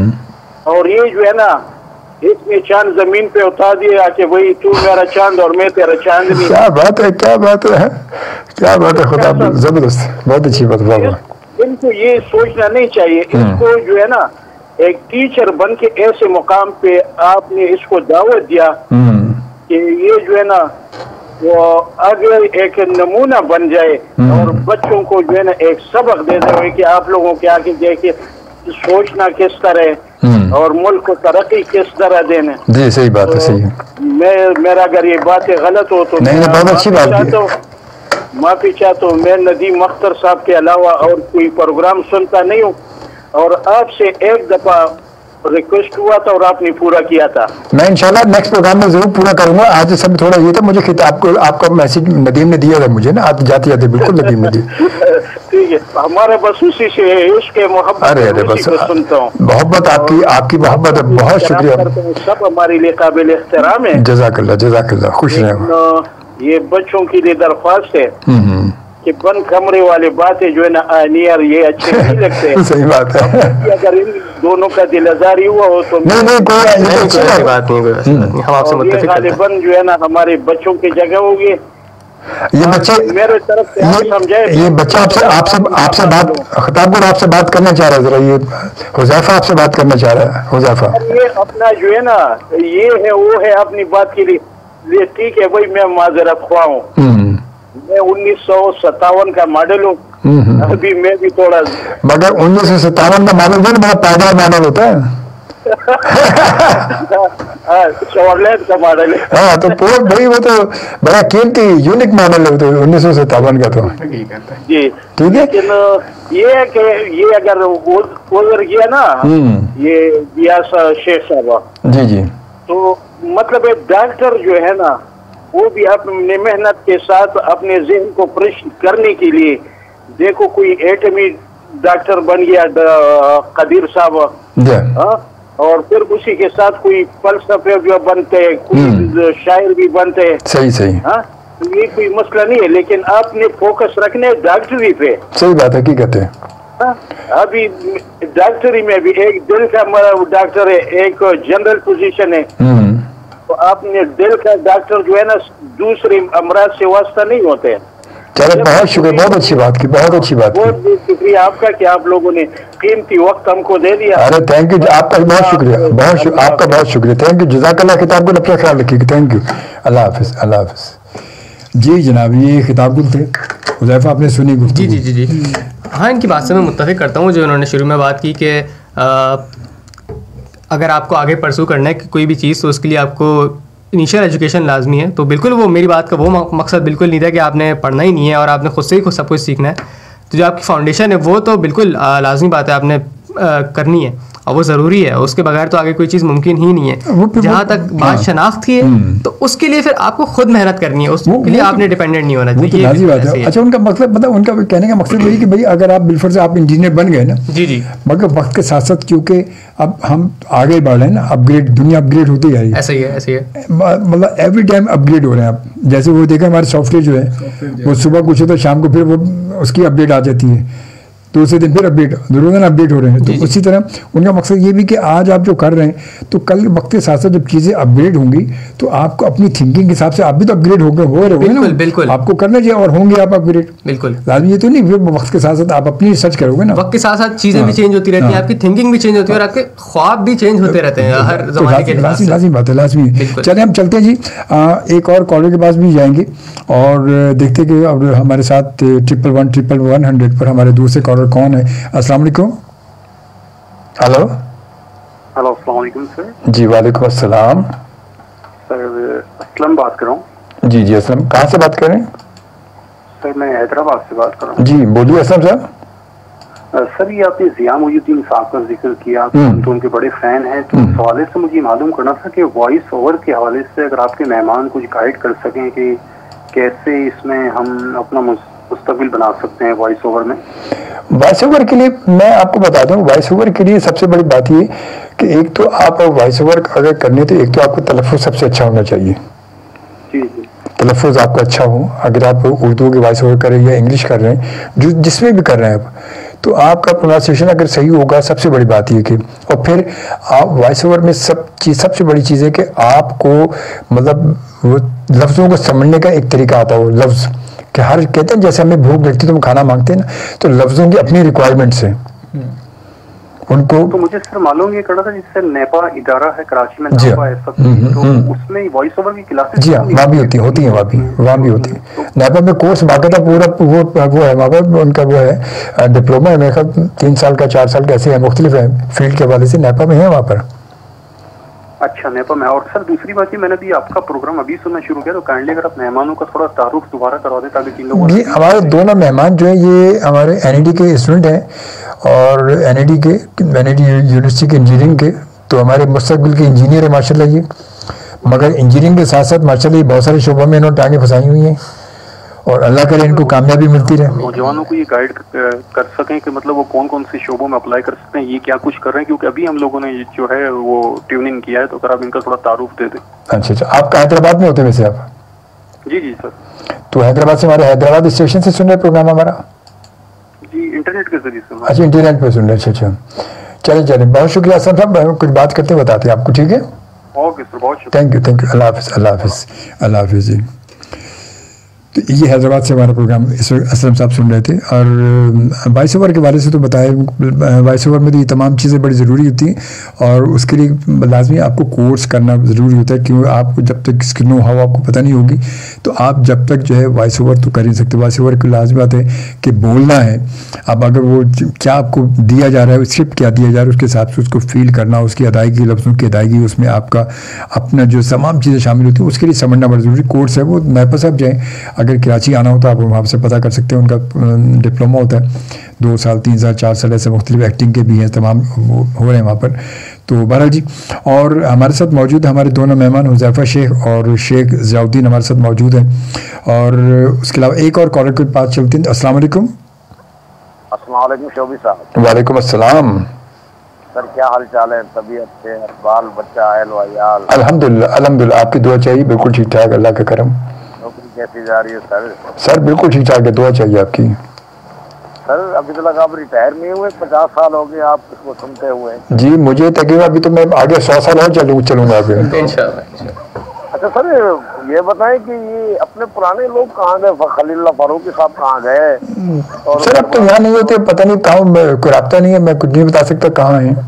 और ये जो है ना इसने चांद जमीन पे उतार दिया कि भाई तू मेरा चांद और मैं तेरा चांदनी। क्या बात है, क्या बात है, क्या बात है, खुदा जबरदस्त, बहुत अच्छी बात बाबा। इनको ये सोचना नहीं चाहिए, इसको जो है ना एक टीचर बन के ऐसे मुकाम पे आपने इसको दावत दिया कि ये जो है ना वो आगे एक नमूना बन जाए और बच्चों को जो है ना एक सबक दे दे कि आप लोगों के आगे देखिए सोचना किस तरह और मुल्क को तरक्की किस तरह देने। जी सही बात है, सही है। मेरा अगर ये बातें गलत हो तो नहीं, बहुत अच्छी बात है। माफी चाहता हूँ। मैं नदीम अख्तर साहब के अलावा और कोई प्रोग्राम सुनता नहीं हूँ और आपसे एक दफा रिक्वेस्ट हुआ था और आपने पूरा किया था। मैं इंशाल्लाह नेक्स्ट प्रोग्राम में जरूर पूरा करूंगा। आज सब थोड़ा ये था, मुझे खिताब को आपका मैसेज नदीम ने दिया था मुझे ना, आप जाते जाते बिल्कुल नदीम ने दिया। ठीक है, हमारा बस उसी से इसके मोहब्बत। अरे बस सुनता हूँ, मोहब्बत आपकी मोहब्बत है, बहुत शुक्रिया। सब हमारे लिए काबिल एहतराम है। जज़ाकल्लाह जज़ाकल्लाह, खुश रहे। ये बच्चों के लिए दरख्वास्त है कि बंद कमरे वाली बातें जो है ना नियर ये अच्छे नहीं लगते। सही बात है। अगर इन दोनों का दिल आजारी हुआ हो तो नहीं कोई बात नहीं, हम आपसे मुत्तफिक हैं। गालिबन जो है ना हमारे बच्चों की जगह होगी। ये बच्चे मेरे तरफ से आप समझे, ये बच्चा आपसे बात खिताब आपसे बात करना चाह रहा है, जरा ये हुज़ैफा आपसे बात करना चाह रहा है। हुज़ैफा ये अपना जो है ना ये है वो है अपनी बात के लिए ठीक है भाई, मैं माजरत ख्वाह हूँ। मैं 1957 का मॉडल हूँ, अभी मैं भी थोड़ा, मगर 1957 का मॉडल जो बड़ा पैदा मॉडल होता है। शॉर्लेट का मॉडल है। हाँ, तो भाई वो तो बड़ा कीमती यूनिक मॉडल है तो 1957 का तो। जी ठीक है, लेकिन ये है कि ये अगर उधर गया ना ये बियास शेख साहब जी जी, तो मतलब एक डॉक्टर जो है ना वो भी अपने मेहनत के साथ अपने जहन को प्रश्न करने के लिए, देखो कोई एटमी डॉक्टर बन गया कदीर साहब, और फिर उसी के साथ कोई फलसफे जो बनते हैं, कोई शायर भी बनते हैं। सही सही, हाँ, ये कोई मसला नहीं है, लेकिन आपने फोकस रखने डॉक्टरी पे। सही बात है, हकीकत है। अभी डॉक्टरी में भी एक दिल का डॉक्टर है, एक जनरल पोजीशन है, तो आपने दिल का डॉक्टर जो है ना दूसरे अमराज से वास्ता नहीं होते हैं। चलो बहुत शुक्रिया, बहुत अच्छी बात की, बहुत अच्छी बात की। बहुत शुक्रिया आपका कि आप लोगों ने कीमती वक्त हमको दे दिया। अरे थैंक यू, आपका बहुत शुक्रिया, आपका बहुत शुक्रिया, थैंक यू, जज़ाकल्लाह। खिताब को अपना ख्याल रखिएगा, थैंक यू, अल्लाह हाफिज़, अल्लाह हाफिज़। जी जनाब, ये खिताब थे हुज़ैफा, आपने सुनी गुफ्तगू? जी जी जी जी, हाँ, इनकी बात से मैं मुत्तफिक करता हूँ। जो उन्होंने शुरू में बात की कि अगर आपको आगे परसू करना है कि कोई भी चीज़, तो उसके लिए आपको इनिशियल एजुकेशन लाजमी है। तो बिल्कुल वो मेरी बात का वो मकसद बिल्कुल नहीं था कि आपने पढ़ना ही नहीं है और आपने खुद से ही सब कुछ सीखना है। तो जो आपकी फाउंडेशन है वो तो बिल्कुल लाजमी बात है, आपने करनी है और वो ज़रूरी है, उसके बगैर तो आगे कोई चीज़ मुमकिन ही नहीं है। जहाँ तक बात शनाख्त की है तो उसके लिए फिर आपको खुद मेहनत करनी है, उसके लिए आपने डिपेंडेंट नहीं होना चाहिए। लाज़ी बात है। अच्छा, उनका मतलब उनका कहने का मकसद यही कि भाई अगर आप बिलफर से आप इंजीनियर बन गए ना, जी, मगर वक्त के साथ साथ क्योंकि अब हम आगे बढ़ रहे हैं ना, अपग्रेड, दुनिया अपग्रेड होती जा रही है। ऐसे ही है। मतलब एवरी टाइम अपग्रेड हो रहे हैं आप। जैसे वो देखें हमारे सॉफ्टवेयर जो है वो सुबह कुछ तो शाम को फिर वो उसकी अपडेट आ जाती है, दूसरे दिन फिर अपडेट, रोजाना अपडेट हो रहे हैं। तो उसी तरह उनका मकसद ये भी कि आज आप जो कर रहे हैं तो कल वक्त के साथ साथ जब चीज़ें अपग्रेड होंगी तो आपको अपनी थिंकिंग के हिसाब से आप भी तो अपग्रेड हो रहे हो ना। बिल्कुल आपको करना चाहिए और होंगे आप अपग्रेड। बिल्कुल लाजमी ये तो नहीं, फिर वक्त के साथ साथ आप अपनी रिसर्च करोगे ना, वक्त के साथ साथ चीज़ें भी चेंज होती रहती है, आपकी थिंकिंग भी चेंज होती है और आपके ख्वाब भी चेंज होते रहते हैं हर ज़माने के हिसाब से। लाज़मी बात है, लाज़मी। चले हम चलते हैं जी, एक और कॉलर के पास भी जाएंगे और देखते कि अब हमारे साथ 111 पर हमारे दूसरे कॉलर कौन है। अस्सलाम वालेकुम। हेलो अस्सलाम वालेकुम सर। जी वालेकुम अस्सलाम। सर असलम बात कर रहा हूँ। जी असलम, कहाँ से बात कर रहे हैं? सर मैं हैदराबाद से बात कर रहा हूँ। जी बोलिए असलम साहब। सर ये आपने ज़िया मुहीउद्दीन साहब का जिक्र किया तो उनके बड़े फैन हैं, तो इस हवाले से मुझे मालूम करना था कि वॉइस ओवर के हवाले से अगर आपके मेहमान कुछ गाइड कर सकें कि कैसे इसमें हम अपना मुस्तकबिल बना सकते हैं वॉइस ओवर में। वॉइस ओवर के लिए मैं आपको बता दूं, वॉइस ओवर के लिए सबसे बड़ी बात ये कि एक तो आप वॉइस ओवर अगर करने तो एक तो आपको तलफ़्फ़ुज़ सबसे अच्छा होना चाहिए। जी तलफ़्फ़ुज़ आपका अच्छा हो। अगर आप उर्दू की वॉइस ओवर कर रहे हैं या इंग्लिश कर रहे हैं, जो जिसमें भी कर रहे हैं आप, तो आपका प्रोनाउंसिएशन अगर सही होगा, सबसे बड़ी बात ये कि, और फिर आप वॉइस ओवर में सबसे बड़ी चीज़ है कि आपको मतलब वो लफ्ज़ों को समझने का एक तरीका आता हो। लफ्ज़ कि हर कहते हैं जैसे हमें भूख लगती है तो हम खाना मांगते हैं ना, तो लफ्ज़ों की अपनी रिक्वायरमेंट्स हैं उनको। तो मुझे सर मालूम ये करना था, जिससे नेपा इदारा है कराची में, नेपा ऐसा तो उसमें वॉइस ओवर की क्लासेस। जी हाँ, वहाँ भी होती है वहाँ भी होती है। नेपा में कोर्स बाकायदा पूरा वो है वहाँ पर, उनका वो है डिप्लोमा है मेरे ख्याल 3 साल का 4 साल का, ऐसे है, मुख्तलिफ है फील्ड के हवाले से नेपा में है वहाँ पर। अच्छा नेपा में। और सर दूसरी बात ये, मैंने भी आपका प्रोग्राम अभी सुनना शुरू किया, तो काइंडली अगर आप मेहमानों का थोड़ा तारुफ दोबारा करवा दें ताकि 3 लोग। जी हमारे दोनों मेहमान जो है ये हमारे एनईडी के स्टूडेंट हैं और एनईडी यूनिवर्सिटी के इंजीनियरिंग के, तो हमारे मुस्तकबिल के इंजीनियर है माशाल्लाह ये। मगर इंजीनियरिंग के साथ साथ माशाल्लाह ये बहुत सारे शोबों में इन्होंने टांगें फंसाई हुई हैं और अल्लाह करे इनको कामयाबी मिलती रहे। नौजवानों को ये गाइड कर सकें कि मतलब वो कौन कौन से शोबों में अप्लाई कर सकते हैं, ये क्या कुछ कर रहे हैं, क्योंकि अभी हम लोगों ने जो है वो ट्यून इन किया है, तो अगर आप इनका थोड़ा तारुफ दे दें। अच्छा, आप हैदराबाद में होते हैं वैसे आप? जी सर। तो हैदराबाद से, हमारे हैदराबाद स्टेशन से सुन रहे प्रोग्राम हमारा? जी इंटरनेट के जरिए सुन। अच्छा इंटरनेट पे सुन रहे। अच्छा चले बहुत शुक्रिया सर साहब, कुछ बात करते बताते हैं आपको, ठीक है? ओके सर, बहुत शुक्रिया। Thank you. अल्लाह हाफिज़ जी। तो ये हैदराबाद से हमारा प्रोग्राम इस वक्त असलम साहब सुन रहे थे। और वॉइस ओवर के बारे से तो बताया, वॉइस ओवर में तो ये तमाम चीज़ें बड़ी ज़रूरी होती हैं और उसके लिए लाजमी आपको कोर्स करना ज़रूरी होता है, क्योंकि आपको जब तक इसकी नो हाउ आपको पता नहीं होगी तो आप जब तक जो है वॉइस ओवर तो कर ही नहीं सकते। वॉइस ओवर की लाजमी बात है कि बोलना है। अब अगर वो क्या आपको दिया जा रहा है, स्क्रिप्ट क्या दिया जा रहा है, उसके हिसाब से उसको फील करना, उसकी अदायगी, लफ्ज़ों की अदायगी, उसमें आपका अपना जो तमाम चीज़ें शामिल होती हैं, उसके लिए समझना बड़ा ज़रूरी। कोर्स है वो नेपा साहब जाएँ, अगर कराची आना हो तो आप वहाँ से पता कर सकते हैं। उनका डिप्लोमा होता है 2 साल 3 साल 4 साल, ऐसे मुख्तलिफ एक्टिंग के भी हैं, तमाम वो हो रहे हैं वहाँ पर। तो बहरहाल जी, और हमारे साथ मौजूद हमारे दोनों मेहमान हुज़ैफ़ा शेख और शेख ज़ियाउद्दीन हमारे साथ मौजूद हैं। और उसके अलावा एक और कॉलर के पास चलते हैं। अस्सलाम वालेकुम। अस्सलाम वालेकुम शोबी साहब। वालेकुम अस्सलाम। सर क्या हाल चाल है? तबीयत से, बाल बच्चा, अहल वयाल? अल्हम्दुलिल्लाह, आपकी दुआ चाहिए। बिल्कुल ठीक ठाक, अल्लाह का करम। नौकरी कैसी जा रही है सर? सर बिल्कुल ठीक ठाक है, दुआ चाहिए आपकी। सर अभी तो लगा आप रिटायर नहीं हुए, 50 साल हो गए आप इसको सुनते हुए। जी मुझे तकरीबन अभी तो मैं आगे 100 साल और चलूंगा अभी इंशाअल्लाह। अच्छा सर ये बताएं कि ये अपने पुराने लोग कहाँ गए? खलीलुल्लाह फारूकी साहब कहाँ गए? और सर अब तो यहाँ नहीं होते, पता नहीं कहाँ, कोई राब्ता नहीं है, मैं कुछ नहीं बता सकता कहाँ है,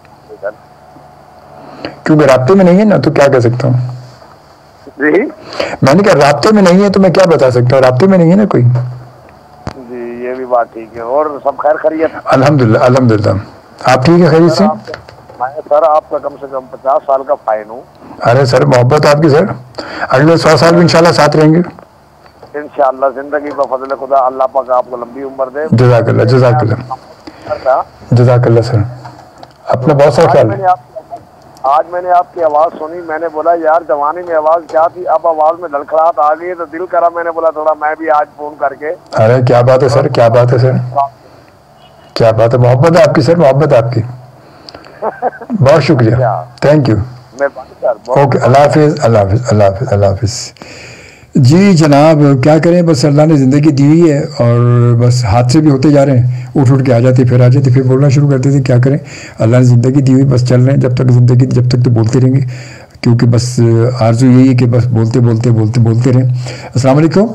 क्योंकि राब्ते में नहीं है ना, तो क्या कह सकता हूँ जी। मैंने कहा राब्ते में नहीं है तो मैं क्या बता सकता हूँ, राब्ते में नहीं है ना कोई। जी ये भी बात ठीक है। और सब खैर खैरियत? अल्हम्दुलिल्लाह। आप ठीक है खैरियत से? मैं सर आपका कम से कम 50 साल का फाइन हूँ। अरे सर मोहब्बत आपकी सर, अगले 100 साल भी इंशाल्लाह साथ रहेंगे इंशाल्लाह। जिंदगी का फजल खुदा, अल्लाह पाक आपको लंबी उम्र दे। जज़ाकल्लाह। जज़ाकल्लाह सर, अपना बहुत सारा ख्याल। आज मैंने आपकी आवाज़ सुनी, मैंने बोला यार जवानी में आवाज़ क्या थी, अब आवाज़ में लड़खड़ाहट आ गई, तो दिल करा मैंने बोला थोड़ा मैं भी आज फोन करके। अरे क्या बात है सर, क्या बात है सर, क्या बात है, मोहब्बत है आपकी सर, मोहब्बत है आपकी। बहुत शुक्रिया, थैंक यू, ओके, अल्लाह हाफिज़, अल्लाह हाफिज़, अल्लाह हाफिज़, अल्लाह हाफिज़। जी जनाब, क्या करें, बस अल्लाह ने ज़िंदगी दी हुई है और बस हादसे भी होते जा रहे हैं, उठ के आ जाते, फिर आ जाते, फिर बोलना शुरू करते थे। क्या करें, अल्लाह ने ज़िंदगी दी हुई, बस चल रहे हैं जब तक ज़िंदगी, जब तक तो बोलते रहेंगे, क्योंकि बस आरज़ू यही है कि बस बोलते बोलते बोलते बोलते रहें। अस्सलाम वालेकुम,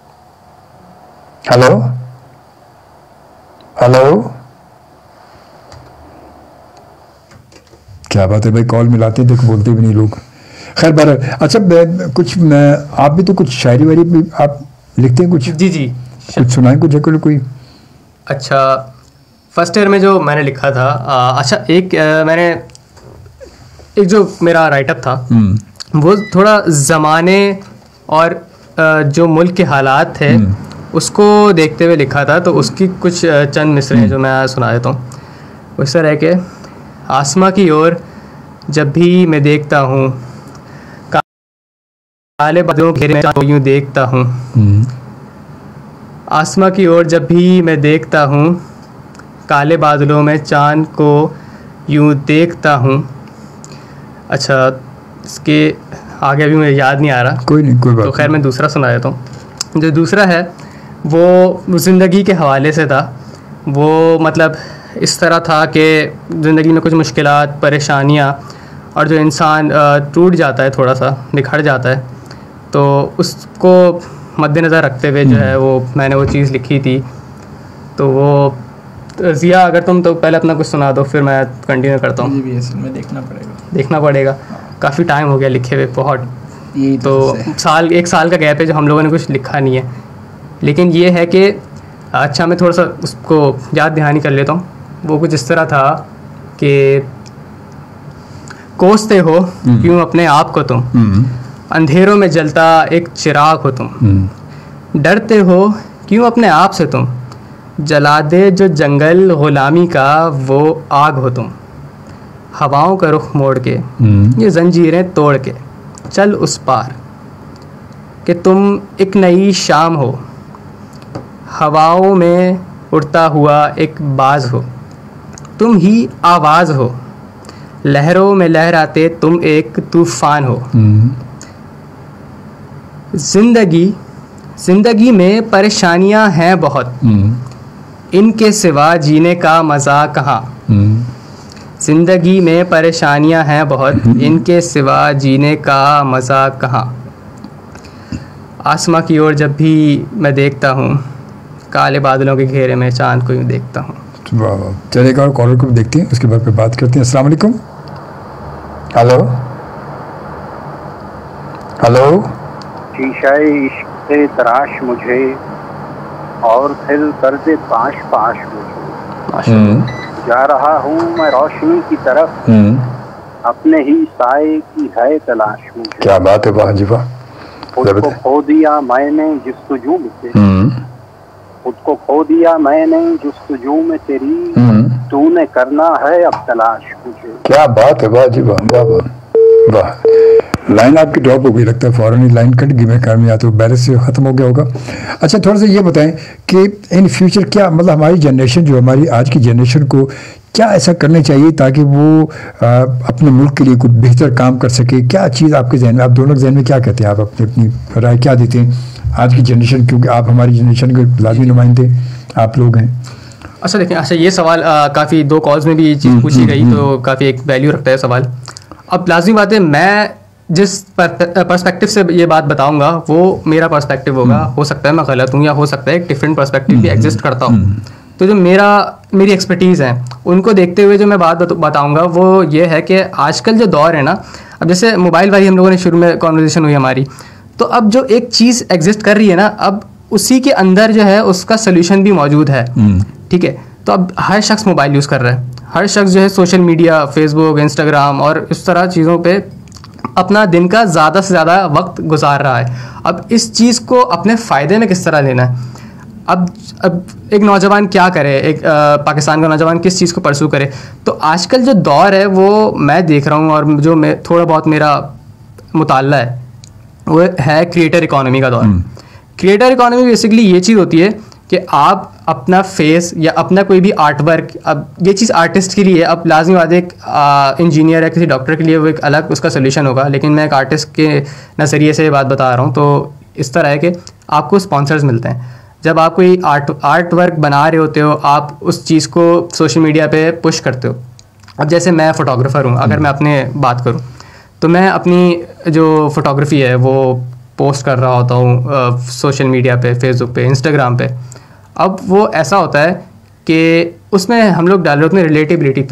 हेलो हेलो, क्या बात है भाई, कॉल मिलाते हैं देखो, बोलते भी नहीं लोग। खैर बार, अच्छा कुछ आप भी तो कुछ शायरी वायरी भी आप लिखते हैं कुछ? जी जी, कुछ सुनाएं कुछ कोई। अच्छा, फर्स्ट ईयर में जो मैंने लिखा था, अच्छा मैंने एक जो मेरा राइटअप था वो थोड़ा ज़माने और जो मुल्क के हालात थे उसको देखते हुए लिखा था, तो उसकी कुछ चंद मिसरे हैं जो मैं सुना देता हूँ। उस तरह के, आसमां की ओर जब भी मैं देखता हूँ, काले बादलों घेरे में यूँ देखता हूँ। आसमां की ओर जब भी मैं देखता हूँ, काले बादलों में चांद को यूँ देखता हूँ। अच्छा, इसके आगे अभी मुझे याद नहीं आ रहा, कोई नहीं, कोई बात। तो खैर मैं दूसरा सुना देता हूँ। जो दूसरा है वो ज़िंदगी के हवाले से था। वो मतलब इस तरह था कि ज़िंदगी में कुछ मुश्किलात, परेशानियाँ, और जो इंसान टूट जाता है, थोड़ा सा बिखर जाता है, तो उसको मद्देनज़र रखते हुए जो है वो मैंने वो चीज़ लिखी थी। तो वो ज़िया, अगर तुम तो पहले अपना कुछ सुना दो, फिर मैं कंटिन्यू करता हूँ। मुझे भी असल में देखना पड़ेगा, काफ़ी टाइम हो गया लिखे हुए, बहुत। यही तो एक साल का गैप है जो हम लोगों ने कुछ लिखा नहीं है। लेकिन ये है कि अच्छा, मैं थोड़ा सा उसको याद दहानी कर लेता हूँ। वो कुछ इस तरह था कि कोसते हो क्यों अपने आप को तुम, अंधेरों में जलता एक चिराग हो तुम। डरते हो क्यों अपने आप से तुम, जला दे जो जंगल गुलामी का वो आग हो तुम। हवाओं का रुख मोड़ के ये जंजीरें तोड़ के चल उस पार, कि तुम एक नई शाम हो, हवाओं में उड़ता हुआ एक बाज हो। तुम ही आवाज़ हो, लहरों में लहराते तुम एक तूफान हो। जिंदगी में परेशानियां हैं बहुत, इनके सिवा जीने का मज़ा कहाँ। जिंदगी में परेशानियां हैं बहुत, इनके सिवा जीने का मज़ा कहाँ। आसमां की ओर जब भी मैं देखता हूँ, काले बादलों के घेरे में चांद को यूँ देखता हूँ। वाह वाह, चलेगा, और कॉलर को भी देखते हैं, उसके बाद फिर बात करते हैं। अस्सलाम वालेकुम, हेलो हेलो। शीशाए इश्क से तराश मुझे और फिर कर दे पाश पाश मुझे। जा रहा हूँ मैं रोशनी की तरफ, अपने ही साए की है तलाश मुझे। क्या बात है, वाह जी वाह। खुद को खो दिया मैंने जुस्तजू में तेरी, खुद को खो दिया मैंने जुस्तजू में तेरी, तूने करना है अब तलाश मुझे। क्या बात है, वाह जी वाह, वाह वाह वाह। लाइन आपकी ड्रॉप हो गई, लगता है फ़ौरन ही लाइन कट गई, मैं कार में या तो बैलेंस से ख़त्म हो गया होगा। अच्छा, थोड़ा सा ये बताएं कि इन फ्यूचर क्या, मतलब हमारी जनरेशन जो, हमारी आज की जनरेशन को क्या ऐसा करना चाहिए ताकि वो अपने मुल्क के लिए कुछ बेहतर काम कर सके। क्या चीज़ आपके जहन में, आप दोनों के जहन में क्या कहते हैं, आप अपनी राय क्या देते हैं आज की जनरेशन, क्योंकि आप हमारी जनरेशन के लाजमी नुमाइंदे आप लोग हैं। अच्छा देखिए, अच्छा ये सवाल काफ़ी 2 कॉल्स में भी ये चीज़ पूछी गई, तो काफ़ी एक वैल्यू रखता है सवाल। अब लाजमी बात है, मैं जिस पर्सपेक्टिव से ये बात बताऊंगा वो मेरा पर्सपेक्टिव होगा। हो सकता है मैं गलत हूँ, या हो सकता है एक डिफरेंट पर्सपेक्टिव भी एग्जिस्ट करता हो। तो जो मेरी एक्सपर्टीज़ है उनको देखते हुए जो मैं बात बताऊंगा वो ये है कि आजकल जो दौर है ना, अब जैसे मोबाइल वाली हम लोगों ने शुरू में कॉन्वर्जेशन हुई हमारी, तो अब जो एक चीज़ एग्जिस्ट कर रही है ना, अब उसी के अंदर जो है उसका सोल्यूशन भी मौजूद है। ठीक है, तो अब हर शख्स मोबाइल यूज़ कर रहा है, हर शख्स जो है सोशल मीडिया, फेसबुक, इंस्टाग्राम और इस तरह चीज़ों पे अपना दिन का ज़्यादा से ज़्यादा वक्त गुजार रहा है। अब इस चीज़ को अपने फ़ायदे में किस तरह लेना है, अब एक नौजवान क्या करे, एक पाकिस्तान का नौजवान किस चीज़ को परसू करे। तो आजकल जो दौर है वो मैं देख रहा हूँ, और जो मैं थोड़ा बहुत मेरा मुताल्ला है वो है क्रिएटर इकोनॉमी का दौर। क्रिएटर इकोनॉमी बेसिकली ये चीज़ होती है कि आप अपना फेस या अपना कोई भी आर्ट वर्क, अब ये चीज़ आर्टिस्ट के लिए है, अब लाजमी बात है एक इंजीनियर या किसी डॉक्टर के लिए वो एक अलग उसका सोल्यूशन होगा, लेकिन मैं एक आर्टिस्ट के नज़रिए से ये बात बता रहा हूँ। तो इस तरह है कि आपको स्पॉन्सर्स मिलते हैं जब आप कोई आर्ट वर्क बना रहे होते हो, आप उस चीज़ को सोशल मीडिया पे पुश करते हो। अब जैसे मैं फ़ोटोग्राफ़र हूँ, अगर मैं अपने बात करूँ तो मैं अपनी जो फ़ोटोग्राफ़ी है वो पोस्ट कर रहा होता हूँ सोशल मीडिया पे, फेसबुक पे, इंस्टाग्राम पे। अब वो ऐसा होता है कि उसमें हम लोग डाल रहे होते हैं रिलेटिबिलिटी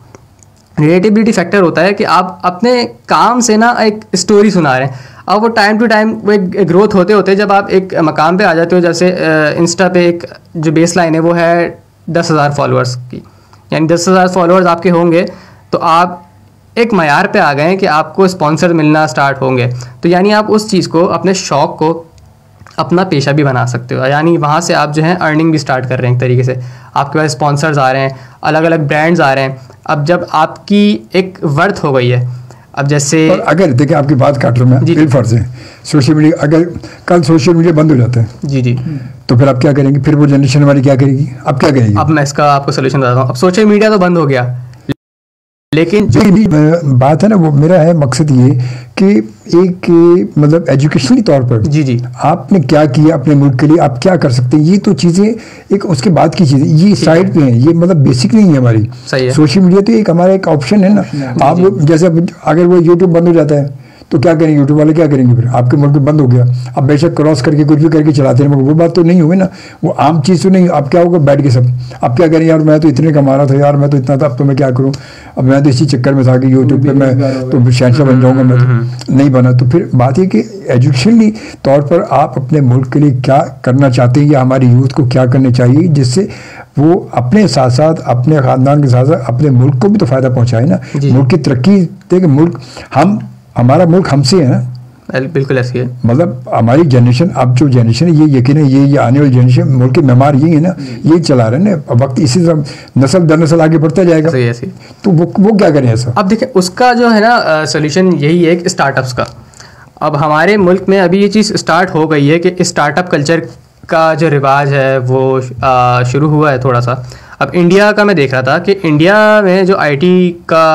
फैक्टर होता है कि आप अपने काम से ना एक स्टोरी सुना रहे हैं। अब वो टाइम टू टाइम वो एक ग्रोथ होते होते जब आप एक मकाम पे आ जाते हो, जैसे इंस्टा पे एक जो बेस लाइन है वो है 10,000 फॉलोअर्स की, यानी 10,000 फॉलोअर्स आपके होंगे तो आप एक मयार पे आ गए हैं कि आपको स्पॉन्सर मिलना स्टार्ट होंगे। तो यानी आप उस चीज़ को, अपने शौक़ को अपना पेशा भी बना सकते हो, यानी वहाँ से आप जो है अर्निंग भी स्टार्ट कर रहे हैं एक तरीके से। आपके पास स्पॉन्सर्स आ रहे हैं, अलग अलग ब्रांड्स आ रहे हैं। अब जब आपकी एक वर्थ हो गई है, अब जैसे अगर देखिए आपकी बात काट रहा हूँ मैं, बिल फर्ज है सोशल मीडिया, अगर कल सोशल मीडिया बंद हो जाता है जी तो फिर आप क्या करेंगे? फिर वो जनरेशन हमारी क्या करेगी? अब क्या करेगी? अब मैं इसका आपको सोल्यूशन बताता हूँ। अब सोशल मीडिया तो बंद हो गया, लेकिन जो भी बात है ना, वो मेरा है मकसद ये कि एक मतलब एजुकेशनली तौर पर जी आपने क्या किया अपने मुल्क के लिए, आप क्या कर सकते हैं, ये तो चीज़ें एक उसके बाद की चीज़ें, ये साइड पे हैं, ये मतलब बेसिक नहीं है हमारी। सही है। सोशल मीडिया तो एक हमारा एक ऑप्शन है ना। आप जैसे अगर वो यूट्यूब बंद हो जाता है तो क्या करेंगे? यूट्यूब वाले क्या करेंगे? फिर आपके मुल्क में बंद हो गया, अब बेशक क्रॉस करके कुछ भी करके चलाते हैं, मगर वो बात तो नहीं होगी ना, वो आम चीज़ तो नहीं। अब क्या होगा? बैठ के सब अब क्या करें, यार मैं तो इतने कमा रहा था, यार मैं तो इतना था, अब तो मैं क्या करूँ, अब मैं तो इसी चक्कर में था कि यूट्यूब पे मैं तो शहंशाह बन जाऊँगा, मैं तो नहीं बना। तो फिर बात ये कि एजुकेशनली तौर पर आप अपने मुल्क के लिए क्या करना चाहते हैं या हमारी यूथ को क्या करना चाहिए जिससे वो अपने साथ साथ, अपने ख़ानदान के साथ साथ अपने मुल्क को भी तो फ़ायदा पहुँचाए ना, मुल्क की तरक्की देखे। मुल्क हमारा मुल्क हमसे है ना, बिल्कुल ऐसी है। मतलब हमारी जनरेशन, अब जो जनरेशन है ये यकीन है ये आने वाली जनरेशन, मुल्क के मेहमान ये है ना, ये चला रहे हैं ना, वक्त इसी तरह नस्ल दर नस्ल आगे बढ़ता जाएगा। ऐसी तो वो क्या करें ऐसा? अब देखिए उसका जो है ना सोल्यूशन यही है कि स्टार्टअप्स का। अब हमारे मुल्क में अभी ये चीज़ स्टार्ट हो गई है कि स्टार्टअप कल्चर का जो रिवाज है वो शुरू हुआ है थोड़ा सा। अब इंडिया का मैं देख रहा था कि इंडिया में जो आईटी का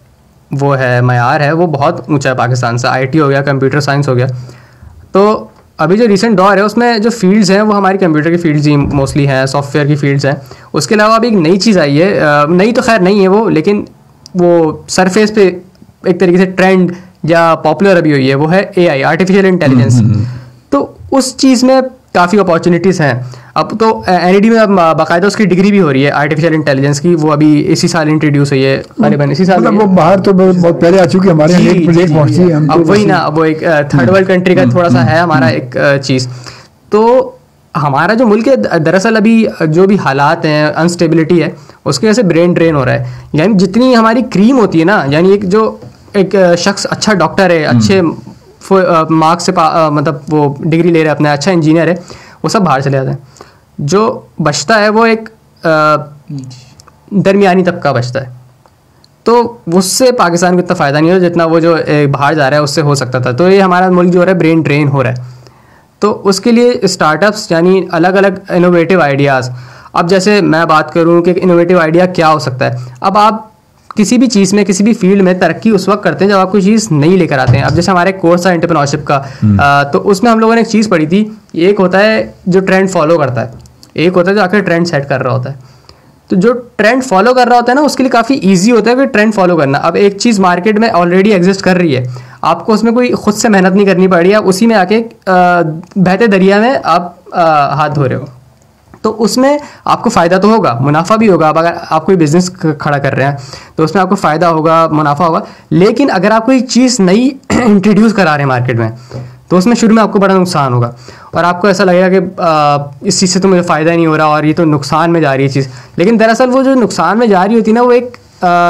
वो है मयार है वो बहुत ऊंचा है पाकिस्तान से। आईटी हो गया, कंप्यूटर साइंस हो गया। तो अभी जो रिसेंट दौर है उसमें जो फील्ड्स हैं वो हमारी कंप्यूटर की फील्ड्स ही मोस्टली हैं, सॉफ्टवेयर की फील्ड्स हैं। उसके अलावा अभी एक नई चीज़ आई है, नई तो खैर नहीं है वो, लेकिन वो सरफेस पे एक तरीके से ट्रेंड या पॉपुलर अभी हुई है, वो है AI, आर्टिफिशियल इंटेलिजेंस। तो उस चीज़ में काफ़ी अपॉर्चुनिटीज़ हैं। अब तो NED में अब बाकायदा उसकी डिग्री भी हो रही है आर्टिफिशियल इंटेलिजेंस की, वो अभी इसी साल इंट्रोड्यूस हुई है, करीबन इसी साल। मतलब वो बाहर तो बहुत पहले आ चुकी है, हमारे लेट पहुंची है। अब वही ना, अब वो एक थर्ड वर्ल्ड कंट्री का थोड़ा सा है हमारा एक चीज़। तो हमारा जो मुल्क है दरअसल अभी जो भी हालात हैं, अनस्टेबिलिटी है, उसकी वजह से ब्रेन ड्रेन हो रहा है। यानी जितनी हमारी क्रीम होती है ना, यानी एक शख्स अच्छा डॉक्टर है, अच्छे मार्क्स से मतलब वो डिग्री ले रहे हैं अपना, अच्छा इंजीनियर है, वो सब बाहर चले जाते हैं। जो बचता है वो एक दरमियानी तबका बचता है। तो उससे पाकिस्तान को इतना फ़ायदा नहीं हो जितना वो जो बाहर जा रहा है उससे हो सकता था। तो ये हमारा मुल्क जो हो रहा है ब्रेन ड्रेन हो रहा है। तो उसके लिए स्टार्टअप्स यानी अलग अलग इनोवेटिव आइडियाज़। अब जैसे मैं बात करूँ कि इनोवेटिव आइडिया क्या हो सकता है। अब आप किसी भी चीज़ में, किसी भी फील्ड में तरक्की उस वक्त करते हैं जब आप कोई चीज़ नई लेकर आते हैं। अब जैसे हमारे कोर्स था एंटरप्रेन्योरशिप का, तो उसमें हम लोगों ने एक चीज़ पढ़ी थी। एक होता है जो ट्रेंड फॉलो करता है, एक होता है जो आकर ट्रेंड सेट कर रहा होता है। तो जो ट्रेंड फॉलो कर रहा होता है ना, उसके लिए काफ़ी ईजी होता है कि ट्रेंड फॉलो करना। अब एक चीज़ मार्केट में ऑलरेडी एग्जिस्ट कर रही है, आपको उसमें कोई खुद से मेहनत नहीं करनी पड़ रही है, आप उसी में आके बहते दरिया में आप हाथ धो रहे हो। तो उसमें आपको फ़ायदा तो होगा, मुनाफा भी होगा। अब अगर आप कोई बिज़नेस खड़ा कर रहे हैं तो उसमें आपको फ़ायदा होगा, मुनाफा होगा। लेकिन अगर आप कोई चीज़ नई इंट्रोड्यूस करा रहे हैं मार्केट में, तो उसमें शुरू में आपको बड़ा नुकसान होगा और आपको ऐसा लगेगा कि इस चीज़ से तो मुझे फ़ायदा नहीं हो रहा और ये तो नुकसान में जा रही है चीज़। लेकिन दरअसल वो जो नुकसान में जा रही होती है ना, वो एक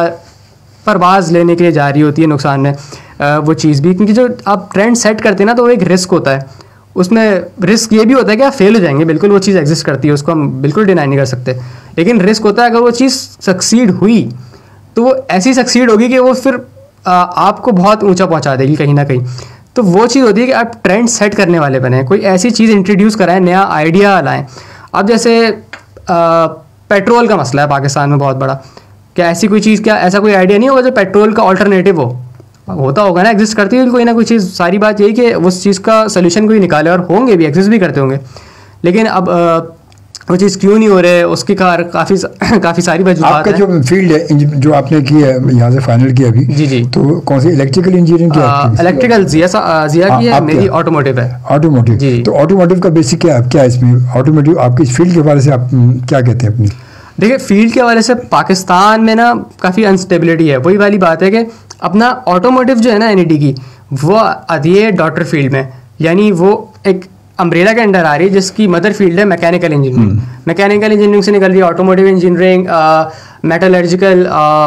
परवाज़ लेने के लिए जा रही होती है नुकसान में वो चीज़ भी। क्योंकि जो आप ट्रेंड सेट करते हैं ना, तो वो एक रिस्क होता है। उसमें रिस्क ये भी होता है कि आप फेल हो जाएंगे, बिल्कुल वो चीज़ एग्जिस्ट करती है, उसको हम बिल्कुल डिनाई नहीं कर सकते। लेकिन रिस्क होता है अगर वो चीज़ सक्सीड हुई तो वो ऐसी सक्सीड होगी कि वो फिर आपको बहुत ऊंचा पहुंचा देगी कहीं ना कहीं। तो वो चीज़ होती है कि आप ट्रेंड सेट करने वाले बने, कोई ऐसी चीज़ इंट्रोड्यूस कराएं, नया आइडिया लाएं। अब जैसे पेट्रोल का मसला है पाकिस्तान में बहुत बड़ा, क्या ऐसी कोई चीज़, क्या ऐसा कोई आइडिया नहीं होगा जो पेट्रोल का ऑल्टरनेटिव हो? होता होगा ना, एग्जिस्ट करती है कोई ना कोई चीज़। सारी बात यही कि उस चीज़ का सोल्यूशन कोई निकाले, और होंगे भी, एग्जिस्ट भी करते होंगे। लेकिन अब वो चीज़ क्यों नहीं हो रहे, उसकी काफ़ी सारी वजूहात आपका जो फील्ड है जो आपने की है यहाँ से फाइनल किया अभी, जी, तो कौन सी इलेक्ट्रिकल इंजीनियरिंग की? इलेक्ट्रिकल जिया की है, मेरी ऑटोमोटिव है। ऑटोमोटिव, तो ऑटोमोटिव का बेसिक क्या है इसमें? ऑटोमोटिव आपकी इस फील्ड के हवाले से आप क्या कहते हैं अपनी? देखिए, फील्ड के हवाले से पाकिस्तान में ना काफ़ी अनस्टेबिलिटी है। वही वाली बात है कि अपना ऑटोमोटिव जो है ना NED की, वो आती है डॉटर फील्ड में, यानी वो एक अम्ब्रेला के अंडर आ रही है जिसकी मदर फील्ड है मैकेनिकल इंजीनियरिंग। मैकेनिकल इंजीनियरिंग से निकल रही है ऑटोमोटिव इंजीनियरिंग, मेटलर्जिकल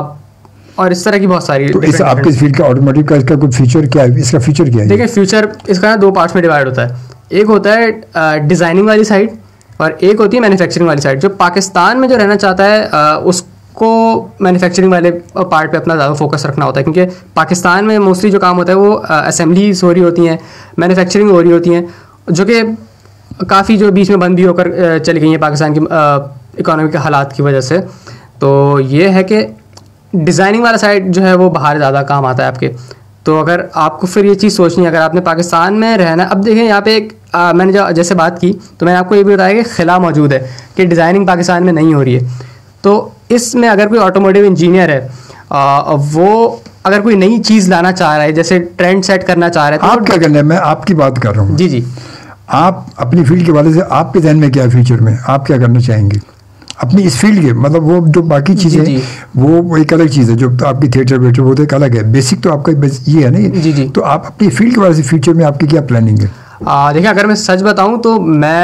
और इस तरह की बहुत सारी। तो इस आपके फील्ड का ऑटोमोटिव का इसका कुछ फीचर क्या है? इसका फीचर क्या है? देखिए, फ्यूचर इसका ना 2 पार्ट्स में डिवाइड होता है। एक होता है डिज़ाइनिंग वाली साइड और एक होती है मैन्युफैक्चरिंग वाली साइड। जो पाकिस्तान में जो रहना चाहता है उसको मैन्युफैक्चरिंग वाले पार्ट पे अपना ज़्यादा फोकस रखना होता है, क्योंकि पाकिस्तान में मोस्टली जो काम होता है वो असेंबलीज हो रही होती हैं, मैन्युफैक्चरिंग हो रही होती हैं, जो कि काफ़ी जो बीच में बंद भी होकर चली गई हैं पाकिस्तान की इकोनॉमी के हालात की वजह से। तो ये है कि डिज़ाइनिंग वाला साइड जो है वो बाहर ज़्यादा काम आता है आपके। तो अगर आपको फिर ये चीज़ सोचनी है, अगर आपने पाकिस्तान में रहना, अब देखें यहाँ पे एक मैंने जो जैसे बात की तो मैंने आपको ये भी बताया कि खिला मौजूद है कि डिज़ाइनिंग पाकिस्तान में नहीं हो रही है। तो इसमें अगर कोई ऑटोमोटिव इंजीनियर है वो अगर कोई नई चीज़ लाना चाह रहा है, जैसे ट्रेंड सेट करना चाह रहा है, तो आप क्या करना है? मैं आपकी बात कर रहा हूँ। जी, आप अपनी फील्ड के वाले से आपके ध्यान में क्या फ्यूचर में आप क्या करना चाहेंगे अपनी इस फील्ड के? मतलब वो जो बाकी चीज़ें वो एक अलग चीज़ है, जो तो आपकी थिएटर वेटर वो तो एक अलग है, बेसिक तो आपका ये है ना। जी। तो आप अपनी फील्ड के वाले से फ्यूचर में आपकी क्या प्लानिंग है? देखिए, अगर मैं सच बताऊं तो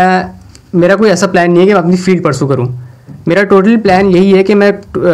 मेरा कोई ऐसा प्लान नहीं है कि मैं अपनी फील्ड परसू करूं। मेरा टोटल प्लान यही है कि मैं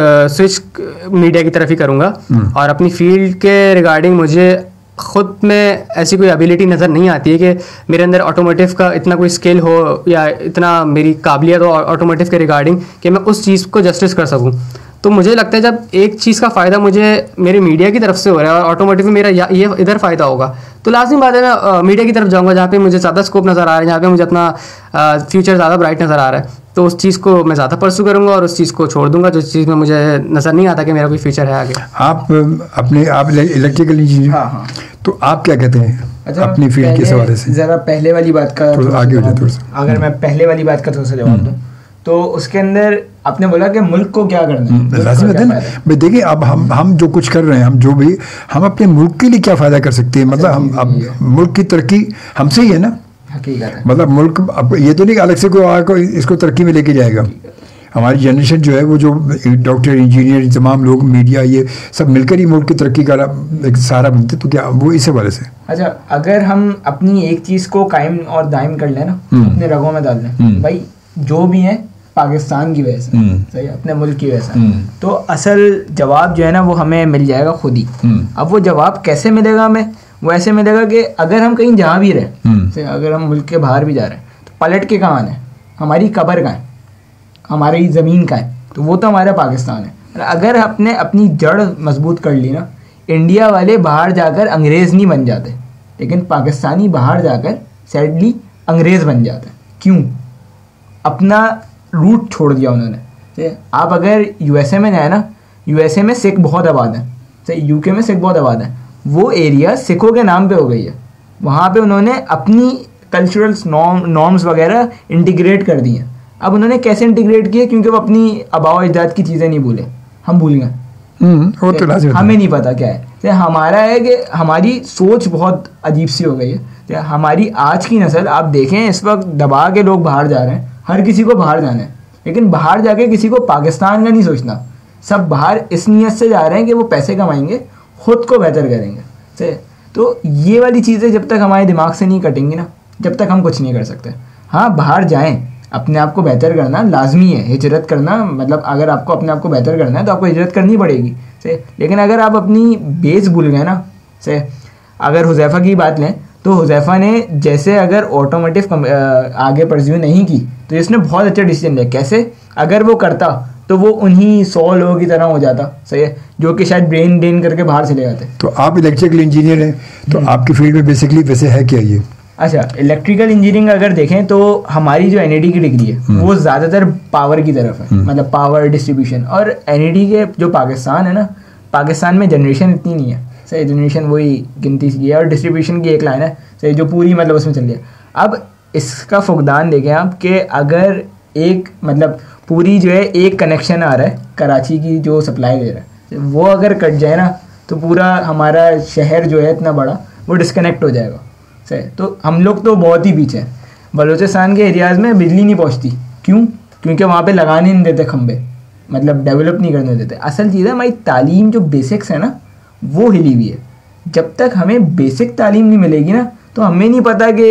स्विच मीडिया की तरफ ही करूंगा, और अपनी फील्ड के रिगार्डिंग मुझे ख़ुद में ऐसी कोई एबिलिटी नज़र नहीं आती है कि मेरे अंदर ऑटोमोटिव का इतना कोई स्किल हो या इतना मेरी काबिलियत हो ऑटोमोटिव के रिगार्डिंग कि मैं उस चीज़ को जस्टिस कर सकूं। तो मुझे लगता है जब एक चीज़ का फ़ायदा मुझे मेरे मीडिया की तरफ से हो रहा है और ऑटोमोटिव में मेरा ये इधर फ़ायदा होगा, तो लाजमी बात है मैं मीडिया की तरफ जाऊँगा, जहाँ पे मुझे ज़्यादा स्कोप नज़र आ रहा है, जहाँ पे मुझे अपना फ्यूचर ज़्यादा ब्राइट नज़र आ रहा है। तो उस चीज़ को मैं ज़्यादा परसू करूँगा और उस चीज़ को छोड़ दूँगा जो चीज़ में मुझे नज़र नहीं आता कि मेरा कोई फ्यूचर है आगे। आप इलेक्ट्रिकल इंजीनियर, हाँ, तो आप क्या कहते हैं अच्छा, अपनी फील्ड के हवाले से? ज़रा पहले वाली बात का आगे हो जाए थोड़ा सा। अगर मैं पहले वाली बात का थोड़ा सा जवाब दूँ तो उसके अंदर आपने बोला कि मुल्क को क्या करना है, लाजिम है ना भाई। देखिए, अब हम जो कुछ कर रहे हैं, हम अपने मुल्क के लिए क्या फ़ायदा कर सकते हैं? मतलब हम अब मुल्क की तरक्की हमसे ही है ना, हकीकत है। मतलब मुल्क अब ये तो नहीं अलग से कोई इसको तरक्की में लेके जाएगा। हमारी जनरेशन जो है वो जो डॉक्टर इंजीनियर तमाम लोग मीडिया ये सब मिलकर ही मुल्क की तरक्की का एक सहारा बनते, तो क्या वो इस हवाले से? अच्छा, अगर हम अपनी एक चीज़ को कायम और दायम कर लें ना, अपने रगों में डाल लें, भाई जो भी है पाकिस्तान की वजह से, सही, अपने मुल्क की वजह से, तो असल जवाब जो है ना वो हमें मिल जाएगा खुद ही। अब वो जवाब कैसे मिलेगा हमें? वो ऐसे मिलेगा कि अगर हम कहीं जा भी रहे, अगर हम मुल्क के बाहर भी जा रहे हैं, तो पलट के कहाँ आना है? हमारी कब्र का है, हमारी ज़मीन का है, तो वो तो हमारा पाकिस्तान है। अगर आपने अपनी जड़ मजबूत कर ली ना, इंडिया वाले बाहर जाकर अंग्रेज़ नहीं बन जाते, लेकिन पाकिस्तानी बाहर जाकर सैडली अंग्रेज़ बन जाते। क्यों? अपना रूट छोड़ दिया उन्होंने। आप अगर यूएसए में जाए ना, यूएसए में सिख बहुत आबाद है, सही, यूके में सिख बहुत आबाद है, वो एरिया सिखों के नाम पे हो गई है। वहाँ पे उन्होंने अपनी कल्चरल नॉर्म्स वगैरह इंटीग्रेट कर दी हैं। अब उन्होंने कैसे इंटीग्रेट किया? क्योंकि वो अपनी आबाओ अजदाद की चीज़ें नहीं भूले, हम भूल गए। वो तो हमें नहीं पता क्या है। हमारा है कि हमारी सोच बहुत अजीब सी हो गई है। हमारी आज की नस्ल आप देखें, इस वक्त दबा के लोग बाहर जा रहे हैं, हर किसी को बाहर जाना है, लेकिन बाहर जाके किसी को पाकिस्तान का नहीं सोचना। सब बाहर इस नीयत से जा रहे हैं कि वो पैसे कमाएंगे, ख़ुद को बेहतर करेंगे। तो ये वाली चीज़ें जब तक हमारे दिमाग से नहीं कटेंगी ना, जब तक हम कुछ नहीं कर सकते। हाँ, बाहर जाएं, अपने आप को बेहतर करना लाजमी है, हिजरत करना, मतलब अगर आपको अपने आप को बेहतर करना है तो आपको हिजरत करनी पड़ेगी, से। लेकिन अगर आप अपनी बेस भूल गए ना, से अगर हुज़ैफा की बात लें तो हुज़ैफ़ा ने जैसे अगर ऑटोमोटिव आगे परस्यू नहीं की तो इसने बहुत अच्छा डिसीजन लिया। कैसे? अगर वो करता तो वो उन्हीं 100 लोगों की तरह हो जाता, सही है, जो कि शायद ब्रेन ड्रेन करके बाहर चले जाते। तो आप इलेक्ट्रिकल इंजीनियर हैं, तो आपकी फील्ड में बेसिकली वैसे है क्या ये? अच्छा, इलेक्ट्रिकल इंजीनियरिंग अगर देखें तो हमारी जो NID की डिग्री है वो ज़्यादातर पावर की तरफ है, मतलब पावर डिस्ट्रीब्यूशन। और NID के जो पाकिस्तान है ना, पाकिस्तान में जनरेशन इतनी नहीं है, सही, जनरेशन वही गिनती की है, और डिस्ट्रीब्यूशन की एक लाइन है, सही, जो पूरी मतलब उसमें चल रही है। अब इसका फुकदान देखें आप कि अगर एक मतलब पूरी जो है एक कनेक्शन आ रहा है कराची की जो सप्लाई दे रहा है, वो अगर कट जाए ना तो पूरा हमारा शहर जो है इतना बड़ा वो डिस्कनेक्ट हो जाएगा, सही। तो हम लोग तो बहुत ही पीछे हैं। बलूचिस्तान के एरियाज़ में बिजली नहीं पहुंचती, क्यों? क्योंकि वहाँ पे लगाने नहीं देते खंबे, मतलब डेवलप नहीं करने देते। असल चीज़ है हमारी तालीम जो बेसिक्स है ना वो हिली हुई है। जब तक हमें बेसिक तालीम नहीं मिलेगी ना तो हमें नहीं पता कि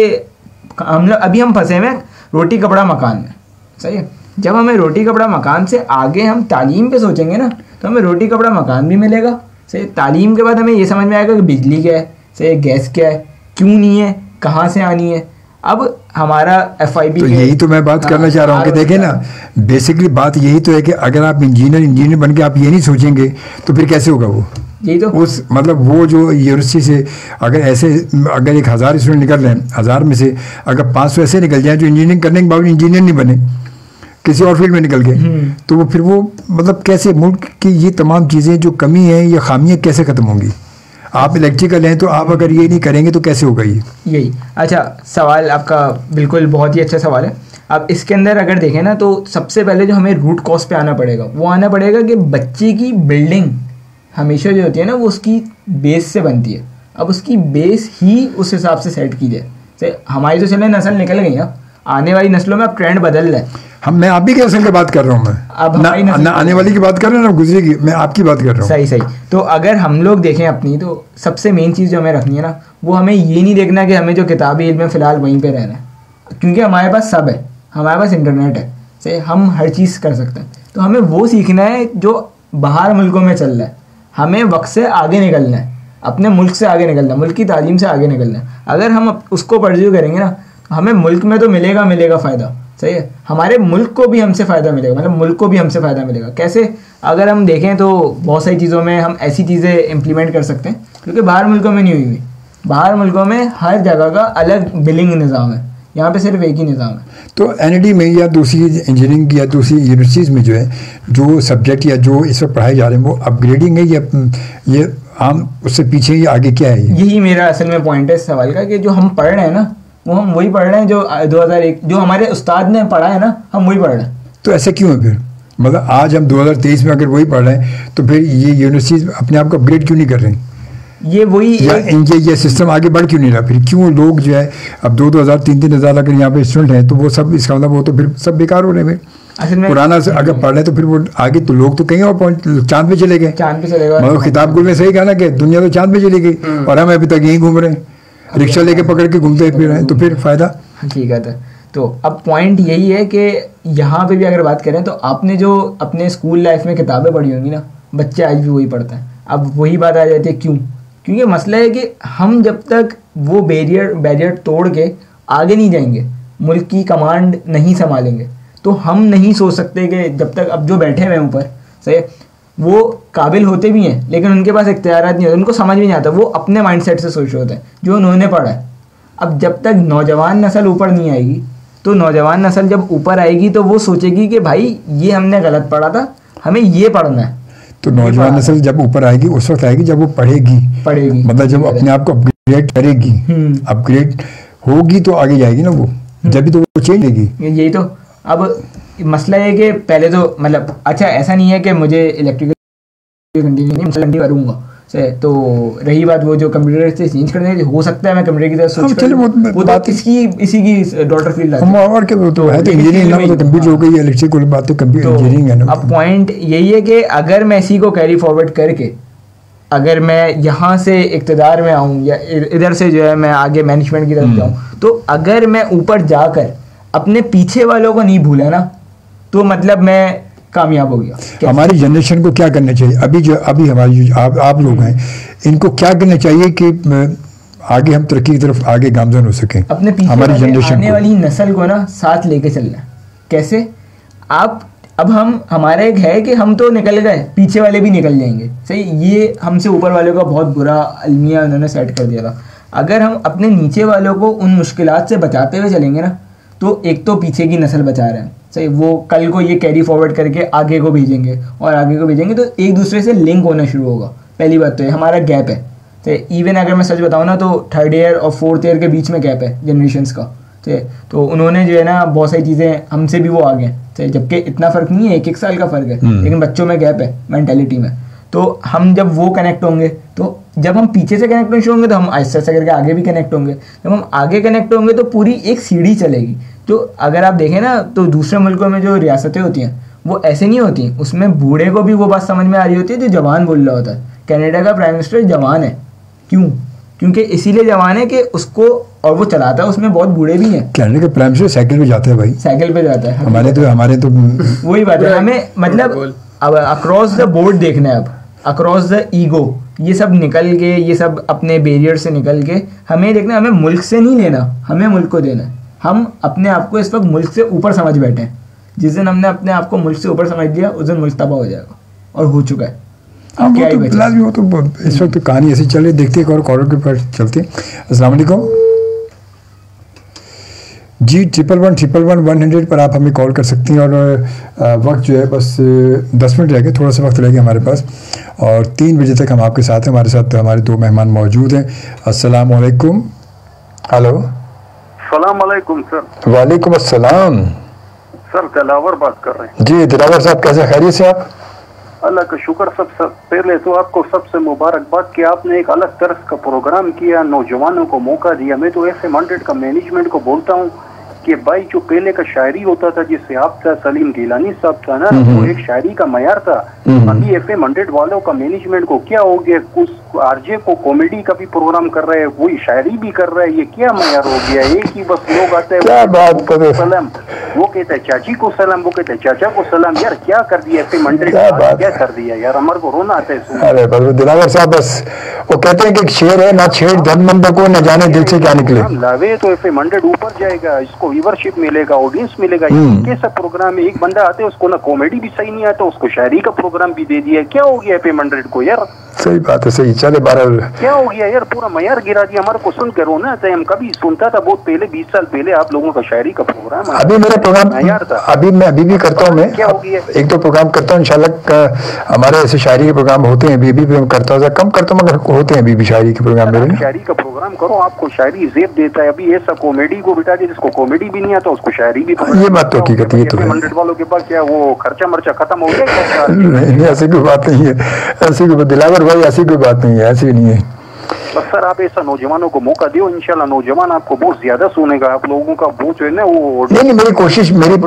हम लोग अभी हम फंसे हुए हैं रोटी कपड़ा मकान में, सही है। जब हमें रोटी कपड़ा मकान से आगे हम तालीम पे सोचेंगे ना तो हमें रोटी कपड़ा मकान भी मिलेगा, सही। तालीम के बाद हमें ये समझ में आएगा कि बिजली क्या है, सही, गैस क्या है, क्यों नहीं है, कहाँ से आनी है। अब हमारा FIB तो यही तो मैं बात करना चाह रहा हूँ कि देखें ना, बेसिकली बात यही तो है कि अगर आप इंजीनियर बन के आप ये नहीं सोचेंगे तो फिर कैसे होगा वो? यही तो उस मतलब वो जो यूनिवर्सिटी से अगर ऐसे अगर 1000 स्टूडेंट निकल रहे हैं, 1000 में से अगर 500 ऐसे निकल जाए जो इंजीनियरिंग करने के बावजूद इंजीनियर नहीं बने, किसी और फील्ड में निकल गए, तो वो फिर वो मतलब कैसे मुल्क की ये तमाम चीज़ें जो कमी है या खामियाँ कैसे ख़त्म होंगी? आप इलेक्ट्रिकल हैं तो आप अगर ये नहीं करेंगे तो कैसे होगा ये? यही अच्छा सवाल आपका, बिल्कुल बहुत ही अच्छा सवाल है। अब इसके अंदर अगर देखें ना तो सबसे पहले जो हमें रूट कॉज पे आना पड़ेगा वो आना पड़ेगा कि बच्चे की बिल्डिंग हमेशा जो होती है ना वो उसकी बेस से बनती है। अब उसकी बेस ही उस हिसाब से सेट की जाए। हमारी तो चले नस्ल निकल गई ना, आने वाली नस्लों में अब ट्रेंड बदल रहा है। मैं आप भी नस्ल की बात कर रहा हूँ, मैं अब ना आने वाली की बात कर रहा हूँ ना गुजरी की, मैं आपकी बात कर रहा हूँ। सही सही। तो अगर हम लोग देखें अपनी, तो सबसे मेन चीज़ जो हमें रखनी है ना वो हमें ये नहीं देखना कि हमें जो किताबी इल्म है फ़िलहाल वहीं पे रहना है, क्योंकि हमारे पास सब है, हमारे पास इंटरनेट है, सही, हम हर चीज़ कर सकते हैं। तो हमें वो सीखना है जो बाहर मुल्कों में चल रहा है। हमें वक्त से आगे निकलना है, अपने मुल्क से आगे निकलना है, मुल्क की तालीम से आगे निकलना है। अगर हम उसको परस्यू करेंगे ना तो हमें मुल्क में तो मिलेगा फ़ायदा, सही है, हमारे मुल्क को भी हमसे फ़ायदा मिलेगा, मतलब मुल्क को भी हमसे फ़ायदा मिलेगा। कैसे? अगर हम देखें तो बहुत सारी चीज़ों में हम ऐसी चीज़ें इम्प्लीमेंट कर सकते हैं क्योंकि बाहर मुल्कों में नहीं हुई। बाहर मुल्कों में हर जगह का अलग बिलिंग निज़ाम है, यहाँ पे सिर्फ एक ही निज़ाम है। तो NID में या दूसरी इंजीनियरिंग या दूसरी यूनिवर्सिटीज़ में जो है जो सब्जेक्ट या जो इस वक्त पढ़ाए जा रहे हैं वो अपग्रेडिंग है या ये आम उससे पीछे या आगे क्या है? यही मेरा असल में पॉइंट है इस सवाल का कि जो हम पढ़ रहे हैं ना वो हम वही पढ़ रहे हैं जो 2001 जो हमारे उस्ताद ने पढ़ा है ना, हम वही पढ़ रहे हैं। तो ऐसा क्यों है फिर? मतलब आज हम 2023 में अगर वही पढ़ रहे हैं तो फिर ये यूनिवर्सिटीज़ अपने आप को अपग्रेड क्यों नहीं कर रही? ये वही ये सिस्टम आगे बढ़ क्यों नहीं रहा? फिर क्यों लोग जो है अब 2,000 3,000 अगर यहाँ पे स्टूडेंट हैं तो वो सब इसका मतलब वो तो फिर सब बेकार हो रहे हैं। असल में पुराना से अगर पढ़ रहे तो फिर वो आगे तो लोग तो कहीं और चांद पे चले गए। चांद पे चले गए, मतलब खिताब गुल में सही कहा ना कि दुनिया तो चांद पे चली गई और हम अभी तक यहीं घूम रहे हैं, रिक्शा लेके पकड़ के घूमते फिर रहे हैं, तो फिर फ़ायदा? हकीकत है। तो अब पॉइंट यही है कि यहाँ पे भी अगर बात करें तो आपने जो अपने स्कूल लाइफ में किताबें पढ़ी होंगी ना, बच्चे आज भी वही पढ़ते हैं। अब वही बात आ जाती है, क्यों? क्योंकि मसला है कि हम जब तक वो बैरियर तोड़ के आगे नहीं जाएंगे, मुल्क की कमांड नहीं संभालेंगे, तो हम नहीं सोच सकते कि जब तक अब जो बैठे हुए हैं ऊपर, सही, वो काबिल होते भी हैं लेकिन उनके पास इख्तियारात नहीं होते, उनको समझ भी नहीं आता, वो अपने माइंडसेट से सोच रहे होते हैं जो उन्होंने पढ़ा है। अब जब तक नौजवान नस्ल ऊपर नहीं आएगी तो नौजवान नस्ल जब ऊपर आएगी तो वो सोचेगी कि भाई ये हमने गलत पढ़ा था, हमें ये पढ़ना है। तो नौजवान नस्ल जब ऊपर आएगी उस वक्त आएगी जब वो पढ़ेगी, मतलब जब अपने आप को अपग्रेड करेगी, अपग्रेड होगी तो आगे जाएगी ना वो, जब भी तो वो चेंज होगी। यही तो अब मसला है कि पहले तो मतलब अच्छा ऐसा नहीं है कि मुझे इलेक्ट्रिकल कंटिन्यू करूँगा, तो रही बात वो जो कंप्यूटर से चेंज करने की, हो सकता है मैं कंप्यूटर की तरफ स्विच करूं, वो बात इसी की डॉटर फील्ड है और क्या, तो है तो इंजीनियरिंग ना, तो कंप्यूटर हो गई, इलेक्ट्रिकल बात तो कंप्यूटर इंजीनियरिंग है ना। अब पॉइंट यही है कि अगर मैं इसी को कैरी फॉरवर्ड करके अगर मैं यहाँ से इक़्तिदार में आऊँ या इधर से जो है मैं आगे मैनेजमेंट की तरफ जाऊँ, तो अगर मैं ऊपर जाकर अपने पीछे वालों को नहीं भूला ना तो मतलब मैं कामयाब हो गया। हमारी जनरेशन को क्या करना चाहिए? अभी हमारी जो आप लोग हैं इनको क्या करना चाहिए कि आगे हम तरक्की की तरफ आगे गामजन हो सकें, अपने पीछे हमारी जनरेशन आने वाली नस्ल को ना साथ लेके चलना है। कैसे? आप अब हमारा एक है कि हम तो निकल गए, पीछे वाले भी निकल जाएंगे, सही। ये हमसे ऊपर वालों का बहुत बुरा अलमिया उन्होंने सेट कर दिया था। अगर हम अपने नीचे वालों को उन मुश्किलात से बचाते हुए चलेंगे ना, तो एक तो पीछे की नस्ल बचा रहे हैं, सही। वो कल को ये कैरी फॉरवर्ड करके आगे को भेजेंगे और आगे को भेजेंगे, तो एक दूसरे से लिंक होना शुरू होगा। पहली बात तो ये हमारा गैप है, तो इवन अगर मैं सच बताऊँ ना, तो 3rd ईयर और 4th ईयर के बीच में गैप है जनरेशन्स का, तो उन्होंने जो है ना बहुत सारी चीज़ें हमसे भी वो आगे हैं, जबकि इतना फ़र्क नहीं है, 1-1 साल का फ़र्क है, लेकिन बच्चों में गैप है मेंटालिटी में। तो हम जब वो कनेक्ट होंगे, तो जब हम पीछे से कनेक्ट होने होंगे तो हम आहिस्ता आहिस्ता करके आगे भी कनेक्ट होंगे। जब हम आगे कनेक्ट होंगे तो पूरी एक सीढ़ी चलेगी। तो अगर आप देखें ना, तो दूसरे मुल्कों में जो रियासतें होती हैं वो ऐसे नहीं होती, उसमें बूढ़े को भी वो बात समझ में आ रही होती है जो जवान बोल रहा होता है। कनाडा का प्राइम मिनिस्टर जवान है, क्यों? क्योंकि इसीलिए जवान है कि उसको, और वो चलाता है, उसमें बहुत बूढ़े भी हैं। कनाडा के प्राइम मिनिस्टर साइकिल पे जाते हैं भाई, साइकिल पे जाता है। हमारे तो वही बात है, हमें मतलब अब अक्रॉस द बोर्ड देखना है, अब अक्रॉस द ईगो, ये सब निकल के, ये सब अपने बैरियर से निकल के हमें देखना, हमें मुल्क से नहीं लेना, हमें मुल्क को देना है। हम अपने आप को इस वक्त मुल्क से ऊपर समझ बैठे हैं। जिस दिन हमने अपने आप को मुल्क से ऊपर समझ लिया, उस दिन मुल्क तबाह हो जाएगा, और हो चुका है। वो तो फिलहाल वो तो इस वक्त तो कहानी ऐसी चल रही, देखते हैं और कॉलर के पर चलते हैं। अस्सलाम वालेकुम जी, 111-111-100 पर आप हमें कॉल कर सकती हैं, और वक्त जो है बस 10 मिनट रह गए, थोड़ा सा वक्त रह गया हमारे पास, और 3 बजे तक हम आपके साथ हैं। हमारे साथ हमारे 2 मेहमान मौजूद हैं। अस्सलाम वालेकुम। हेलो, सलाम वालेकुम सर। वालेकुम अस्सलाम सर, दिलावर बात कर रहे हैं जी। दिलावर साहब, कैसे, खैरियत से आप? अल्लाह का शुक्र। सब पहले तो आपको सबसे मुबारकबाद कि आपने एक अलग तरह का प्रोग्राम किया, नौजवानों को मौका दिया। मैं तो FM 100 का मैनेजमेंट को बोलता हूँ कि भाई जो पहले का शायरी होता था, जिससे आप था सलीम गिलानी साहब था ना, वो एक शायरी का मयार था। अभी FM 100 वालों का मैनेजमेंट को क्या हो गया, कुछ RJ को कॉमेडी का भी प्रोग्राम कर रहे हैं, वही शायरी भी कर रहे हैं, ये क्या मयार हो गया? एक ही बस लोग आते हैं, सलाम, वो कहते हैं चाची को सलाम, वो कहते हैं चाचा को सलाम। यार क्या कर दिया FM 100, क्या कर दिया यार, हमारे को रोना आता है। अरे बस दिलावर साहब, बस वो कहते हैं कि शेर है ना, छेड़ धनमंद को न जाने दिल से क्या निकले। लावे तो FM 100 ऊपर जाएगा, इसको व्यूअरशिप मिलेगा, ऑडियंस मिलेगा। कैसा प्रोग्राम है? एक बंदा आते है, उसको ना कॉमेडी भी सही नहीं आता, उसको शायरी का प्रोग्राम भी दे दिया। क्या हो गया FM 100 को यार? सही बात है, सही। चले 12 क्या हो गया यार, पूरा मयार गिरा दिया। हमारे को सुन कर रोना था। हम कभी सुनता था बहुत पहले, 20 साल पहले आप लोगों का शायरी का प्रोग्राम, अभी मेरा प्रोग्राम मयार था। अभी भी करता हूँ मैं। क्या हो गया? एक तो प्रोग्राम करता हूँ इंशाल्लाह, हमारे ऐसे शायरी के प्रोग्राम होते हैं, अभी भी करता हूँ, कम करता हूँ मगर होते हैं अभी भी शायरी के प्रोग्राम मेरे। शायरी का प्रोग्राम करो, आपको शायरी जेब देता है। अभी ऐसा कॉमेडी को बिठा दिया जिसको कॉमेडी भी नहीं आता, उसको शायरी भी। ये बात तो हकीकत, ये तो है। 100 वालों के पास क्या वो खर्चा मर्चा खत्म हो गया? नहीं, ऐसी कोई बात नहीं है, ऐसी कोई दिलावर भाई, ऐसी कोई बात नहीं है, ऐसी नहीं है। बस सर आप ऐसा नौजवानों को मौका दियो, इंशाल्लाह नौजवान आपको बहुत ज्यादा सुनेगा। आप लोगों का वो जो है ना वो नहीं, मेरी कोशिश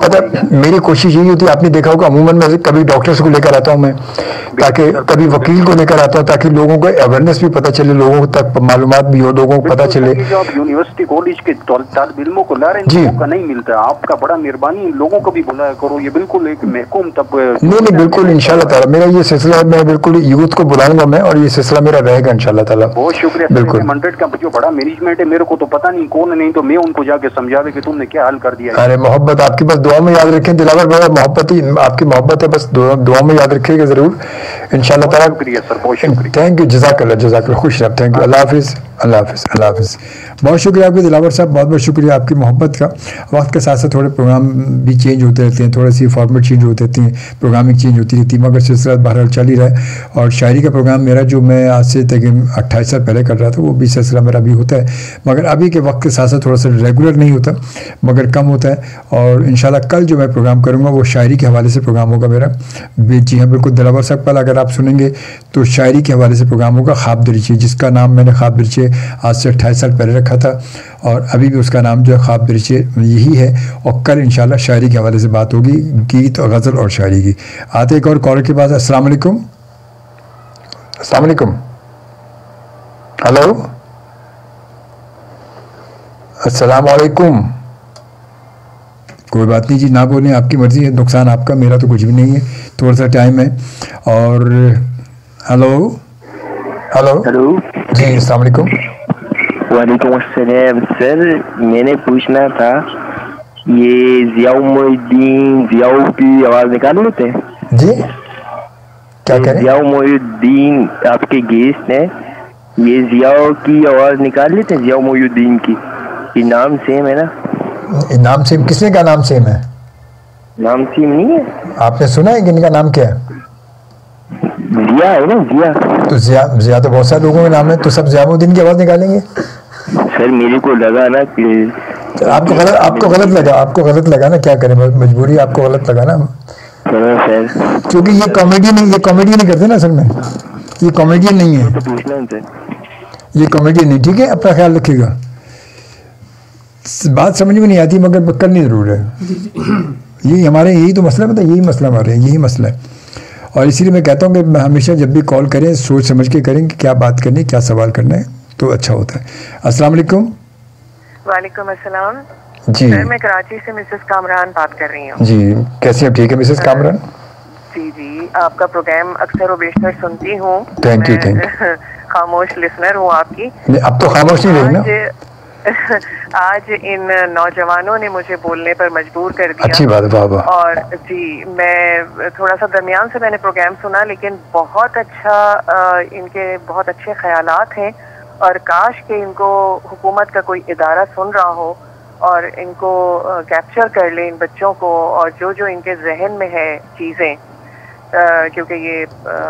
यही होती है, आपने देखा होगा अमूमन मैं कभी डॉक्टर्स को लेकर आता हूँ मैं, ताकि कभी वकील को लेकर आता हूँ, ताकि लोगों को अवेयरनेस भी पता चले, लोगों तक मालूमात भी हो, लोगों को पता चले। जो आप यूनिवर्सिटी कॉलेज के तालिब इल्मों को ला रहे हैं, मौका नहीं मिलता। आपका बड़ा मेहरबानी, लोगों को भी बुलाया करो। ये बिल्कुल एक महकूम तब नहीं, बिल्कुल इंशाल्लाह ताला मेरा ये सिलसिला, मैं बिल्कुल यूथ को बुलाऊंगा मैं, और ये सिलसिला मेरा रहेगा इंशाल्लाह ताला। बहुत शुक्रिया। बिल्कुल 100 का जो बड़ा मैनेजमेंट है, मेरे को तो पता नहीं कौन नहीं, तो मैं उनको जाके समझावे कि तुमने क्या हाल कर दिया। अरे मोहब्बत आपकी, बस दुआ में याद रखें दिलावर भाई, मोहब्बत ही आपकी मोहब्बत है, बस दुआ में याद रखिएगा जरूर इंशाल्लाह ताला। शुक्रिया सर, बहुत शुक्रिया। थैंक यू, जज़ाकल्लाह, खुश रह। थैंक यू, अल्लाह हाफिज़, अल्लाह हाफिज़, अल्लाह हाफिज़। बहुत शुक्रिया आपके दिलावर साहब, बहुत बहुत शुक्रिया आपकी मोहब्बत का। वक्त के साथ साथ थोड़े प्रोग्राम भी चेंज होते रहते हैं, थोड़ी सी फॉर्मेट चेंज होते रहती हैं, प्रोग्रामिंग चेंज होती रहती है, मगर सिलसिला बहरहाल चल ही रहा है। और शायरी का प्रोग्राम मेरा जो मैं आज से तकरीबन 28 साल पहले कर रहा था, वो भी सिलसिला मेरा भी होता है, मगर अभी के वक्त के साथ साथ थोड़ा सा रेगुलर नहीं होता, मगर कम होता है। और इंशाल्लाह कल जो मैं प्रोग्राम करूँगा वो शायरी के हवाले से प्रोग्राम होगा मेरा। जी हाँ, बिल्कुल दिलावर साहब, कल अगर आप सुनेंगे तो शायरी के हवाले से प्रोग्राम होगा, ख्वाब दरीचे, जिसका नाम मैंने ख्वाब दरीचे आज से 28 साल पहले रखा था, और अभी भी उसका नाम जो है ख्वाब दरीचे यही है। और कल इंशाल्लाह शायरी के हवाले से बात होगी, गीत और गज़ल और शायरी की। आते एक और कॉलर के पास। अस्सलाम वालेकुम। अस्सलाम वालेकुम। हेलो, अस्सलाम वालेकुम। कोई बात नहीं जी, ना बोलें, आपकी मर्जी है, नुकसान आपका, मेरा तो कुछ भी नहीं है, थोड़ा सा टाइम है। और हेलो हेलो हेलो जी, अस्सलाम वालेकुम। वालेकुम अस्सलाम सर, मैंने पूछना था ये जियाउद्दीन की आवाज निकाल लेते हैं जी? क्या कह रहे हैं? जियाउद्दीन आपके गेस्ट हैं, ये जियाओ की आवाज निकाल लेते हैं, जियाउद्दीन की। ये नाम सेम है ना? नाम सेम? किसने का नाम सेम है? नाम सेम नहीं है। आपने सुना है कि इनका नाम क्या है? जिया है ना, जिया। तो जिया तो बहुत सारे लोगों के नाम है, तो सब जियाउद्दीन की आवाज निकालेंगे? सर मेरे को लगा ना कि आपको गलत लगा ना, क्या करें, मजबूरी, आपको गलत लगा ना सर, क्योंकि ये कॉमेडी नहीं करते ना, असल में ये कॉमेडियन नहीं है, तो पूछना उनसे, ये कॉमेडियन नहीं। ठीक है, अपना ख्याल रखिएगा। बात समझ में नहीं आती मगर करनी जरूर है। यही हमारे, यही तो मसला, पता है, यही मसला हमारे, यही मसला है। और इसीलिए मैं कहता हूँ कि हमेशा जब भी कॉल करें सोच समझ के करें कि क्या बात करनी, क्या सवाल करना है, तो अच्छा होता है। अस्सलाम वालेकुम। वालेकुम अस्सलाम जी सर, मैं कराची से मिसेस कामरान बात कर रही हूँ। जी, कैसे हैं? ठीक है मिसेस कामरान? जी जी, आपका प्रोग्राम अक्सर व बेशतर सुनती हूँ। Thank you. खामोश लिसनर हूँ आपकी। अब तो खामोश नहीं रही ना। आज इन नौजवानों ने मुझे बोलने पर मजबूर कर दिया। अच्छी बात है, वाह वाह। और जी, मैं थोड़ा सा दरमियान से मैंने प्रोग्राम सुना, लेकिन बहुत अच्छा, इनके बहुत अच्छे ख्यालात हैं और काश के इनको हुकूमत का कोई इदारा सुन रहा हो और इनको कैप्चर कर ले इन बच्चों को, और जो जो इनके जहन में है चीज़ें, क्योंकि ये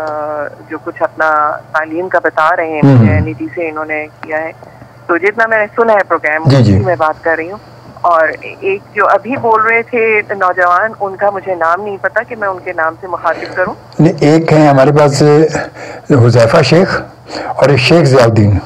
जो कुछ अपना तालीम का बता रहे हैं, नीति से इन्होंने किया है, तो जितना मैंने सुना है प्रोग्राम उसकी मैं बात कर रही हूँ। और एक जो अभी बोल रहे थे नौजवान, उनका मुझे नाम नहीं पता कि मैं उनके नाम से मुखातिब करूँ। नहीं, एक है हमारे पास हुज़ैफा शेख और एक शेख जियाउद्दीन।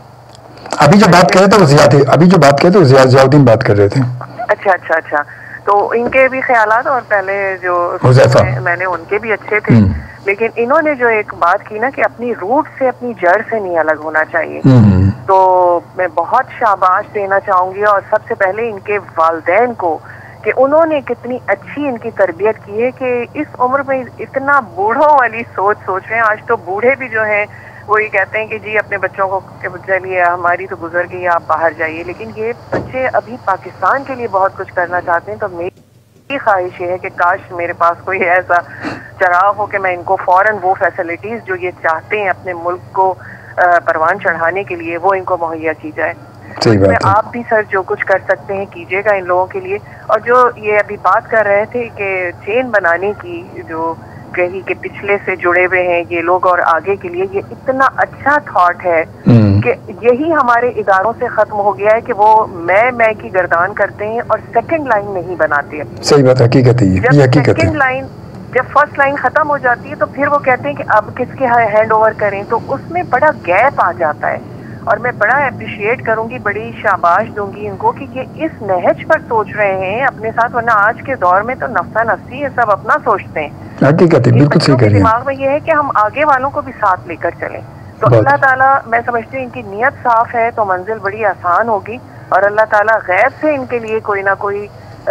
अभी जो बात कर रहे थे वो जिया थे, अभी जो बात कर रहे थे वो जियाउद्दीन बात कर रहे थे। अच्छा, तो इनके भी ख्यालात, और पहले जो मैंने उनके भी अच्छे थे, लेकिन इन्होंने जो एक बात की ना कि अपनी रूट से, अपनी जड़ से नहीं अलग होना चाहिए, तो मैं बहुत शाबाश देना चाहूंगी। और सबसे पहले इनके वालिदैन को कि उन्होंने कितनी अच्छी इनकी तरबियत की है कि इस उम्र में इतना बूढ़ों वाली सोच रहे हैं। आज तो बूढ़े भी जो हैं वो ये कहते हैं कि जी अपने बच्चों को चलिए हमारी तो गुजर गई, आप बाहर जाइए, लेकिन ये बच्चे अभी पाकिस्तान के लिए बहुत कुछ करना चाहते हैं। तो मेरी ख्वाहिश ये है कि काश मेरे पास कोई ऐसा चराग हो कि मैं इनको फौरन वो फैसिलिटीज जो ये चाहते हैं अपने मुल्क को परवान चढ़ाने के लिए, वो इनको मुहैया की जाए। इसमें आप भी सर जो कुछ कर सकते हैं कीजिएगा इन लोगों के लिए। और जो ये अभी बात कर रहे थे कि चेन बनाने की, जो कहीं के पिछले से जुड़े हुए हैं ये लोग और आगे के लिए, ये इतना अच्छा थॉट है कि यही हमारे इदारों से खत्म हो गया है कि वो मैं की गर्दान करते हैं और सेकंड लाइन नहीं बनाते। सही बात, हकीकत है ये हकीकत है। जब फर्स्ट लाइन खत्म हो जाती है तो फिर वो कहते हैं कि अब किसके हैंड ओवर करें, तो उसमें बड़ा गैप आ जाता है। और मैं बड़ा अप्रिशिएट करूंगी, बड़ी शाबाश दूंगी इनको कि ये इस नहज पर सोच रहे हैं अपने साथ, वरना आज के दौर में तो नफ्सा नफ्सी ये सब अपना सोचते हैं। हकीकत है, बिल्कुल सही कह रही हैं। दिमाग में ये है कि हम आगे वालों को भी साथ लेकर चलें। तो अल्लाह ताला, मैं समझती हूँ इनकी नीयत साफ है तो मंजिल बड़ी आसान होगी, और अल्लाह ताला गैब से इनके लिए कोई ना कोई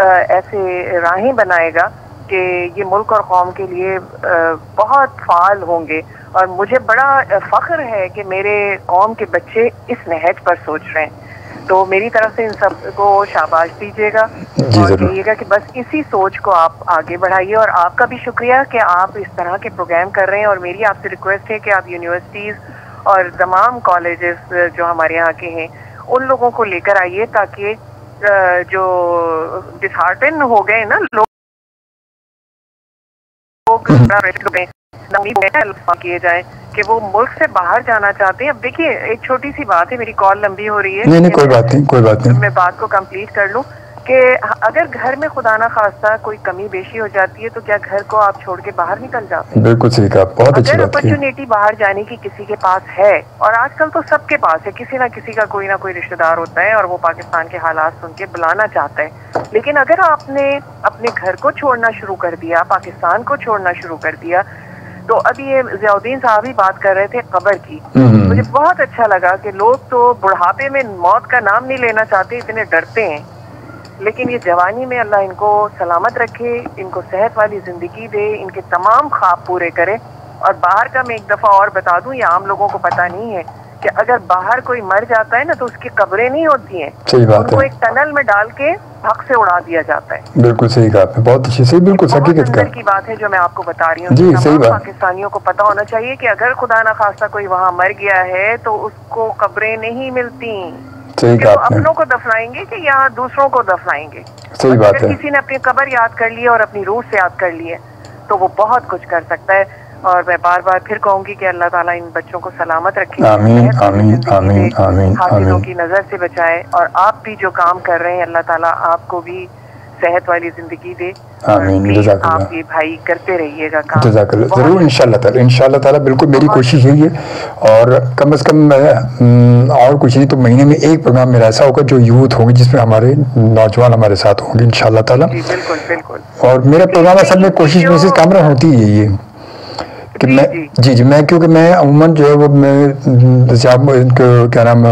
ऐसे राहें बनाएगा कि ये मुल्क और कौम के लिए बहुत फाल होंगे। और मुझे बड़ा फख्र है कि मेरे कौम के बच्चे इस नहज पर सोच रहे हैं। तो मेरी तरफ से इन सब को शाबाश दीजिएगा और कहिएगा कि बस इसी सोच को आप आगे बढ़ाइए। और आपका भी शुक्रिया कि आप इस तरह के प्रोग्राम कर रहे हैं। और मेरी आपसे रिक्वेस्ट है कि आप यूनिवर्सिटीज़ और तमाम कॉलेजेस जो हमारे यहाँ के हैं उन लोगों को लेकर आइए, ताकि जो डिसहार्टन हो गए ना लोग किए जाए कि वो मुल्क से बाहर जाना चाहते हैं। अब देखिए, एक छोटी सी बात है, मेरी कॉल लंबी हो रही है। नहीं, कोई बात नहीं। मैं बात को कंप्लीट कर लूं कि अगर घर में खुदा ना खास्ता कोई कमी बेशी हो जाती है तो क्या घर को आप छोड़ के बाहर निकल जाते हैं? बिल्कुल सही कहा, बहुत अच्छी बात है। अपॉर्चुनिटी बाहर जाने की किसी के पास है, और आजकल तो सबके पास है, किसी ना किसी का कोई ना कोई रिश्तेदार होता है और वो पाकिस्तान के हालात सुन के बुलाना चाहता है। लेकिन अगर आपने अपने घर को छोड़ना शुरू कर दिया, पाकिस्तान को छोड़ना शुरू कर दिया, तो अभी ये जियाउद्दीन साहब ही बात कर रहे थे कब्र की, मुझे बहुत अच्छा लगा कि लोग तो बुढ़ापे में मौत का नाम नहीं लेना चाहते, इतने डरते हैं। लेकिन ये जवानी में अल्लाह इनको सलामत रखे, इनको सेहत वाली जिंदगी दे, इनके तमाम ख्वाब पूरे करे। और बाहर का मैं एक दफ़ा और बता दूं, ये आम लोगों को पता नहीं है कि अगर बाहर कोई मर जाता है ना तो उसकी कब्रें नहीं होती हैं, सही बात उनको है, एक टनल में डाल के भग से उड़ा दिया जाता है। बिल्कुल सही कहा आपने, बहुत अच्छी, सही, बिल्कुल हकीकत का की बात है जो मैं आपको बता रही हूँ। जी सही बात। पाकिस्तानियों को पता होना चाहिए कि अगर खुदा ना खास्ता कोई वहाँ मर गया है तो उसको कब्रें नहीं मिलती, सही कहा आपने, अपनों को दफनाएंगे कि यहाँ दूसरों को दफनाएंगे। सही बात है। किसी ने अपनी कब्र याद कर ली है और अपनी रूह से याद कर ली है तो वो बहुत कुछ कर सकता है। और मैं बार बार फिर कहूंगी कि अल्लाह ताला इन बच्चों को सलामत रखे, आमीन आमीन आमीन आमीन हासिलों की नजर से बचाए, और आप भी जो काम कर रहे हैं अल्लाह ताला आपको भी सेहत वाली जिंदगी दे। आमीन, जज़ाकल्लाह। आप ये भाई करते रहिएगा काम, जज़ाकल्लाह, ज़रूर इंशाअल्लाह ताला बिल्कुल मेरी कोशिश यही है। और कम से कम और कुछ नहीं तो महीने में एक प्रोग्राम मेरा ऐसा होगा जो यूथ होंगे जिसमें हमारे नौजवान हमारे साथ होंगे इंशाअल्लाह ताला। बिल्कुल बिल्कुल। और मेरा प्रोग्राम असल में कोशिश मिसेस कामरान होती है ये कि मैं जी मैं क्योंकि मैं अमूमन जो है वो मैं जैसे आप क्या नाम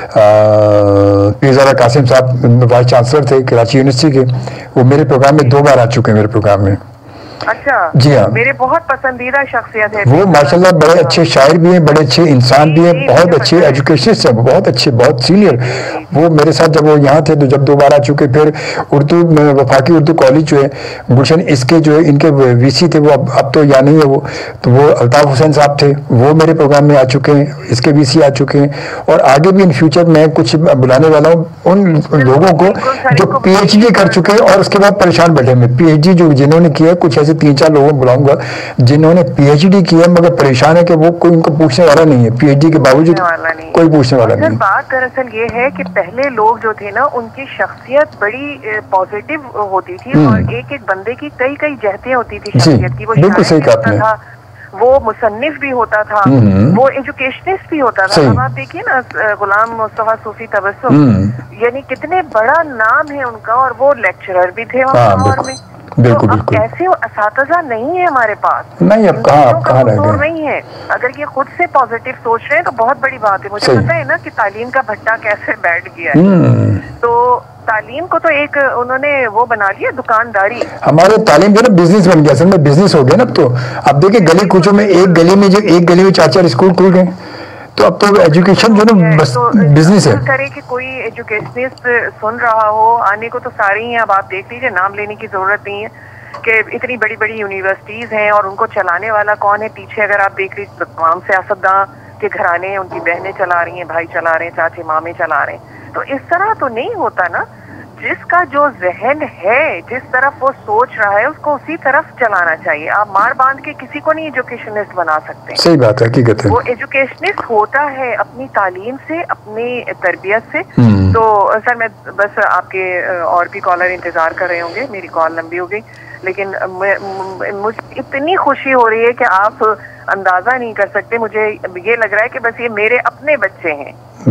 पीरज़ादा कासिम साहब वाइस चांसलर थे कराची यूनिवर्सिटी के, वो मेरे प्रोग्राम में 2 बार आ चुके हैं मेरे प्रोग्राम में। अच्छा जी हाँ, मेरे बहुत पसंदीदा शख्सियत है वो माशाल्लाह, बड़े अच्छे शायर भी हैं, बड़े अच्छे इंसान भी हैं, बहुत अच्छे एजुकेशनिस्ट हैं, बहुत अच्छे, बहुत सीनियर। वो मेरे साथ जब वो यहाँ थे तो जब 2 बार आ चुके, फिर उर्दू वफाकी उर्दू कॉलेज जो है गुलशन इसके जो है इनके वीसी थे वो अब तो यहाँ नहीं है वो, तो वो अल्ताफ हुसैन साहब थे, वो मेरे प्रोग्राम में आ चुके हैं, इसके वीसी आ चुके हैं। और आगे भी इन फ्यूचर मैं कुछ बुलाने वाला हूँ उन लोगों को जो PhD कर चुके हैं और उसके बाद परेशान बैठे हैं। PhD जो जिन्होंने किया, कुछ ऐसे 3-4 लोगों को बुलाऊंगा जिन्होंने PhD किया मगर परेशान है कि वो कोई उनको पूछने वाला नहीं है, PhD के बावजूद कोई पूछने वाला नहीं। बात दरअसल ये है कि पहले लोग जो थे ना उनकी शख्सियत बड़ी पॉजिटिव होती थी और एक एक बंदे की कई कई जहतें होती थी शख्सियत की। वो बिल्कुल सही कहा आपने, वो मुसन्निफ भी होता था, वो एजुकेशनिस्ट भी होता था। अब आप देखिए ना गुलाम मुस्तफा सूफी तबस्सुम, यानी कितने बड़ा नाम है उनका, और वो लेक्चरर भी थे वहाँ में। बिल्कुल तो बिल्कुल ऐसे असातिज़ा नहीं है हमारे पास, नहीं, अब कहाँ रह गए नहीं है। अगर ये खुद से पॉजिटिव सोच रहे हैं तो बहुत बड़ी बात है। मुझे पता है ना कि तालीम का भट्टा कैसे बैठ गया है, तो तालीम को तो एक उन्होंने वो बना लिया दुकानदारी। हमारे तालीम जो है ना बिजनेस बन गया, असल में बिजनेस हो गया ना अब तो। अब देखिए गली कूचों में एक गली में 4-4 स्कूल खुल गए, तो अब तो एजुकेशन जो ना बस बिजनेस है। करे कि कोई एजुकेशनिस्ट सुन रहा हो, आने को तो सारे ही हैं। अब आप देख लीजिए, नाम लेने की जरूरत नहीं है कि इतनी बड़ी बड़ी यूनिवर्सिटीज हैं और उनको चलाने वाला कौन है पीछे। अगर आप देख लीजिए तो तमाम सियासतदां के घराने हैं, उनकी बहनें चला रही हैं, भाई चला रहे हैं, चाचे मामे चला रहे हैं। तो इस तरह तो नहीं होता ना। जिसका जो जहन है, जिस तरफ वो सोच रहा है, उसको उसी तरफ चलाना चाहिए। आप मार बांध के किसी को नहीं एजुकेशनिस्ट बना सकते। सही बात है, हकीकत है। वो एजुकेशनिस्ट होता है अपनी तालीम से, अपनी तरबियत से। तो सर मैं बस आपके और भी कॉलर इंतजार कर रहे होंगे, मेरी कॉल लंबी हो गई, लेकिन मुझे इतनी खुशी हो रही है कि आप अंदाजा नहीं कर सकते। मुझे ये लग रहा है कि बस ये मेरे अपने बच्चे हैं।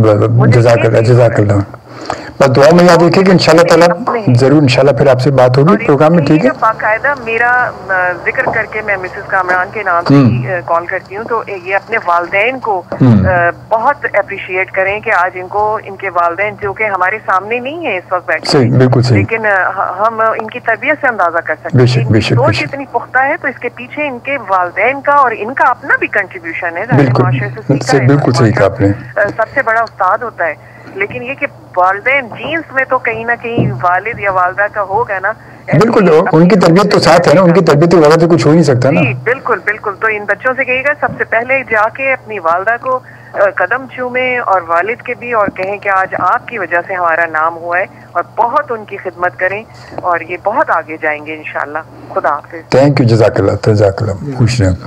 जज़ाकल्लाह। बस दुआ में याद रखिए कि इंशाल्लाह ताला जरूर इंशाल्लाह फिर आपसे बात होगी प्रोग्राम में, ठीक है। बाकायदा मेरा जिक्र करके मैं मिसेस कामरान के नाम से कॉल करती हूँ, तो ये अपने वालदैन को बहुत अप्रिशिएट करें कि आज इनको इनके वालदैन जो कि हमारे सामने नहीं है इस वक्त बैठे, बिल्कुल सही, लेकिन हम इनकी तरबियत से अंदाजा कर सकते हैं। सोच इतनी पुख्ता है तो इसके पीछे इनके वालदैन का और इनका अपना भी कंट्रीब्यूशन है। बिल्कुल सही कहा आपने। सबसे बड़ा उस्ताद होता है, लेकिन ये कि वालिदैन जीन्स में तो कहीं ना कहीं वालिद या वालदा का होगा ना। बिल्कुल, उनकी तरबियत तो साथ है ना, उनकी तरबियत के बगैर तो कुछ हो नहीं सकता ना। बिल्कुल बिल्कुल। तो इन बच्चों से कहिएगा सबसे पहले जाके अपनी वालदा को कदम चूमे और वालिद के भी, और कहें कि आज आपकी वजह से हमारा नाम हुआ है, और बहुत उनकी खिदमत करें और ये बहुत आगे जाएंगे इंशाल्लाह। खुदा हाफिज़। थैंक यू, जज़ाकल्लाह, खुश रहें।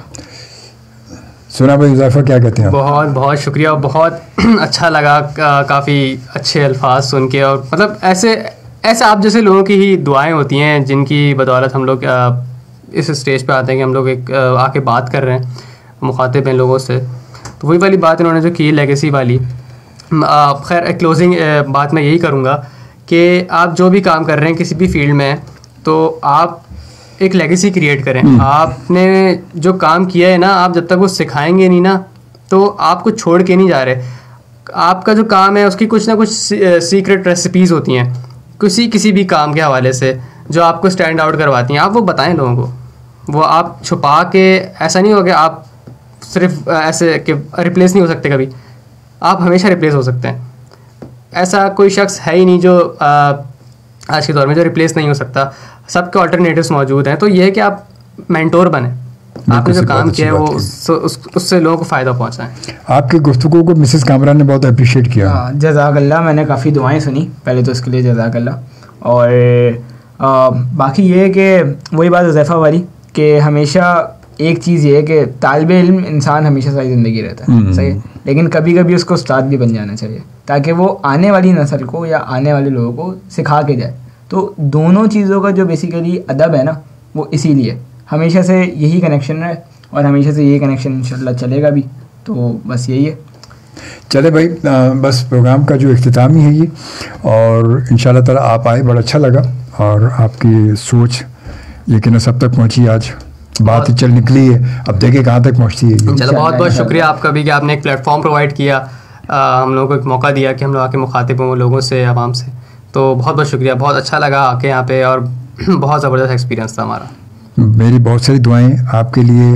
सुना भाई हुज़ैफा क्या कहते हैं? बहुत बहुत शुक्रिया, बहुत अच्छा लगा, काफ़ी अच्छे अल्फाज सुन के। और मतलब ऐसे आप जैसे लोगों की ही दुआएं होती हैं जिनकी बदौलत हम लोग इस स्टेज पे आते हैं कि हम लोग एक आके बात कर रहे हैं, मुखातिब हैं लोगों से। तो वही वाली बात इन्होंने जो की लेगेसी वाली। खैर क्लोजिंग बात मैं यही करूँगा कि आप जो भी काम कर रहे हैं किसी भी फील्ड में, तो आप एक लेगेसी क्रिएट करें। आपने जो काम किया है ना, आप जब तक वो सिखाएंगे नहीं ना तो आप कुछ छोड़ के नहीं जा रहे। आपका जो काम है उसकी कुछ ना कुछ सीक्रेट रेसिपीज़ होती हैं किसी भी काम के हवाले से जो आपको स्टैंड आउट करवाती हैं। आप वो बताएं लोगों को, वो आप छुपा के ऐसा नहीं हो कि आप सिर्फ ऐसे कि रिप्लेस नहीं हो सकते कभी। आप हमेशा रिप्लेस हो सकते हैं। ऐसा कोई शख्स है ही नहीं जो आज के दौर में जो रिप्लेस नहीं हो सकता, सबके ऑल्टरनेटिव्स मौजूद हैं। तो ये है कि आप मेंटोर बने, आपने जो काम किया है वो उससे लोगों को फ़ायदा पहुंचाएं। आपकी गुफ्तगू को मिसेस कामरान ने बहुत अप्रिशिएट किया। जज़ाकल्लाह, मैंने काफ़ी दुआएं सुनी, पहले तो उसके लिए जज़ाकल्लाह। और बाकी ये है कि वही बात हुज़ैफ़ा वाली कि हमेशा एक चीज़ ये है कि तालिबे इल्म इंसान हमेशा सारी ज़िंदगी रहता है, सही है, लेकिन कभी कभी उसको उस्ताद भी बन जाना चाहिए ताकि वो आने वाली नस्ल को या आने वाले लोगों को सिखा के जाए। तो दोनों चीज़ों का जो बेसिकली अदब है ना, वो इसीलिए हमेशा से यही कनेक्शन है और हमेशा से यही कनेक्शन इंशाल्लाह चलेगा भी। तो बस यही है। चले भाई, बस प्रोग्राम का जो इख्तिताम ही है ये, और इंशाल्लाह ताला आप आए, बड़ा अच्छा लगा, और आपकी सोच यकीन सब तक पहुंची, आज बात चल निकली है, अब देखें कहाँ तक पहुंचती है। चलो, बहुत बहुत शुक्रिया आपका भी कि आपने एक प्लेटफॉर्म प्रोवाइड किया, हम लोगों को एक मौका दिया कि हम लोग आके मुखातिब हों लोगों से, आवाम से। तो बहुत बहुत शुक्रिया, बहुत अच्छा लगा आके यहाँ पे, और बहुत ज़बरदस्त एक्सपीरियंस था हमारा। मेरी बहुत सारी दुआएं आपके लिए,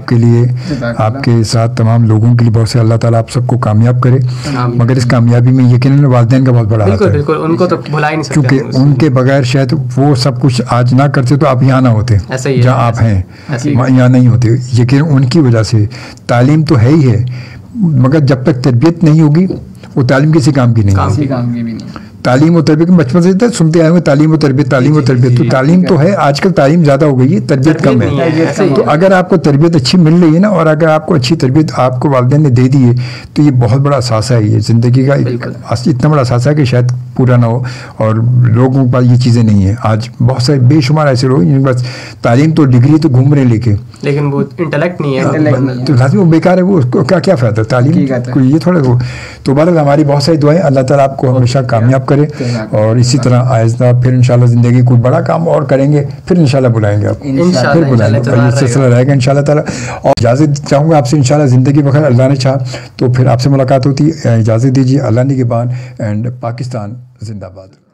आपके साथ तमाम लोगों के लिए बहुत से। अल्लाह ताला आप सबको कामयाब करे, मगर इस कामयाबी में यकीनन वालिदैन का बहुत बड़ा हाथ है। बिल्कुल, उनको तो भुला ही नहीं सकते, क्योंकि उनके बगैर शायद वो सब कुछ आज ना करते तो आप यहाँ ना होते जहाँ आप हैं, यहाँ नहीं होते। यकीन उनकी वजह से। तालीम तो है ही है, मगर जब तक तरबियत नहीं होगी वो तालीम किसी काम की नहीं। तालीम और तरबियत बचपन से सुनते आए हुए, तालीम और तरबियत, तालीम और तरबियत। तो तालीम तो है, आजकल तालीम ज़्यादा हो गई है, तरबियत कम है। तो अगर आपको तरबियत अच्छी मिल रही है ना, और अगर आपको अच्छी तरबियत आपको वालिदैन ने दे दी है, तो ये बहुत बड़ा असासा है, ये ज़िंदगी का इतना बड़ा असासा है कि शायद पूरा ना हो। और लोगों के पास ये चीज़ें नहीं है। आज बहुत सारे बेशुमार ऐसे लोग जिनके पास तालीम तो डिग्री तो घूम रहे लेके, लेकिन वो इंटेलेक्ट नहीं है, तो लाजिम वो बेकार है। वो उसको क्या क्या फ़ायदा तालीम को, ये थोड़ा वो। तो बहरहाल हमारी बहुत सारी दुआएं, अल्लाह ताला आपको हमेशा कामयाब करे, और इसी तरह आहिस्ता फिर इंशाल्लाह ज़िंदगी कोई बड़ा काम और करेंगे, फिर इंशाल्लाह बुलाएंगे आपको, फिर बुलाएंगे, ये सिलसिला रहेगा इंशाल्लाह ताला। और इजाज़त चाहूँगा आपसे, इंशाल्लाह ज़िंदगी बखैर अल्लाह ने चाहा तो फिर आपसे मुलाकात होती है। इजाज़त दीजिए, अल्लाह निगहबान, एंड पाकिस्तान जिंदाबाद।